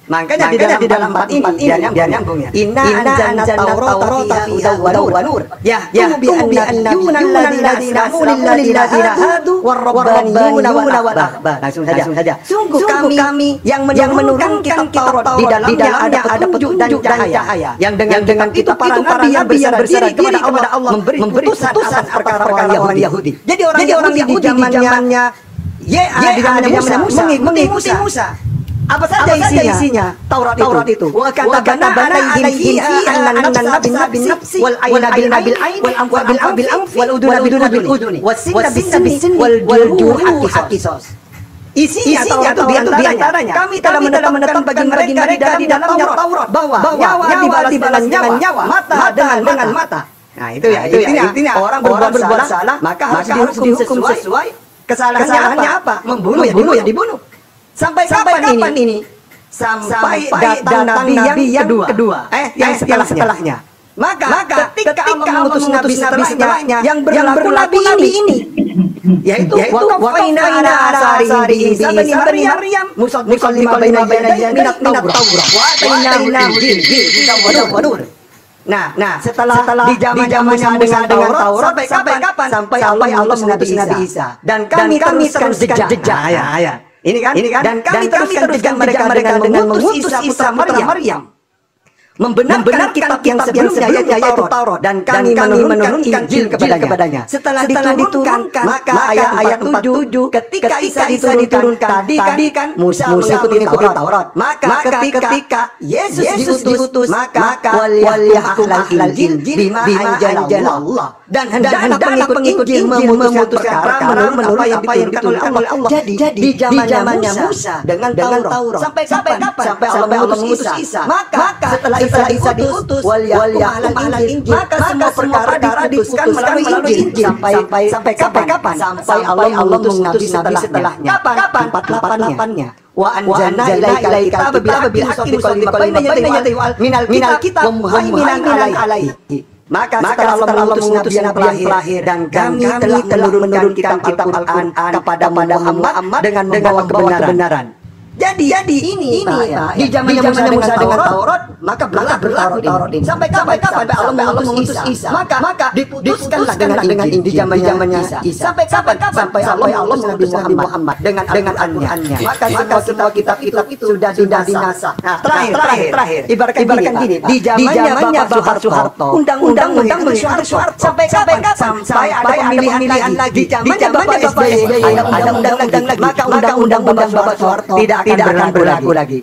Makanya, Makanya di dalam empat ini dia nyambung, nyambung ya. Inna anzalna Taurata fiha hudan wa nur. Ya, ya bi anna yunalladziina asrafu lilladzina hadu warabbaniyuna wal ahbar. Langsung saja, saja. Sungguh kami, kami yang menurunkan kitab Taurat di dalamnya ada ada petunjuk dan cahaya. Yang dengan dengan kitab para nabi yang bersandar kepada Allah memberi putusan atas perkara orang Yahudi. Jadi orang Yahudi di zamannya Ya, di zamannya Musa mengikuti Musa. Apa saja isinya? isinya? Taurat, Taurat itu. Wa katabana alaihim fiha anna an-nafsa bin-nafsi wal ayna bil-ayn wal anfa bil-anf wal uduna bil-uduni was-sinna bis-sinni wal juruha qisas. Isinya Taurat itu diantaranya kami telah menetapkan bagi mereka di dalamnya Taurat bahwa nyawa dibalas dengan nyawa, mata dengan dengan mata. Nah, itu ya, intinya orang berbuat salah maka harus dihukum sesuai kesalahannya apa? Membunuh ya dibunuh. Sampai, Sampai kapan, kapan ini? ini? Sampai, Sampai datang Nabi, Nabi yang kedua, kedua. Eh, yang, eh, setelahnya. setelahnya. Maka, Maka ketika, ketika Allah mengutus Nabi setelahnya, yang berlaku Nabi ini, ini yaitu waqaina ala asarihi bi Maryam musaddiqan lima baina yadayhi minat Taurat wa atainahu al-injil wa nur. Nah, nah setelah, setelah di zaman-zamannya Musa dengan Taurat sampai kapan? Sampai Allah mengutus Nabi Isa. Dan kami teruskan jejak. Ya, ya. Ini kan, ini kan, dan kami, dan kami teruskan mereka, mereka dengan mengutus Isa putra Maryam, membenarkan kitab-kitab yang sebelumnya yaitu Taurat, dan kami menurunkan Injil kepadanya. Setelah diturunkan, maka ayat-ayat empat puluh tujuh ketika Isa diturunkan, tadi kan Musa mengikuti Taurat. Maka ketika Yesus diutus, maka waliyahkum ahlal Injil bima anzalallah. Dan hendaklah pengikut Injil memutus perkara menurut apa yang diturunkan oleh Allah. Jadi di zamannya Musa dengan Taurat sampai kapan? Sampai Allah mengutus Isa. Maka setelah Isa diutus waliyahkum ahlal Injil, maka semua perkara diputuskan melalui Injil. Sampai sampai kapan? Sampai Allah mengutus Nabi setelahnya. Kapan? empat puluh delapan-nya. Wa anzalna ilaikal kitaba bil haqqi musaddiqan lima baina yadayhi minal kitab wa muhaiminan alaihi. Maka setelah Allah mengutus Nabi yang terakhir dan kami telah menurunkan kitab-kitab Al-Quran kepada Muhammad dengan membawa kebenaran. Jadi, jadi ini, ini ya, di zaman Musa dengan Taurat, maka berlaku Taurat ini. Sampai kapan? Sampai Allah mengutus Isa. Maka, maka diputuskanlah dengan Injil di zamannya Isa. Sampai kapan? Sampai Allah mengutus Nabi Muhammad dengan dengan Al-Qur'annya. Maka semua kitab-kitab itu sudah dinasah. Nah, terakhir, terakhir, terakhir. Ibaratkan gini, di zamannya Bapak Soeharto, undang-undang mengikuti Soeharto. Sampai kapan? Sampai ada pemilihan lagi. Di zamannya Bapak S B Y ada undang-undang lagi. Maka undang-undang Bapak Soeharto tidak tidak akan berlaku lagi.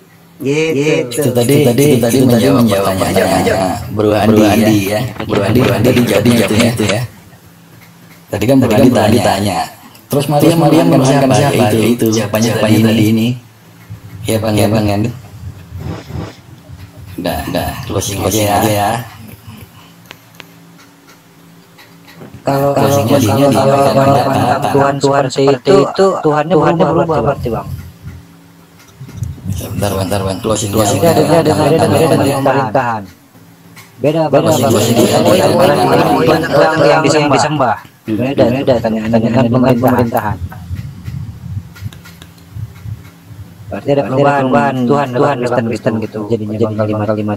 Gitu. Itu tadi tadi tadi menjawab pertanyaan Bro Andi ya. Bro Andi tadi jawab itu ya. Tadi kan Bro Andi tanya. Terus Maryam Maryam siapa siapa itu jawabannya tadi ini. Ya Bang ya Bang Andi. Udah, udah closing aja ya. Kalau kalau kalau Tuhan Tuhan itu Tuhannya berubah berarti Bang. Bentar, bentar, bentar, closing closing ada ada ada ada pemerintahan. Beda beda yang yang disembah. Beda beda tanya-tanya pemerintahan. Berarti ada perubahan Tuhan Tuhan Kristen Kristen gitu. Jadinya jadi kalimat-kalimat.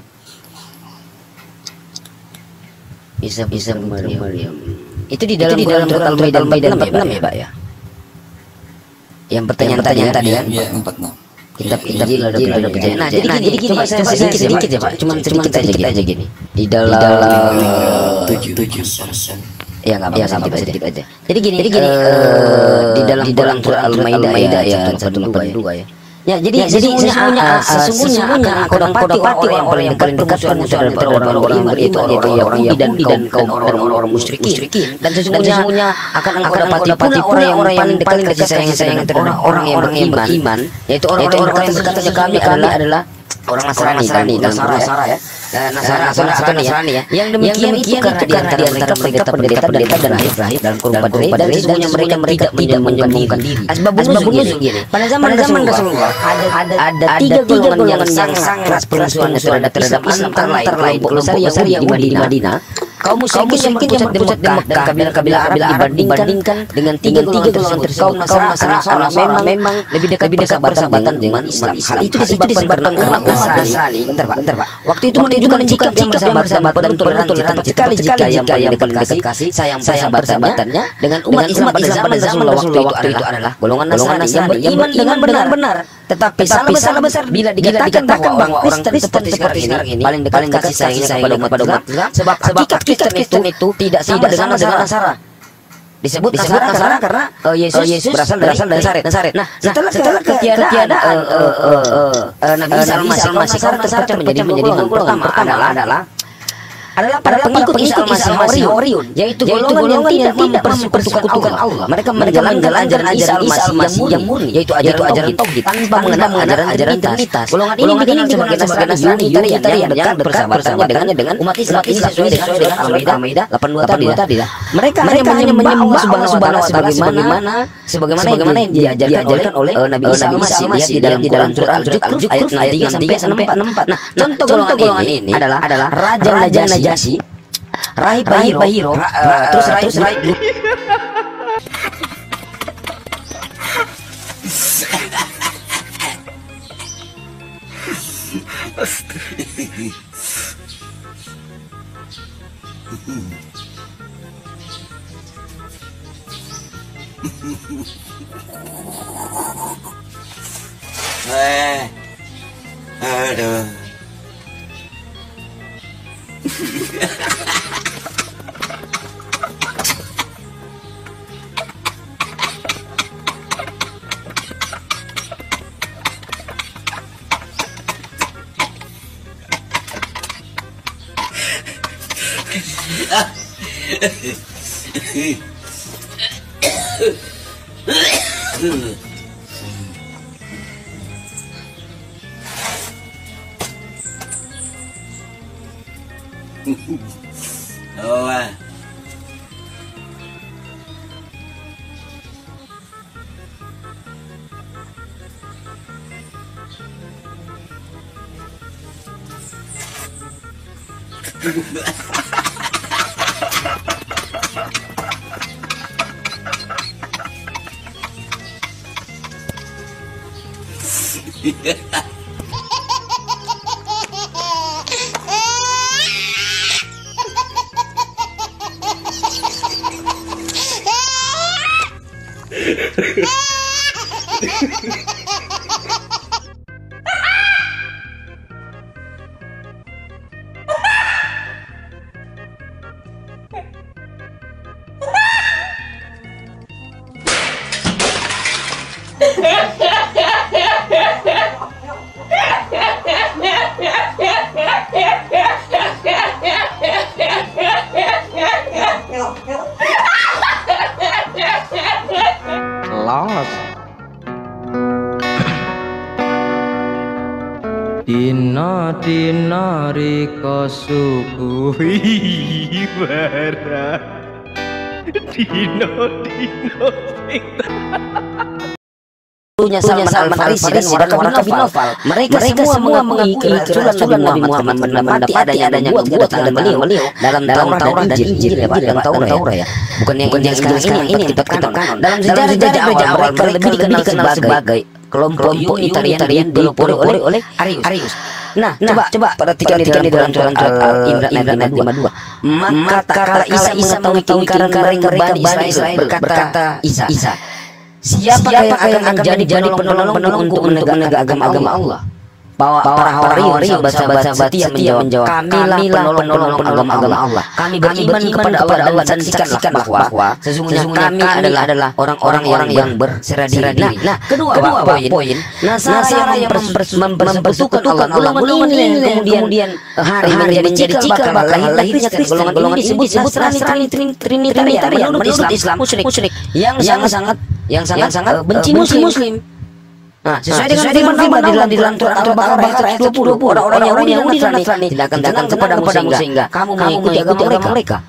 Bisa bisa Maryam. Itu di dalam di dalam Al-Maidah empat puluh enam ya Pak ya. Yang pertanyaan-pertanyaan tadi kan. Iya empat puluh enam. Kitab Injil ada ada perjanjian. Nah, jadi gini, coba saya sedikit sedikit ya Pak, cuma sedikit aja gini. Di dalam tujuh tujuh ya nggak apa-apa sedikit sedikit aja. Jadi gini, jadi gini di dalam di dalam Al-Maidah ya satu delapan dua ya. Ya jadi jadi sesungguhnya sesungguhnya akan kodam pati orang paling paling dekat dengan orang-orang beriman itu orang-orang Yahudi dan kaum orang-orang musyrikin. Dan sesungguhnya akan akan pati pati orang yang paling paling kasih sayang sayang terhadap orang-orang yang beriman, yaitu orang-orang yang dekat dengan kami adalah orang Nasrani dan Nasara ya. Nasara atau Nasrani ya. Yang demikian itu karena di antara mereka pendeta-pendeta dan rahib-rahib dalam kurban dan sesungguhnya mereka mereka tidak menyembunyikan diri. Asbabun nuzul gini. Pada zaman Rasulullah ada ada tiga golongan yang sangat keras permusuhan terhadap Islam antara lain kelompok Ansar yang di Madinah kaum musyrikin yang berpusat di Mekah dan kabilah-kabilah Arab dibandingkan dengan tiga golongan tersebut, kaum Nasrani memang memang lebih dekat bersahabatan dengan Islam. Hal itu disebabkan karena umat Nasrani. Bentar Pak, bentar Pak. Waktu itu menunjukkan sikap yang bersahabat dan toleransi sekali jika yang paling dekat kasih sayang persahabatannya dengan umat Islam pada zaman waktu itu adalah golongan Nasrani yang beriman dengan benar-benar. Tetapi salah besar bila dikatakan bahwa orang Kristen seperti sekarang ini paling dekat kasih sayangnya kepada umat Islam, sebab hakikat Kristen itu tidak sama dengan Nasara. Disebut Nasara karena Yesus berasal dari Nazaret. Nah, setelah ketiadaan Nabi Isa Al-Masih, Nasara menjadi golongan pertama adalah adalah para pengikut Isa Al-Masih Oriun, yaitu golongan yang tidak mempersekutukan Allah. Mereka menjalankan ajaran Isa Al-Masih yang murni, yaitu ajaran tauhid tanpa mengenal ajaran Trinitas. Golongan ini dikenal sebagai Nasrani Unitarian yang bersahabatnya dengan umat Islam sesuai dengan Al-Maidah delapan puluh dua tadi. Mereka hanya menyembah Subhanahu sebagaimana sebagaimana yang diajarkan oleh Nabi Isa Al-Masih di dalam surat Al-Zukhruf ayat tiga sampai empat. Nah, contoh golongan ini adalah Raja Najasyi, Jasi, Rahib Bahiro, terus terus Rahib. Eh, aduh. Oh, ah. Lost. Dina dina riko sukuhi barang. Dina dina sing Punya Salman Al-Farisi dan Waraka bin Nawfal. Mereka semua mengikuti kerasulan Nabi Muhammad, mendapati adanya kedatangan beliau dalam Taurat dan Injil, dalam Taurat ya. Bukan yang sekarang ini yang tetap kanon. Dalam sejarah awal mereka lebih dikenal sebagai kelompok Unitarian dipelopori oleh Arius. Nah, coba coba perhatikan di dalam surat Al-Imran ayat lima puluh dua. Maka kala Isa mengetahui keingkaran mereka Bani Israel, berkata Isa, siapa yang akan menjadi jadi penolong-penolong untuk menegakkan agama Allah? Bahwa para Hawariun sahabat-sahabat setia menjawab, kamilah penolong-penolong agama Allah. Kami beriman kepada Allah dan saksikan bahwa sesungguhnya kami adalah orang-orang yang berserah diri. Nah, kedua poin, Nasara yang mempersekutukan Allah, golongan ini kemudian hari menjadi cikal bakal lahirnya golongan ini disebut Nasrani Trinitarian menurut Islam musyrik yang sangat-sangat yang sangat-sangat benci Muslim. Nah, sesuai dengan firman Allah di dalam di dalam surat Al-Baqarah ayat dua puluh, orang-orang Yahudi dan Nasrani tidak akan datang kepadamu sehingga kamu mengikuti agama mereka.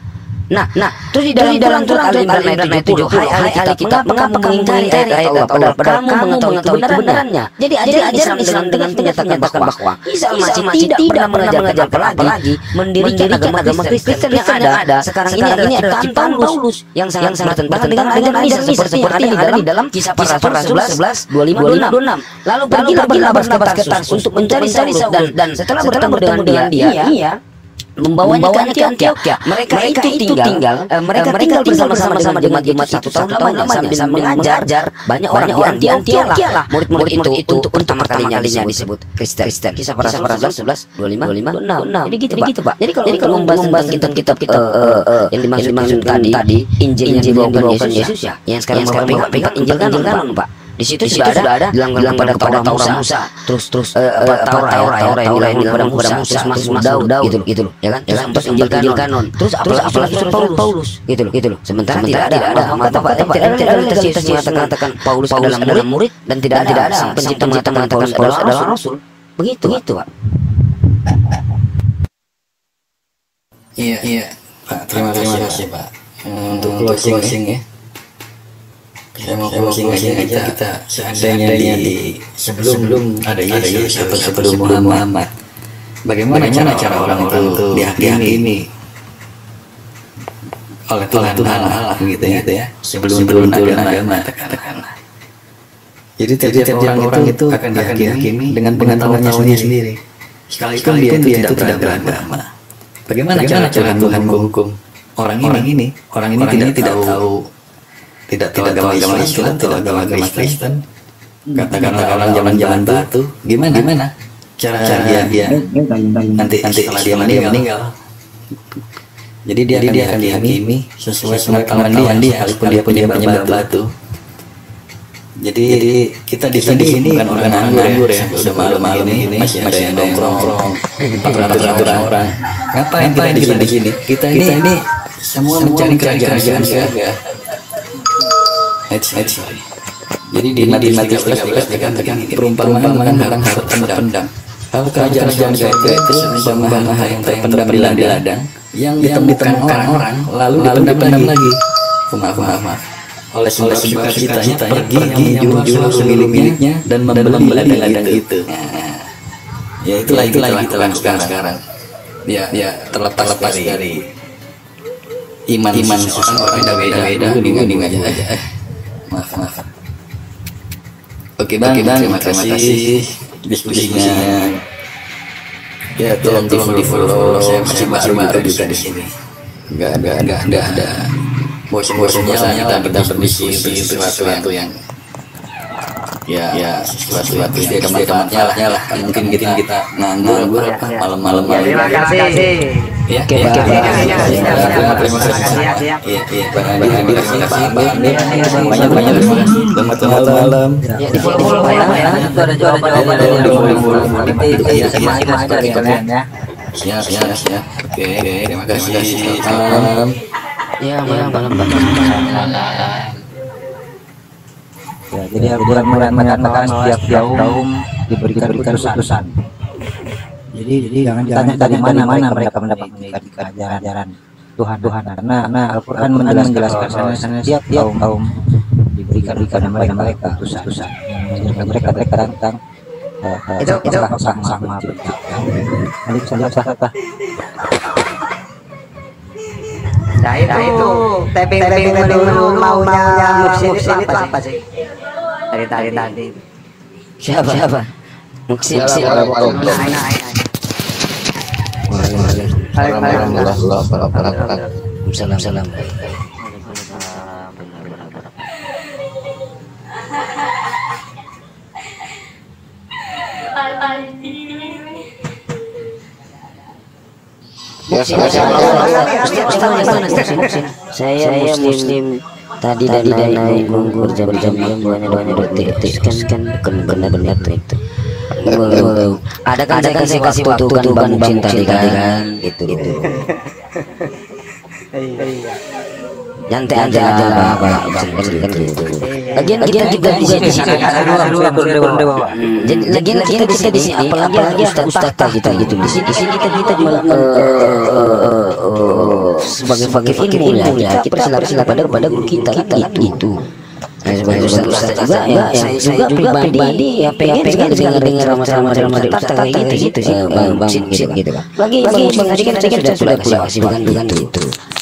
Nah, nah, terus di dalam dalam surat Al-Imran ayat tujuh puluh, hai ahli kitab, mengapa kamu mengingkari ayat Allah padahal kamu mengetahui kebenarannya? Jadi ajaran Islam dengan menyatakan bahwa Isa Al-Masih tidak pernah mengajarkan apalagi mendirikan agama Kristen yang ada sekarang ini ini adalah ciptaan Paulus yang sangat sangat bertentangan dengan ajaran Isa seperti yang ada di dalam Kisah Para Rasul sebelas dua puluh lima dua puluh enam. Lalu pergilah Barnabas ke Tarsus untuk mencari Saulus dan setelah bertemu dengan dia, ia membawanya ke Antioquia. Mereka, mereka itu tinggal, tinggal uh, mereka, mereka tinggal bersama-sama dengan jemaat itu satu tahun lamanya sambil mengajar banyak orang di Antioquia lah. Murid-murid itu itu untuk pertama kalinya disebut Kristen. Kisah Para Rasul sebelas dua puluh lima dua puluh enam. Jadi gitu, gitu Pak. Jadi kalau membahas kitab-kitab kitab yang dimaksud tadi, Injil yang dibawakan Yesus ya, yang sekarang pegang Injil kanon Pak. Di situ sudah ada bilang kepada Taurat Musa, terus terus apa Taurat Taurat yang bilang kepada Musa, Mazmur Daud gitu gitu ya kan, sampai Injil kanon. Terus terus apalagi surat Paulus gitu loh gitu loh. Sementara tidak ada kata Pak tidak ada legalitas mengatakan Paulus adalah murid dan tidak ada sang pencipta mengatakan Paulus adalah rasul. Begitu gitu Pak. Iya iya Pak, terima kasih Pak untuk closing ya. Saya mau closing aja kita, kita seandainya di sebelum, sebelum ada Yesus atau sebelum Muhammad, bagaimana, bagaimana cara orang-orang itu dihakimi oleh Tuhan Tuhan Allah gitu ya, gitu ya sebelum turun agama katakanlah. Jadi setiap orang itu akan dihakimi dengan pengetahuannya sendiri, sekalipun dia itu tidak beragama. Bagaimana cara Tuhan menghukum orang ini? Orang ini tidak tahu tidak tahu agama agama Islam, tidak agama agama Kristen, katakanlah orang zaman-zaman batu, gimana gimana cara dia dia nanti nanti setelah dia meninggal, jadi dia dia akan dihakimi sesuai pengetahuan dia, walaupun dia punya penyembah batu. Jadi kita di sini bukan orang nganggur ya, sudah malam-malam ini masih masih nongkrong atur-atur orang. Ngapain kita di sini? Kita ini semua mencari kerajaan surga. Jadi di Matius tiga belas dikatakan perumpamaan tentang harta terpendam. Kalau kerajaan surga itu seumpama harta yang terpendam di ladang yang ditemukan orang-orang lalu dipendam lagi. Maaf maaf maaf. Oleh sebab sukacitanya pergi menjual seluruh miliknya dan membeli ladang itu. Ya itulah itulah yang kita lakukan sekarang. Ya ya terlepas dari iman iman seseorang beda-beda gini aja aja. Maaf maaf. Oke bang, Oke, bang terima, terima kasih diskusinya. Ya tolong tolong di follow. Saya masih baru baru juga di sini. Enggak enggak enggak enggak ada bosan-bosannya kita kita berdiskusi sesuatu yang ya ya sesuatu yang dia teman-temannya lah. Mungkin kita kita nganggur apa malam-malam. Terima kasih. Ya, oke, Pak. Terima kasih. Iya, iya, Pak Andi, terima kasih Pak Andi. Banyak-banyak terima kasih. Selamat malam. Ya, di follow-follow ya. Itu ada jawaban-jawaban dari follow-follow. Nanti masih masuk dari kalian ya. Siap, siap, siap. Oke, terima kasih. Selamat malam. Ya, malam-malam. Ya, jadi Al-Quran mengatakan setiap kaum diberikan utusan. Jadi, jadi jangan tanya dari mana-mana mereka mendapat ajaran-ajaran Tuhan Tuhan karena karena Al-Quran menjelaskan setiap kaum kaum diberikan kepada mereka utusan yang mereka mereka tentang itu itu sama bercakap. Nanti bisa lihat apa? Nah itu itu tapping tapping menu maunya Muksin itu apa sih? Dari tadi tadi. Siapa siapa? Muksin siapa? Waalaikumsalam warahmatullahi wabarakatuh. Salam salam. Saya muslim tadi dari naik nunggu berjam-jam banyak banyak detik kan kan bukan benar-benar itu. Ada kan saya kasih waktu tuh kan bang cinta tadi kan gitu gitu. Nyantai aja aja apa kan gitu. Lagian kita juga di sini jadi lagian kita kita di sini apalagi apalagi ustaz ustaz kita gitu di sini di sini kita kita juga sebagai fakir ilmu ya kita bersilakan pada kepada guru kita kita gitu. Nah, sebagai ustaz juga ya saya juga pribadi ya pengen sekali dengar dengar sama-sama dari ustaz kayak gitu gitu sih bang bang gitu kan. Lagi lagi bang tadi kan tadi kan sudah sudah kasih bukan bukan gitu.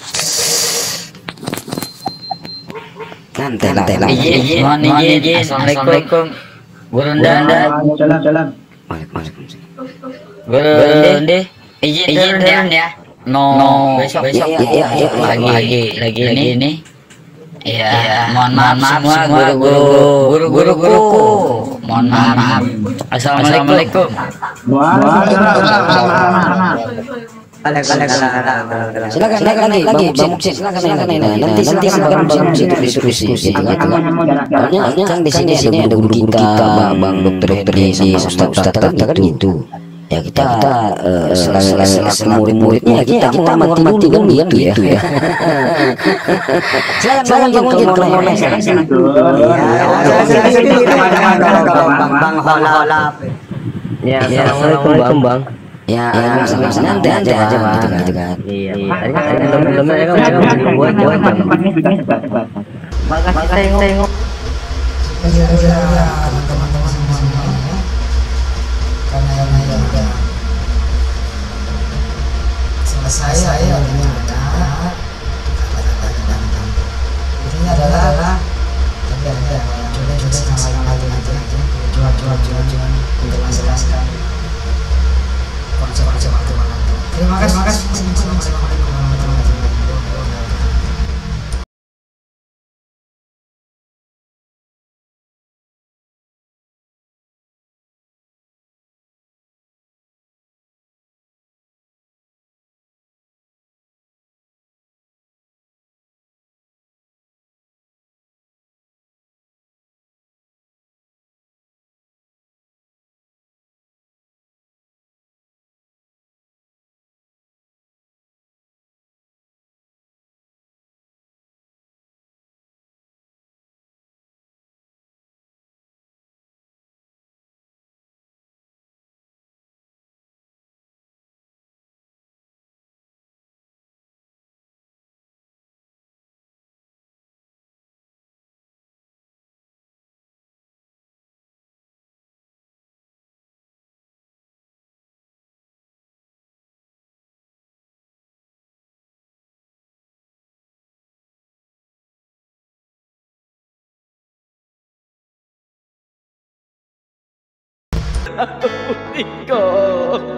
Nanti nanti lah. Izin, mohon izin. Assalamualaikum. Guru Anda. Waalaikumsalam. Guru Anda. Izin izin ya. No, besok besok lagi lagi lagi ini. Iya, mohon maaf semua guru-guru guru-guru guruku. Mohon maaf. Assalamualaikum. Silakan silakan lagi lagi Bang Muksin silakan silakan nanti nanti silakan Bang Muksin untuk diskusi gitu gitu kan. Soalnya kan di sini ada guru kita Bang dokter Desi Ustaz Ustaz kita kan gitu. Ya kita kita selain murid-muridnya kita kita menghormati kan gitu ya. Silakan Bang Muksin kalau mau silakan. Bang Hola. Ya, assalamualaikum Bang. Ya, sama-sama nanti aja aja gitu kan gitu kan. Iya, tadi kan ada teman-teman ya kan buat buat tempatnya sudah dekat dekat. Makasih tengok. Teman-teman semuanya ya. Karena yang udah selesai saya dengan ada intinya adalah ada ada coba-coba sama lagi nanti nanti jual-jual jual-jual untuk menjelaskan konsep-konsep agama. Terima kasih, terima kasih. Assalamualaikum warahmatullahi wabarakatuh. Iko.